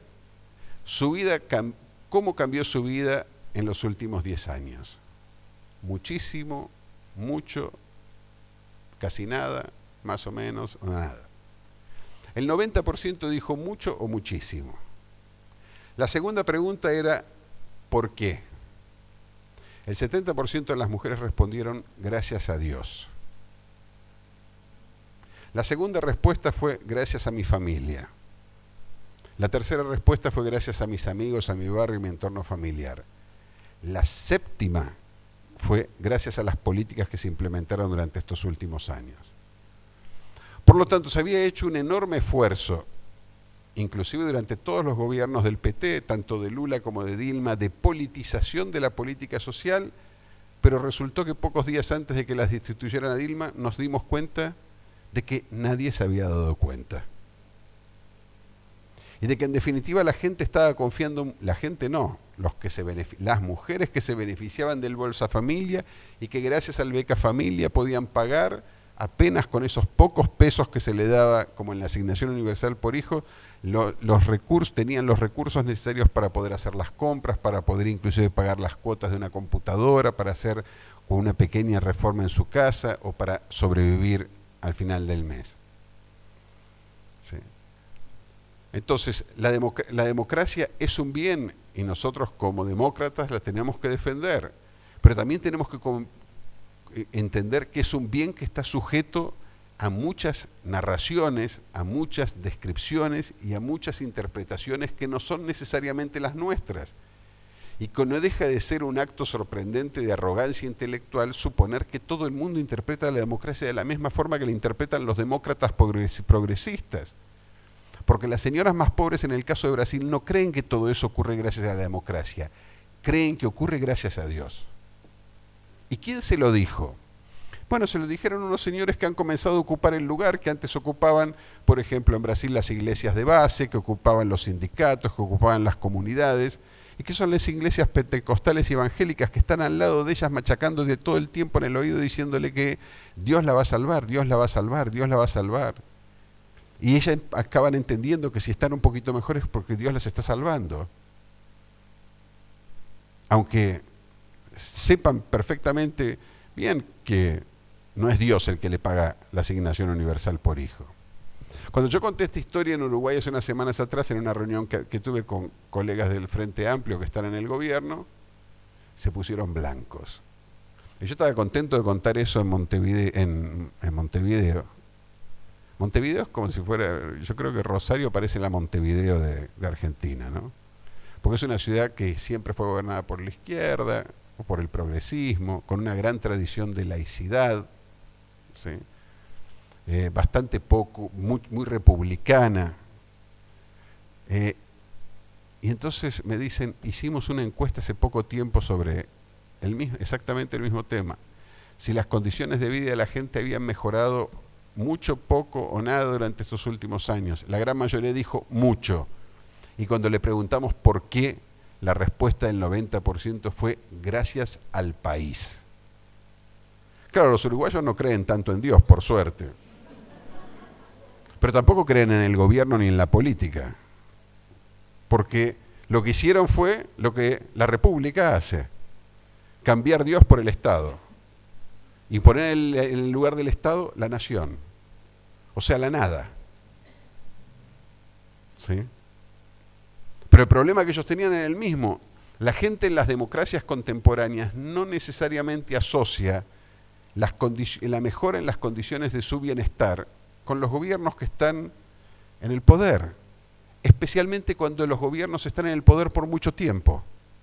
¿cómo cambió su vida en los últimos 10 años? Muchísimo, mucho, casi nada, más o menos, o nada. El 90% dijo mucho o muchísimo. La segunda pregunta era, ¿por qué? El 70% de las mujeres respondieron, gracias a Dios. La segunda respuesta fue, gracias a mi familia. La tercera respuesta fue, gracias a mis amigos, a mi barrio y mi entorno familiar. La séptima fue, gracias a las políticas que se implementaron durante estos últimos años. Por lo tanto, se había hecho un enorme esfuerzo, inclusive durante todos los gobiernos del PT, tanto de Lula como de Dilma, de politización de la política social, pero resultó que pocos días antes de que las destituyeran a Dilma, nos dimos cuenta de que nadie se había dado cuenta. Y de que en definitiva la gente estaba confiando, la gente no, las mujeres que se beneficiaban del Bolsa Familia y que gracias al Beca Familia podían pagar apenas con esos pocos pesos que se le daba, como en la asignación universal por hijo, tenían los recursos necesarios para poder hacer las compras, para poder inclusive pagar las cuotas de una computadora, para hacer una pequeña reforma en su casa o para sobrevivir al final del mes. ¿Sí? Entonces, la democracia es un bien y nosotros como demócratas la tenemos que defender, pero también tenemos que entender que es un bien que está sujeto a muchas narraciones, a muchas descripciones y a muchas interpretaciones que no son necesariamente las nuestras. Y que no deja de ser un acto sorprendente de arrogancia intelectual suponer que todo el mundo interpreta la democracia de la misma forma que la interpretan los demócratas progresistas. Porque las señoras más pobres en el caso de Brasil no creen que todo eso ocurre gracias a la democracia, creen que ocurre gracias a Dios. ¿Y quién se lo dijo? Bueno, se lo dijeron unos señores que han comenzado a ocupar el lugar que antes ocupaban, por ejemplo, en Brasil las iglesias de base, que ocupaban los sindicatos, que ocupaban las comunidades, y que son las iglesias pentecostales y evangélicas que están al lado de ellas machacándole todo el tiempo en el oído diciéndole que Dios la va a salvar, Dios la va a salvar, Dios la va a salvar. Y ellas acaban entendiendo que si están un poquito mejores es porque Dios las está salvando. Aunque sepan perfectamente bien que no es Dios el que le paga la asignación universal por hijo. Cuando yo conté esta historia en Uruguay hace unas semanas atrás, en una reunión que tuve con colegas del Frente Amplio que están en el gobierno, se pusieron blancos. Y yo estaba contento de contar eso en Montevideo. Montevideo es como si fuera, yo creo que Rosario parece la Montevideo de Argentina, ¿no? Porque es una ciudad que siempre fue gobernada por la izquierda, o por el progresismo, con una gran tradición de laicidad, ¿sí? Bastante poco, muy republicana. Y entonces me dicen, hicimos una encuesta hace poco tiempo sobre exactamente el mismo tema. Si las condiciones de vida de la gente habían mejorado mucho, poco o nada durante estos últimos años. La gran mayoría dijo mucho. Y cuando le preguntamos por qué, la respuesta del 90% fue gracias al país. Claro, los uruguayos no creen tanto en Dios, por suerte. Pero tampoco creen en el gobierno ni en la política. Porque lo que hicieron fue lo que la República hace. Cambiar Dios por el Estado. Y poner en el lugar del Estado la nación. O sea, la nada. ¿Sí? Pero el problema que ellos tenían era el mismo. La gente en las democracias contemporáneas no necesariamente asocia la mejora en las condiciones de su bienestar con los gobiernos que están en el poder. Especialmente cuando los gobiernos están en el poder por mucho tiempo.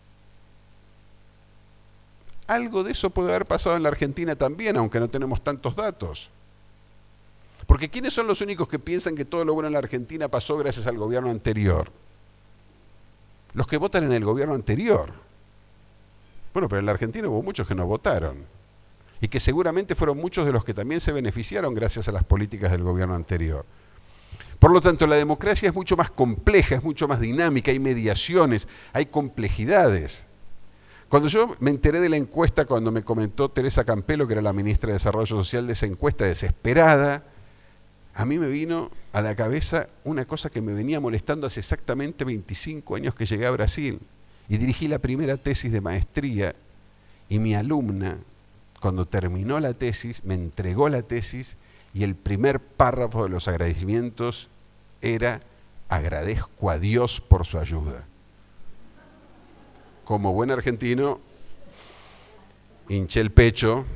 Algo de eso puede haber pasado en la Argentina también, aunque no tenemos tantos datos. Porque ¿quiénes son los únicos que piensan que todo lo bueno en la Argentina pasó gracias al gobierno anterior? Los que votan en el gobierno anterior. Bueno, pero en la Argentina hubo muchos que no votaron. Y que seguramente fueron muchos de los que también se beneficiaron gracias a las políticas del gobierno anterior. Por lo tanto, la democracia es mucho más compleja, es mucho más dinámica, hay mediaciones, hay complejidades. Cuando yo me enteré de la encuesta, cuando me comentó Teresa Campelo, que era la ministra de Desarrollo Social, de esa encuesta desesperada, a mí me vino a la cabeza una cosa que me venía molestando hace exactamente 25 años que llegué a Brasil. Y dirigí la primera tesis de maestría, y mi alumna, cuando terminó la tesis, me entregó la tesis, y el primer párrafo de los agradecimientos era: agradezco a Dios por su ayuda. Como buen argentino, hinché el pecho,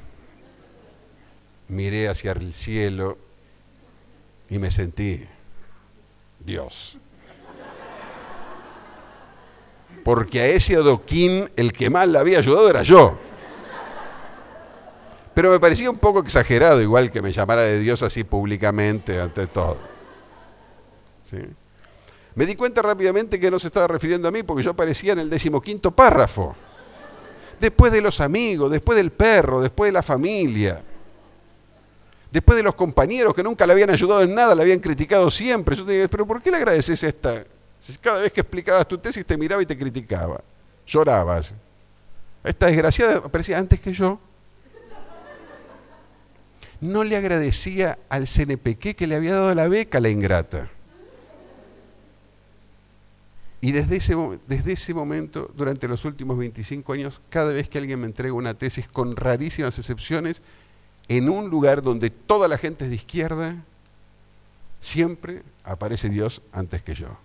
miré hacia el cielo y me sentí Dios. Porque a ese adoquín el que más le había ayudado era yo. Pero me parecía un poco exagerado, igual que me llamara de Dios así públicamente ante todo. ¿Sí? Me di cuenta rápidamente que no se estaba refiriendo a mí porque yo aparecía en el 15º párrafo. Después de los amigos, después del perro, después de la familia. Después de los compañeros que nunca le habían ayudado en nada, le habían criticado siempre. Yo te dije, pero ¿por qué le agradeces esta? Si cada vez que explicabas tu tesis te miraba y te criticaba. Llorabas. Esta desgraciada aparecía antes que yo. No le agradecía al CNPq que le había dado la beca, la ingrata. Y desde ese momento, durante los últimos 25 años, cada vez que alguien me entrega una tesis, con rarísimas excepciones, en un lugar donde toda la gente es de izquierda, siempre aparece Dios antes que yo.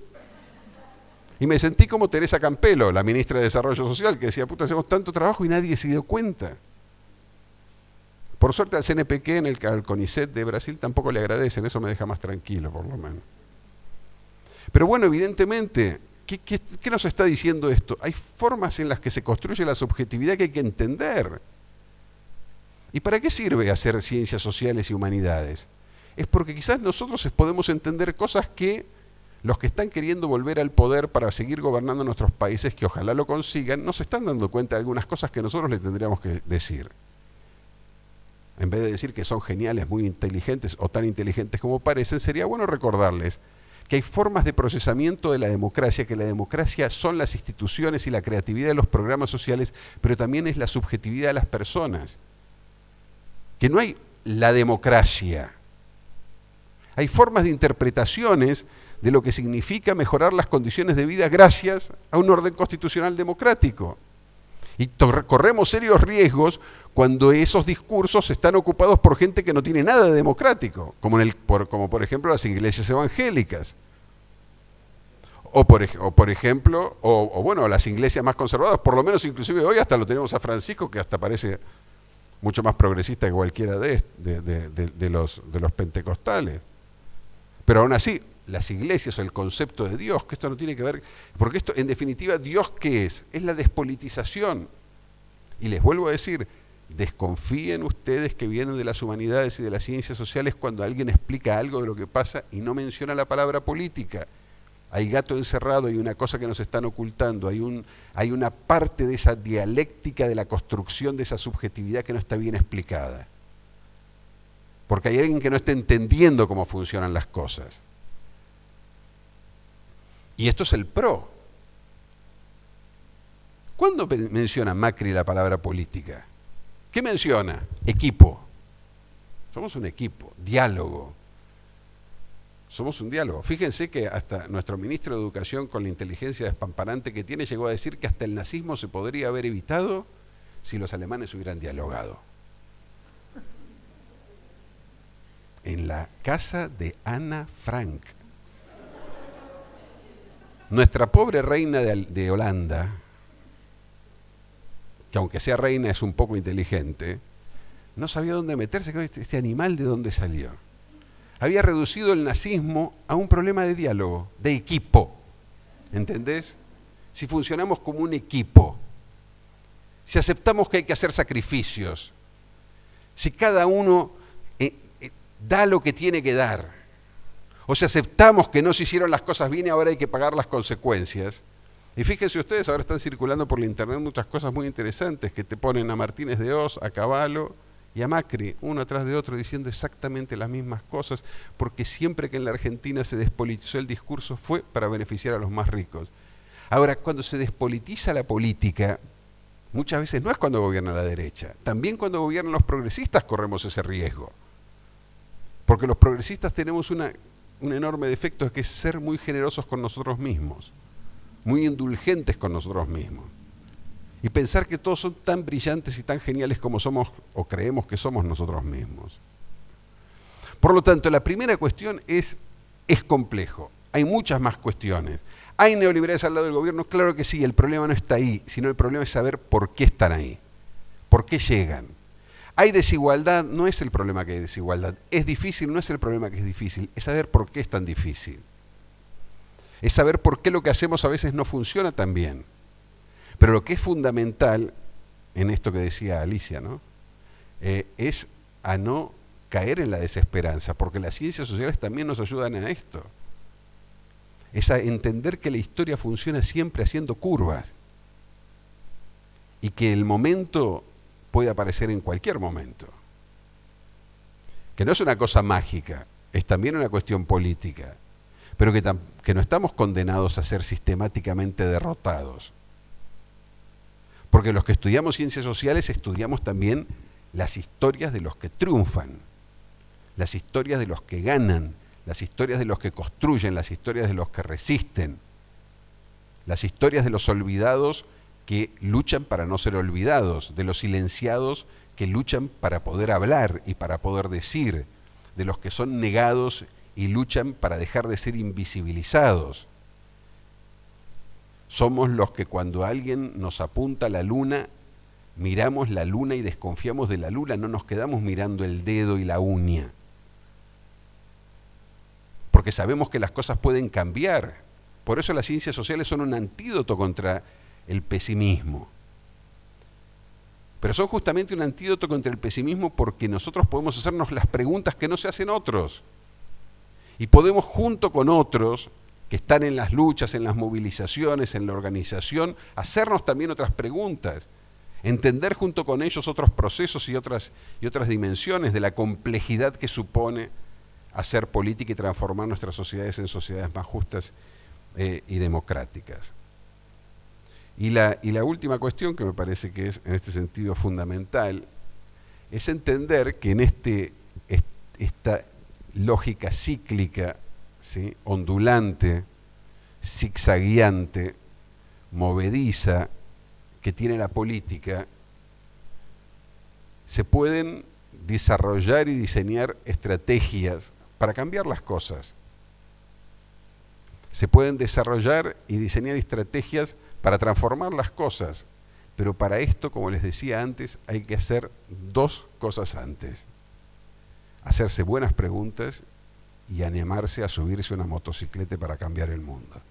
Y me sentí como Teresa Campelo, la ministra de Desarrollo Social, que decía, puta, hacemos tanto trabajo y nadie se dio cuenta. Por suerte al CNPq, al CONICET de Brasil, tampoco le agradecen, eso me deja más tranquilo, por lo menos. Pero bueno, evidentemente, ¿qué nos está diciendo esto? Hay formas en las que se construye la subjetividad que hay que entender. ¿Y para qué sirve hacer ciencias sociales y humanidades? Es porque quizás nosotros podemos entender cosas que los que están queriendo volver al poder para seguir gobernando nuestros países, que ojalá lo consigan, no se están dando cuenta de algunas cosas que nosotros les tendríamos que decir. En vez de decir que son geniales, muy inteligentes o tan inteligentes como parecen, sería bueno recordarles que hay formas de procesamiento de la democracia, que la democracia son las instituciones y la creatividad de los programas sociales, pero también es la subjetividad de las personas. Que no hay la democracia. Hay formas de interpretaciones de lo que significa mejorar las condiciones de vida gracias a un orden constitucional democrático. Y corremos serios riesgos cuando esos discursos están ocupados por gente que no tiene nada de democrático, como por ejemplo las iglesias evangélicas. O por ejemplo, las iglesias más conservadoras, por lo menos inclusive hoy hasta lo tenemos a Francisco, que hasta parece mucho más progresista que cualquiera de los pentecostales. Pero aún así, las iglesias o el concepto de Dios, que esto no tiene que ver, porque esto, en definitiva, ¿Dios qué es? Es la despolitización. Y les vuelvo a decir, desconfíen ustedes que vienen de las humanidades y de las ciencias sociales cuando alguien explica algo de lo que pasa y no menciona la palabra política. hay gato encerrado, hay una cosa que nos están ocultando, hay una parte de esa dialéctica de la construcción de esa subjetividad que no está bien explicada. Porque hay alguien que no está entendiendo cómo funcionan las cosas. Y esto es el PRO. ¿Cuándo menciona Macri la palabra política? ¿Qué menciona? Equipo. Somos un equipo, diálogo. Somos un diálogo. Fíjense que hasta nuestro ministro de Educación, con la inteligencia despampanante que tiene, llegó a decir que hasta el nazismo se podría haber evitado si los alemanes hubieran dialogado. En la casa de Ana Frank. Nuestra pobre reina de Holanda, que aunque sea reina es un poco inteligente, no sabía dónde meterse, este animal de dónde salió. Había reducido el nazismo a un problema de diálogo, de equipo. ¿Entendés? Si funcionamos como un equipo, si aceptamos que hay que hacer sacrificios, si cada uno da lo que tiene que dar, o si aceptamos que no se hicieron las cosas bien y ahora hay que pagar las consecuencias. Y fíjense ustedes, ahora están circulando por la internet muchas cosas muy interesantes que te ponen a Martínez de Oz, a Cavallo y a Macri, uno atrás de otro, diciendo exactamente las mismas cosas, porque siempre que en la Argentina se despolitizó el discurso fue para beneficiar a los más ricos. Ahora, cuando se despolitiza la política, muchas veces no es cuando gobierna la derecha, también cuando gobiernan los progresistas corremos ese riesgo. Porque los progresistas tenemos un enorme defecto, que es ser muy generosos con nosotros mismos, muy indulgentes con nosotros mismos. Y pensar que todos son tan brillantes y tan geniales como somos o creemos que somos nosotros mismos. Por lo tanto, la primera cuestión es complejo. Hay muchas más cuestiones. ¿Hay neoliberales al lado del gobierno? Claro que sí, el problema no está ahí, sino el problema es saber por qué están ahí, por qué llegan. ¿Hay desigualdad? No es el problema que hay desigualdad. ¿Es difícil? No es el problema que es difícil, es saber por qué es tan difícil. Es saber por qué lo que hacemos a veces no funciona tan bien. Pero lo que es fundamental, en esto que decía Alicia, ¿no? Es a no caer en la desesperanza, porque las ciencias sociales también nos ayudan a esto. Es a entender que la historia funciona siempre haciendo curvas y que el momento puede aparecer en cualquier momento. Que no es una cosa mágica, es también una cuestión política, pero que no estamos condenados a ser sistemáticamente derrotados. Porque los que estudiamos ciencias sociales estudiamos también las historias de los que triunfan, las historias de los que ganan, las historias de los que construyen, las historias de los que resisten, las historias de los olvidados que luchan para no ser olvidados, de los silenciados que luchan para poder hablar y para poder decir, de los que son negados y luchan para dejar de ser invisibilizados. Somos los que cuando alguien nos apunta a la luna, miramos la luna y desconfiamos de la luna, no nos quedamos mirando el dedo y la uña. Porque sabemos que las cosas pueden cambiar. Por eso las ciencias sociales son un antídoto contra el pesimismo. Pero son justamente un antídoto contra el pesimismo porque nosotros podemos hacernos las preguntas que no se hacen otros. Y podemos junto con otros que están en las luchas, en las movilizaciones, en la organización, hacernos también otras preguntas, entender junto con ellos otros procesos y otras dimensiones de la complejidad que supone hacer política y transformar nuestras sociedades en sociedades más justas y democráticas. Y la última cuestión, que me parece que es en este sentido fundamental, es entender que en esta lógica cíclica, ¿sí?, ondulante, zigzagueante, movediza que tiene la política, se pueden desarrollar y diseñar estrategias para cambiar las cosas. Se pueden desarrollar y diseñar estrategias para transformar las cosas, pero para esto, como les decía antes, hay que hacer dos cosas antes: hacerse buenas preguntas y animarse a subirse a una motocicleta para cambiar el mundo.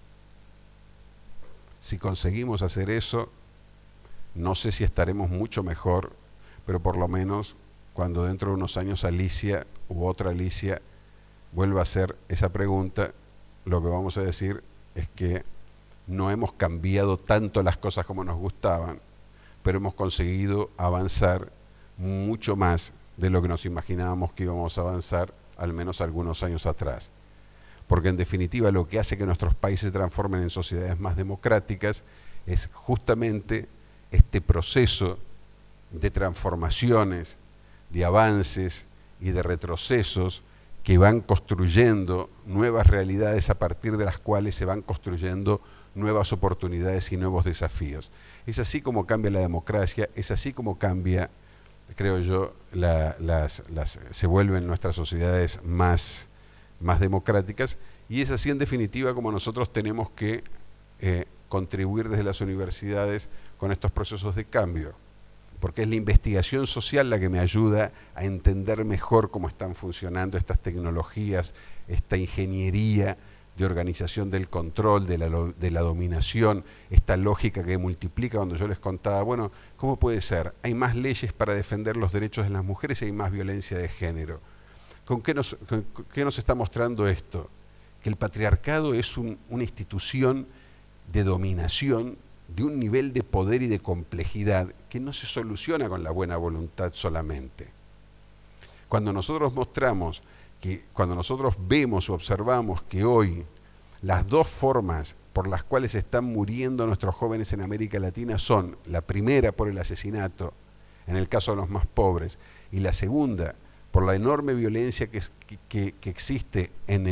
Si conseguimos hacer eso, no sé si estaremos mucho mejor, pero por lo menos cuando dentro de unos años Alicia u otra Alicia vuelva a hacer esa pregunta, lo que vamos a decir es que no hemos cambiado tanto las cosas como nos gustaban, pero hemos conseguido avanzar mucho más de lo que nos imaginábamos que íbamos a avanzar, al menos algunos años atrás. Porque en definitiva lo que hace que nuestros países se transformen en sociedades más democráticas es justamente este proceso de transformaciones, de avances y de retrocesos que van construyendo nuevas realidades a partir de las cuales se van construyendo nuevas oportunidades y nuevos desafíos. Es así como cambia la democracia, es así como cambia, creo yo, se vuelven nuestras sociedades más democráticas, y es así en definitiva como nosotros tenemos que contribuir desde las universidades con estos procesos de cambio, porque es la investigación social la que me ayuda a entender mejor cómo están funcionando estas tecnologías, esta ingeniería de organización del control, de la dominación, esta lógica que multiplica. Cuando yo les contaba, bueno, ¿cómo puede ser? Hay más leyes para defender los derechos de las mujeres y hay más violencia de género. ¿Con qué nos está mostrando esto? Que el patriarcado es una institución de dominación de un nivel de poder y de complejidad que no se soluciona con la buena voluntad solamente. Cuando nosotros mostramos cuando nosotros vemos o observamos que hoy las dos formas por las cuales están muriendo nuestros jóvenes en América Latina son: la primera por el asesinato, en el caso de los más pobres, y la segunda por la enorme violencia que existe en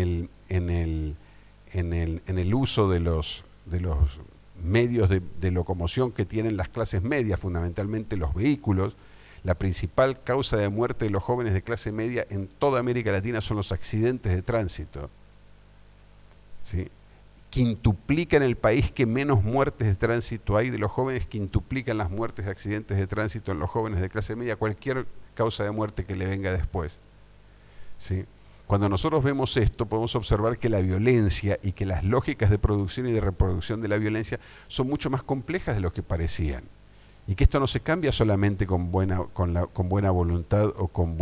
el uso de los medios de locomoción que tienen las clases medias, fundamentalmente los vehículos. La principal causa de muerte de los jóvenes de clase media en toda América Latina son los accidentes de tránsito, ¿sí? Quintuplica en el país que menos muertes de tránsito hay de los jóvenes, quintuplican las muertes de accidentes de tránsito en los jóvenes de clase media, cualquier causa de muerte que le venga después, ¿sí? Cuando nosotros vemos esto, podemos observar que la violencia y que las lógicas de producción y de reproducción de la violencia son mucho más complejas de lo que parecían. Y que esto no se cambia solamente con buena voluntad o con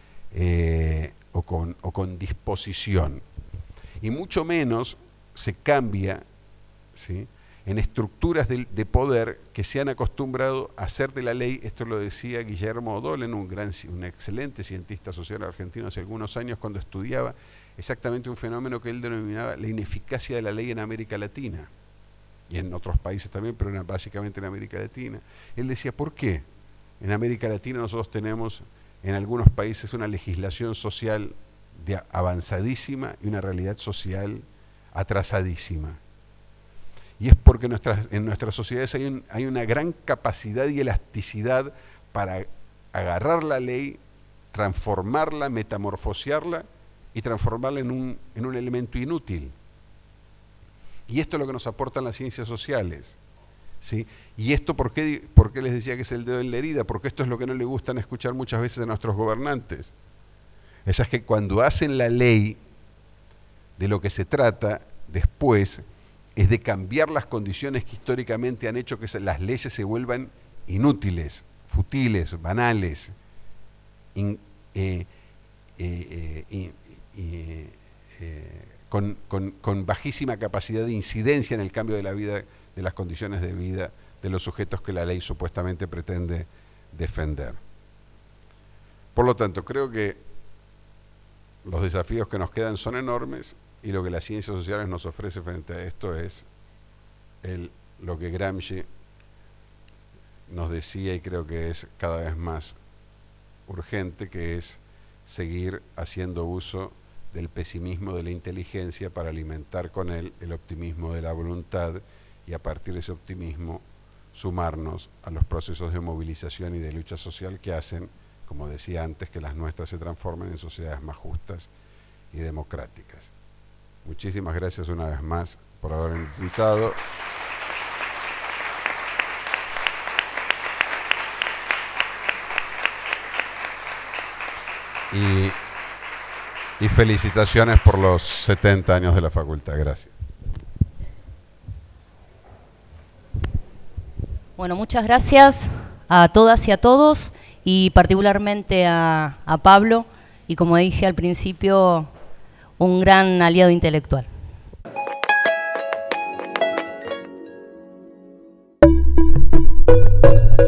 con disposición. Y mucho menos se cambia, ¿sí?, en estructuras de poder que se han acostumbrado a hacer de la ley. Esto lo decía Guillermo O'Dolen, un excelente cientista social argentino hace algunos años, cuando estudiaba exactamente un fenómeno que él denominaba la ineficacia de la ley en América Latina. Y en otros países también, pero básicamente en América Latina. Él decía, ¿por qué? En América Latina nosotros tenemos en algunos países una legislación social avanzadísima y una realidad social atrasadísima. Y es porque en nuestras sociedades hay una gran capacidad y elasticidad para agarrar la ley, transformarla, metamorfosearla y transformarla en un elemento inútil. Y esto es lo que nos aportan las ciencias sociales, ¿sí? Y esto, ¿por qué les decía que es el dedo en la herida? Porque esto es lo que no le gustan escuchar muchas veces a nuestros gobernantes. Es que cuando hacen la ley, de lo que se trata después es de cambiar las condiciones que históricamente han hecho que las leyes se vuelvan inútiles, futiles, banales, con bajísima capacidad de incidencia en el cambio de la vida, de las condiciones de vida de los sujetos que la ley supuestamente pretende defender. Por lo tanto, creo que los desafíos que nos quedan son enormes, y lo que las ciencias sociales nos ofrece frente a esto es lo que Gramsci nos decía, y creo que es cada vez más urgente, que es seguir haciendo uso del pesimismo de la inteligencia para alimentar con él el optimismo de la voluntad, y a partir de ese optimismo sumarnos a los procesos de movilización y de lucha social que hacen, como decía antes, que las nuestras se transformen en sociedades más justas y democráticas. Muchísimas gracias una vez más por haberme invitado. Y felicitaciones por los 70 años de la facultad. Gracias. Bueno, muchas gracias a todas y a todos, y particularmente a Pablo, y como dije al principio, un gran aliado intelectual. Thank